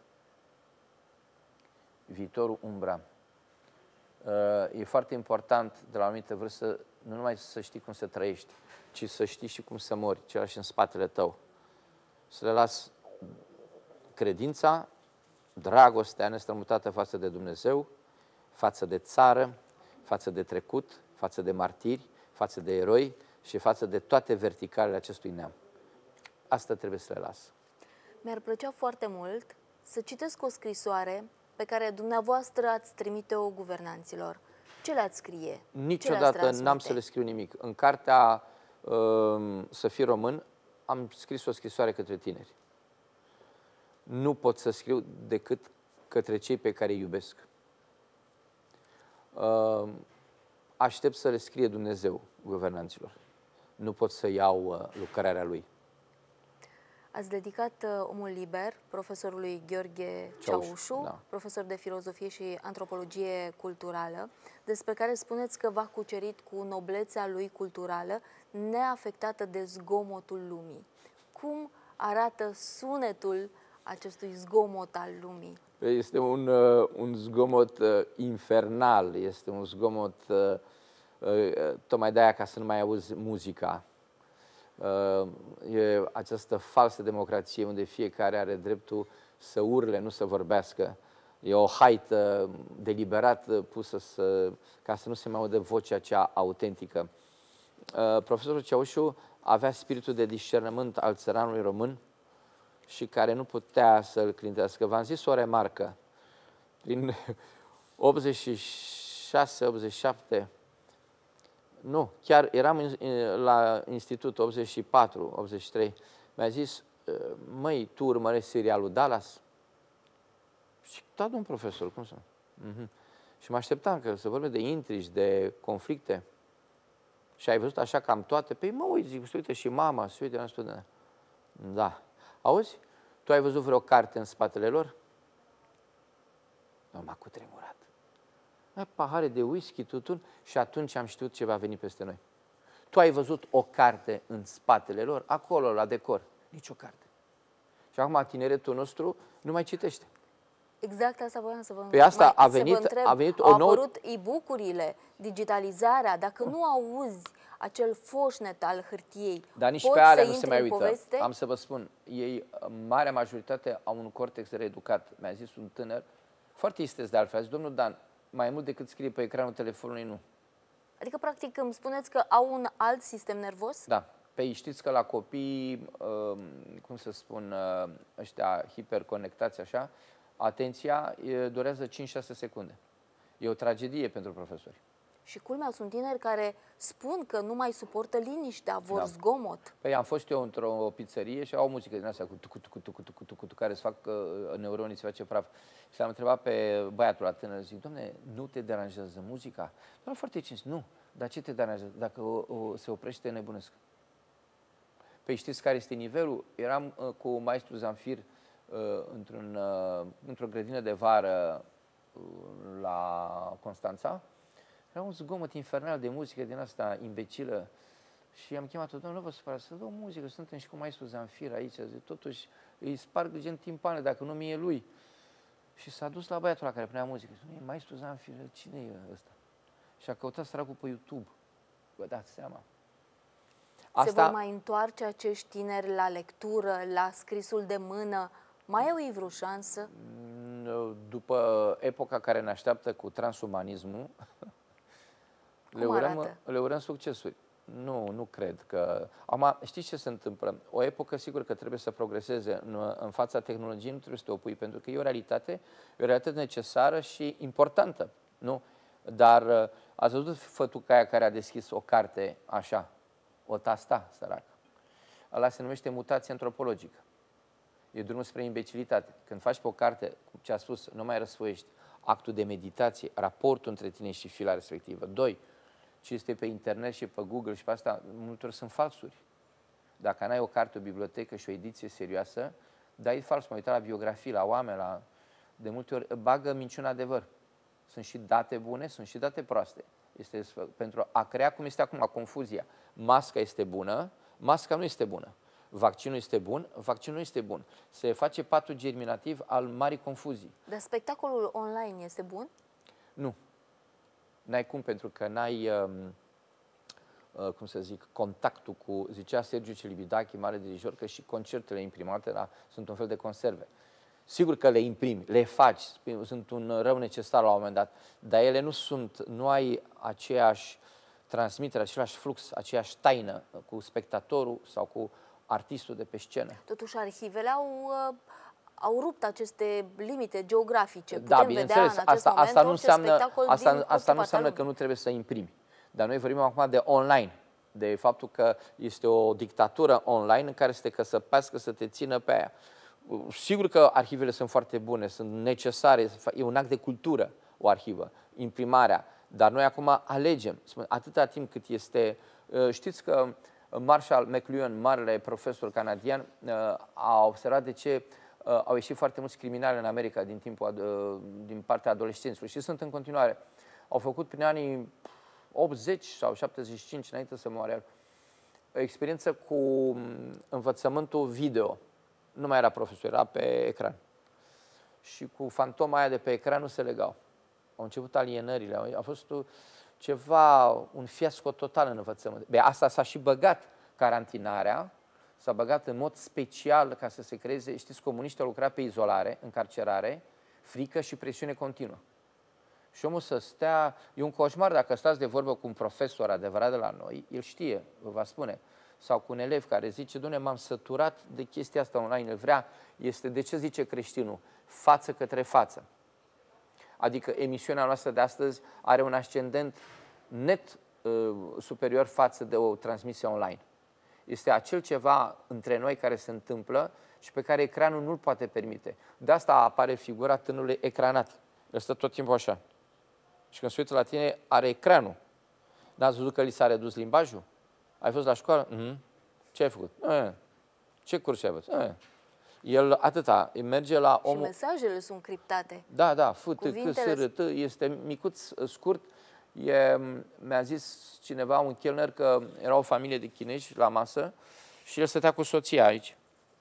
Viitorul umbra. E foarte important de la o anumită vârstă nu numai să știi cum să trăiești, ci să știi și cum să mori, ce lași în spatele tău. Să le las credința, dragostea nestrămutată față de Dumnezeu, față de țară, față de trecut, față de martiri, față de eroi și față de toate verticalele acestui neam. Asta trebuie să le las. Mi-ar plăcea foarte mult să citesc o scrisoare pe care dumneavoastră ați trimite-o guvernanților. Ce le-ați scrie? Niciodată n-am să le scriu nimic. În cartea uh, Să fii român am scris o scrisoare către tineri. Nu pot să scriu decât către cei pe care îi iubesc. Uh, aștept să le scrie Dumnezeu guvernanților. Nu pot să iau uh, lucrarea lui. Ați dedicat uh, Omul Liber profesorului Gheorghe Ceaușu, da. profesor de filozofie și antropologie culturală, despre care spuneți că v-a cucerit cu noblețea lui culturală, neafectată de zgomotul lumii. Cum arată sunetul acestui zgomot al lumii? Este un, uh, un zgomot uh, infernal, este un zgomot uh, uh, tocmai de aia ca să nu mai auzi muzica. E această falsă democrație unde fiecare are dreptul să urle, nu să vorbească. E o haită deliberat pusă să, ca să nu se mai audă vocea cea autentică. Profesorul Ceaușu avea spiritul de discernământ al țăranului român și care nu putea să-l clintească. V-am zis o remarcă. Prin optzeci și șase optzeci și șapte nu, chiar eram la institut optzeci și patru optzeci și trei, mi-a zis, măi, tu urmărești serialul Dallas? Și da, domn profesor, cum să nu? Uh-huh. Și mă așteptam că să vorbim de intrigi, de conflicte. Și ai văzut așa cam toate? Păi mă uit, zic, uite și mama, se uite la studentă. Da. Auzi? Tu ai văzut vreo carte în spatele lor? Nu, m-a cutremurat. Pahare de whisky, tutun, și atunci am știut ce va veni peste noi. Tu ai văzut o carte în spatele lor, acolo, la decor. Nici o carte. Și acum tineretul nostru nu mai citește. Exact asta voiam să vă Pe asta mai, a venit, să vă întreb. a venit o Au nouă... apărut e-book-urile, digitalizarea. Dacă nu auzi acel foșnet al hârtiei, dar nici poți pe alea să nu se intri mai în uită. poveste? Am să vă spun, ei, marea majoritate, au un cortex reeducat. Mi-a zis un tânăr, foarte isteț de altfel, a zis, domnul Dan, mai mult decât scrie pe ecranul telefonului, nu. Adică, practic, îmi spuneți că au un alt sistem nervos? Da. Păi știți că la copii, cum să spun, ăștia hiperconectați așa, atenția durează cinci șase secunde. E o tragedie pentru profesori. Și culmea, sunt tineri care spun că nu mai suportă liniștea, vor Da. zgomot. Păi am fost eu într-o pizzerie și au o muzică din asta cu tucu, tucu, tucu, tucu, tucu, tucu, care îți fac uh, neuronii, se face praf. Și l-am întrebat pe băiatul la tânăr, zic, dom'le, nu te deranjează muzica? Doar foarte cinstit, nu. Dar ce te deranjează? Dacă o, o, se oprește, nebunesc. Păi știți care este nivelul? Eram uh, cu maestru Zanfir într-un, într-o grădină de vară la Constanța. Era un zgomot infernal de muzică din asta imbecilă și am chemat-o, doamne, nu vă supărați, să dau muzică, suntem și cu maestru Zanfir aici, zic, totuși îi sparg gen timpane, dacă nu mie lui. Și s-a dus la băiatul ăla care punea muzică. Și zice, maestru Zanfir, cine e ăsta? Și a căutat săracul pe YouTube. Vă dați seama. Asta... Se vor mai întoarce acești tineri la lectură, la scrisul de mână? Mai au ei vreo șansă? După epoca care ne așteaptă cu transumanismul, le urăm, le urăm succesuri. Nu, nu cred că... Acum, știți ce se întâmplă? O epocă, sigur că trebuie să progreseze. În, în fața tehnologiei nu trebuie să te opui, pentru că e o realitate, e o realitate necesară și importantă. Nu? Dar ați văzut fătuca aia care a deschis o carte așa, o tasta, săracă. Ăla se numește mutație antropologică. E drumul spre imbecilitate. Când faci pe o carte, cum ce a spus, nu mai răsfoiești actul de meditație, raportul între tine și fila respectivă. Doi, ce este pe internet și pe Google și pe asta, multe ori sunt falsuri. Dacă n-ai o carte, o bibliotecă și o ediție serioasă, dai fals, mă uitat la biografii, la oameni, la... de multe ori bagă minciuna adevăr. Sunt și date bune, sunt și date proaste. Este pentru a crea, cum este acum, confuzia. Masca este bună, masca nu este bună. Vaccinul este bun, vaccinul nu este bun. Se face patul germinativ al marii confuzii. Dar spectacolul online este bun? Nu. N-ai cum, pentru că n-ai, um, uh, cum să zic, contactul cu, zicea Sergiu Celibidache, mare dirijor, că și concertele imprimate la, sunt un fel de conserve. Sigur că le imprimi, le faci, sunt un rău necesar la un moment dat, dar ele nu sunt, nu ai aceeași transmitere, același flux, aceeași taină cu spectatorul sau cu artistul de pe scenă. Totuși, arhivele au, au rupt aceste limite geografice. Putem da, bineînțeles, vedea în acest asta, moment asta nu înseamnă, asta, asta nu înseamnă lumii. că nu trebuie să imprimi. Dar noi vorbim acum de online, de faptul că este o dictatură online în care să te căsăpească, să te țină pe aia. Sigur că arhivele sunt foarte bune, sunt necesare, e un act de cultură o arhivă, imprimarea, dar noi acum alegem, atâta timp cât este, știți că Marshall McLuhan, marele profesor canadian, a observat de ce au ieșit foarte mulți criminali în America din, timpul, din partea adolescenților și sunt în continuare. Au făcut prin anii optzeci sau șaptezeci și cinci, înainte să moară, o experiență cu învățământul video. Nu mai era profesor, era pe ecran. Și cu fantoma aia de pe ecran nu se legau. Au început alienările, a fost ceva, un fiasco total în învățământ. Be, asta s-a și băgat carantinarea, s-a băgat în mod special ca să se creeze, știți, comuniștii au lucrat pe izolare, încarcerare, frică și presiune continuă. Și omul să stea, e un coșmar dacă stați de vorbă cu un profesor adevărat de la noi, el știe, vă va spune, sau cu un elev care zice, doamne, m-am săturat de chestia asta online, vrea, este, de ce zice creștinul? Față către față. Adică emisiunea noastră de astăzi are un ascendent net uh, superior față de o transmisie online. Este acel ceva între noi care se întâmplă și pe care ecranul nu-l poate permite. De asta apare figura tânărului ecranat. El stă tot timpul așa. Și când se uită la tine, are ecranul. N-ați văzut că li s-a redus limbajul? Ai fost la școală? Mm-hmm. Ce ai făcut? E. Ce curs ai avut? E. El atâta, merge la omul... Și mesajele sunt criptate. Da, da, F, T, C, S, R, T, este micuț, scurt. Mi-a zis cineva, un chelner, că era o familie de chinezi la masă și el stătea cu soția aici,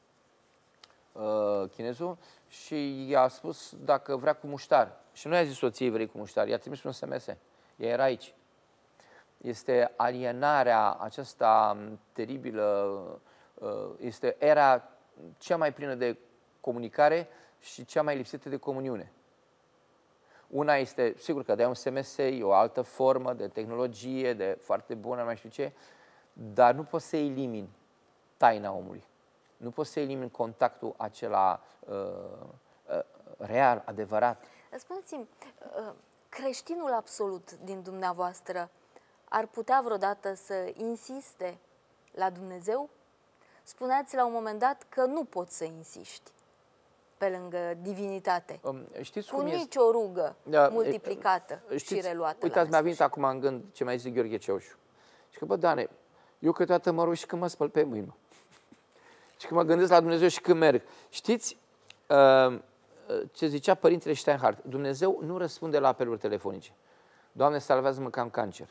chinezul, și i-a spus dacă vrea cu muștar. Și nu i-a zis soției vrei cu muștar, i-a trimis un S M S. Ea era aici. Este alienarea aceasta teribilă, este era cea mai plină de comunicare și cea mai lipsită de comuniune. Una este, sigur că dai un S M S, e o altă formă de tehnologie, de foarte bună, mai știu ce, dar nu poți să elimini taina omului. Nu poți să elimini contactul acela uh, uh, real, adevărat. Spuneți-mi, uh, creștinul absolut din dumneavoastră ar putea vreodată să insiste la Dumnezeu? Spuneați la un moment dat că nu poți să insiști pe lângă divinitate, um, știți cu cum nicio este? rugă Da, multiplicată știți, și reluată. Uitați, mi-a venit acum în gând ce mai zice Gheorghe Ceaușu. Și că, bă, Dane, eu câteodată mă rog și când mă spăl pe mâini. Și când mă gândesc la Dumnezeu și când merg. Știți, ce zicea Părintele Steinhardt, Dumnezeu nu răspunde la apeluri telefonice. Doamne, salvează-mă că am cancer.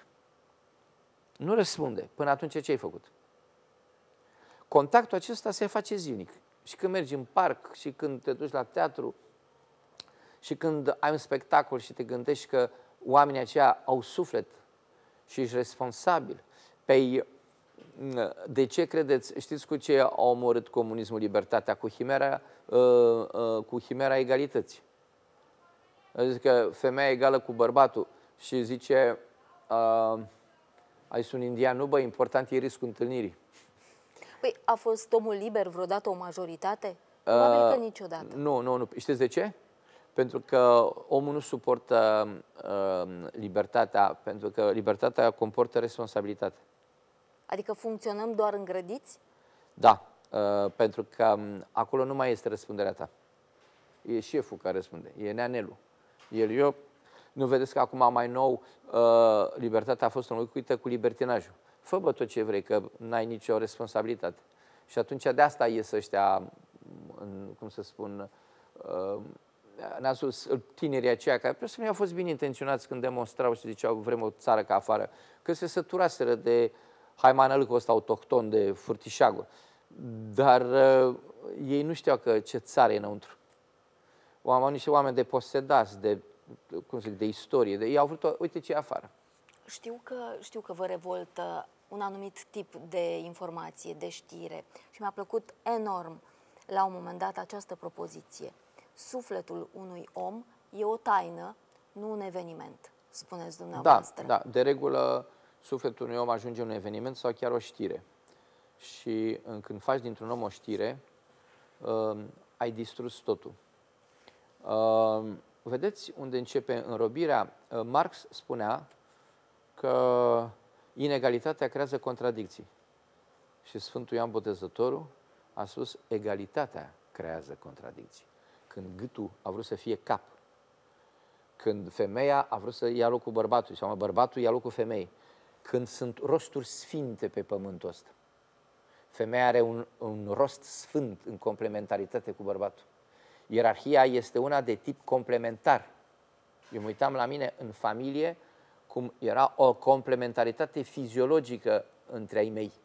Nu răspunde. Până atunci ce ai făcut? Contactul acesta se face zilnic. Și când mergi în parc, și când te duci la teatru, și când ai un spectacol și te gândești că oamenii aceia au suflet și ești responsabil. Păi, de ce credeți? Știți cu ce a omorât comunismul libertatea? Cu chimera, cu chimera egalității. Zice că femeia egală cu bărbatul și zice, uh, ai sunt indian, nu bă, important e riscul întâlnirii. Păi, a fost omul liber vreodată o majoritate? Probabil uh, că niciodată. Nu, nu, nu. Știți de ce? Pentru că omul nu suportă uh, libertatea, pentru că libertatea comportă responsabilitate. Adică funcționăm doar îngrădiți? Da, uh, pentru că um, acolo nu mai este răspunderea ta. E șeful care răspunde, e neanelul. El, eu, nu vedeți că acum mai nou uh, libertatea a fost înlocuită cu libertinajul. Fă bă tot ce vrei, că n-ai nicio responsabilitate. Și atunci de asta ies ăștia, cum să spun, uh, ne-a spus tinerii aceia care presupun au fost bine intenționați când demonstrau și ziceau vrem o țară ca afară, că se săturaseră de haimanălâcul ăsta autohton, de furtișagul. Dar uh, ei nu știau că ce țară e înăuntru. Au niște oameni deposedați, de, cum zic, de istorie. De, ei au vrut, uite ce e afară. Știu că, știu că vă revoltă un anumit tip de informație, de știre. Și mi-a plăcut enorm la un moment dat această propoziție. Sufletul unui om e o taină, nu un eveniment, spuneți dumneavoastră. Da, da. De regulă, sufletul unui om ajunge un eveniment sau chiar o știre. Și când faci dintr-un om o știre, uh, ai distrus totul. Uh, vedeți unde începe înrobirea? Uh, Marx spunea că inegalitatea creează contradicții. Și Sfântul Ioan Botezătorul a spus egalitatea creează contradicții. Când gâtul a vrut să fie cap, când femeia a vrut să ia locul bărbatului, sau bărbatul ia locul femeii, când sunt rosturi sfinte pe pământul ăsta. Femeia are un, un rost sfânt în complementaritate cu bărbatul. Ierarhia este una de tip complementar. Eu mă uitam la mine în familie cum era o complementaritate fiziologică între ai mei.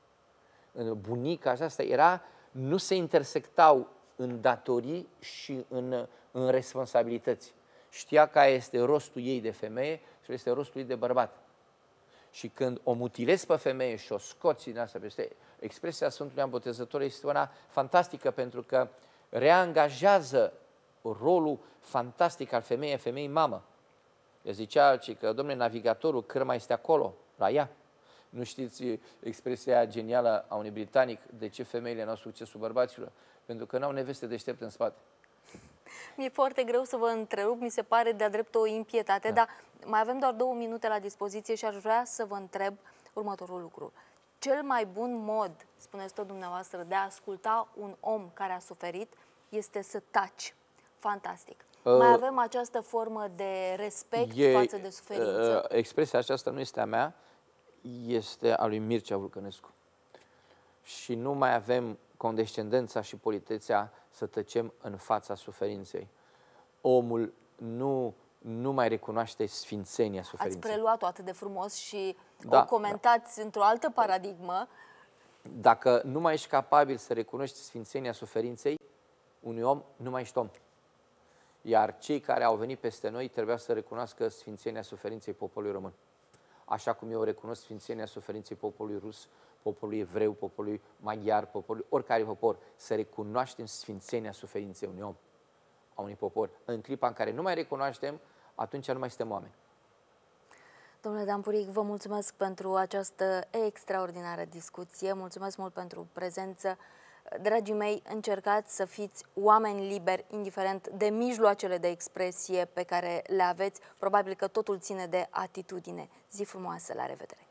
Bunica aceasta era, nu se intersectau în datorii și în, în responsabilități. Știa care este rostul ei de femeie și care este rostul ei de bărbat. Și când o mutilezi pe femeie și o scoți din asta, este expresia Sfântului Ioan Botezător este una fantastică pentru că reangajează rolul fantastic al femeii, femeii mamă. El zicea că, domnule, navigatorul, cârma este acolo, la ea. Nu știți expresia genială a unui britanic de ce femeile n-au succesul bărbaților? Pentru că n-au neveste deștepte în spate. Mi-e foarte greu să vă întrerup, mi se pare de-a drept o impietate, da. Dar mai avem doar două minute la dispoziție și aș vrea să vă întreb următorul lucru. Cel mai bun mod, spuneți tot dumneavoastră, de a asculta un om care a suferit este să taci. Fantastic. Uh, mai avem această formă de respect e, față de suferință. Uh, expresia aceasta nu este a mea, este a lui Mircea Vulcănescu. Și nu mai avem condescendența și politețea să tăcem în fața suferinței. Omul nu, nu mai recunoaște sfințenia suferinței. Ați preluat-o atât de frumos și da, o comentați da. într-o altă paradigmă. Dacă nu mai ești capabil să recunoști sfințenia suferinței unui om, nu mai ești om. Iar cei care au venit peste noi trebuia să recunoască sfințenia suferinței poporului român. Așa cum eu recunosc sfințenia suferinței poporului rus, poporului evreu, poporului maghiar, poporului oricare popor, să recunoaștem sfințenia suferinței unui om, a unui popor. În clipa în care nu mai recunoaștem, atunci nu mai suntem oameni. Domnule Dan Puric, vă mulțumesc pentru această extraordinară discuție, mulțumesc mult pentru prezență. Dragii mei, încercați să fiți oameni liberi, indiferent de mijloacele de expresie pe care le aveți. Probabil că totul ține de atitudine. Zi frumoasă, la revedere!